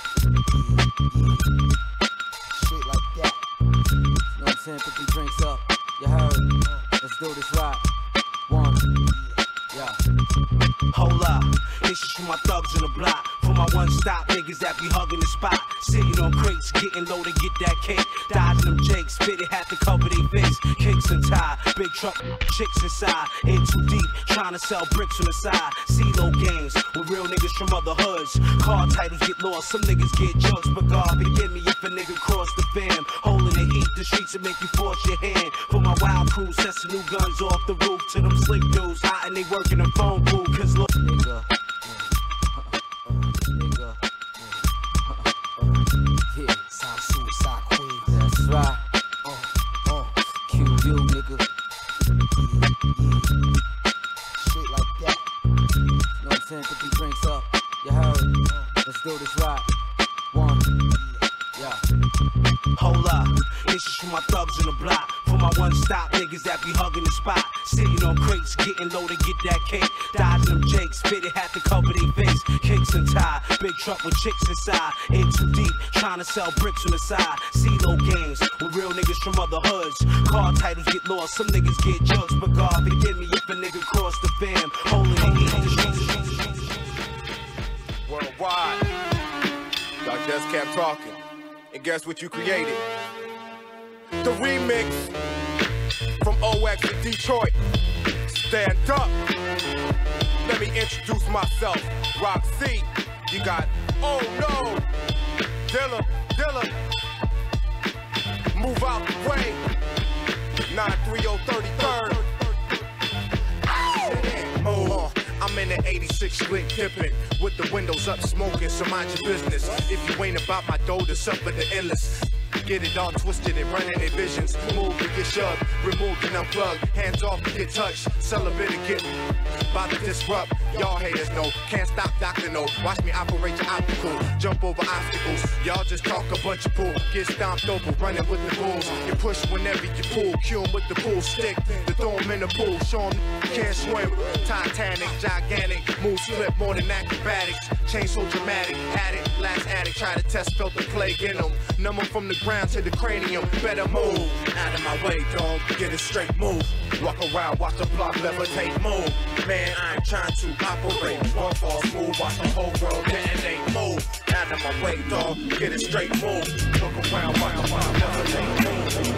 Shit like that. You know what I'm saying? Put them drinks up. You heard? Let's do this right. One. Yeah. Hold up, this is for my thugs in the block. For my one-stop niggas that be hugging the spot. Sitting on crates, getting low to get that cake. Dodging them jakes, spit it, have to cover their face. Kicks and tie, big truck, chicks inside. In too deep, trying to sell bricks on the side. CeeLo games with real niggas from other hoods. Car titles get lost, some niggas get jugs. But God forgive me if a nigga cross the fam. Holding the heat, the streets and make you force your hand. For my wild crew, set some new guns off the roof. To them slick dudes, hot and they working the phone booth. Cause look, nigga. Nigga. Yeah, South Suicide Queen. That's right. Uh, uh, Q you, nigga. Shit like that. You know what I'm saying? Put them drinks up. You heard? Uh, let's do this right. One. Yeah. Hold up, this is for my thugs in the block. For my one-stop stop niggas that be hugging the spot. Sitting on crates, getting low to get that cake. Dodging them jakes, fitted hat to cover their face. Kicks and tie, big truck with chicks inside. In too deep, trying to sell bricks on the side. CeeLo games with real niggas from other hoods. Car titles get lost, some niggas get jokes. But God forgive me if a nigga cross the fam. Holding the heat. Worldwide, y'all just kept talking. And guess what you created? The remix from O X to Detroit. Stand up. Let me introduce myself. Roxy, you got, oh no. Dilla, Dilla. Move out the way. nine three oh thirty-third. Oh, I'm in the eighty-six slick dipping with the windows up smoking, so mind your business. If you ain't about my dough, to suffer the endless. Get it all twisted and running their visions. Move to get shoved, remove and unplug. Hands off to get touched, celibate and get about to disrupt. Y'all haters know, can't stop Doctor No. Watch me operate your optical, jump over obstacles. Y'all just talk a bunch of bull, get stomped over, running with the bulls. You push whenever you pull, cue 'em with the bull stick. The throw 'em in the pool, show 'em can't swim. Titanic, gigantic, moves flip more than acrobatics. Change so dramatic, had it, last addict, try to test, felt the plague in them. Numb 'em from the ground to the cranium, better move. Out of my way, dog, get a straight move. Walk around, watch the block levitate, move. Man, I ain't trying to operate. One fall smooth, watch the whole world detonate, move. Out of my way, dog, get a straight move. Look around, watch the block levitate, move.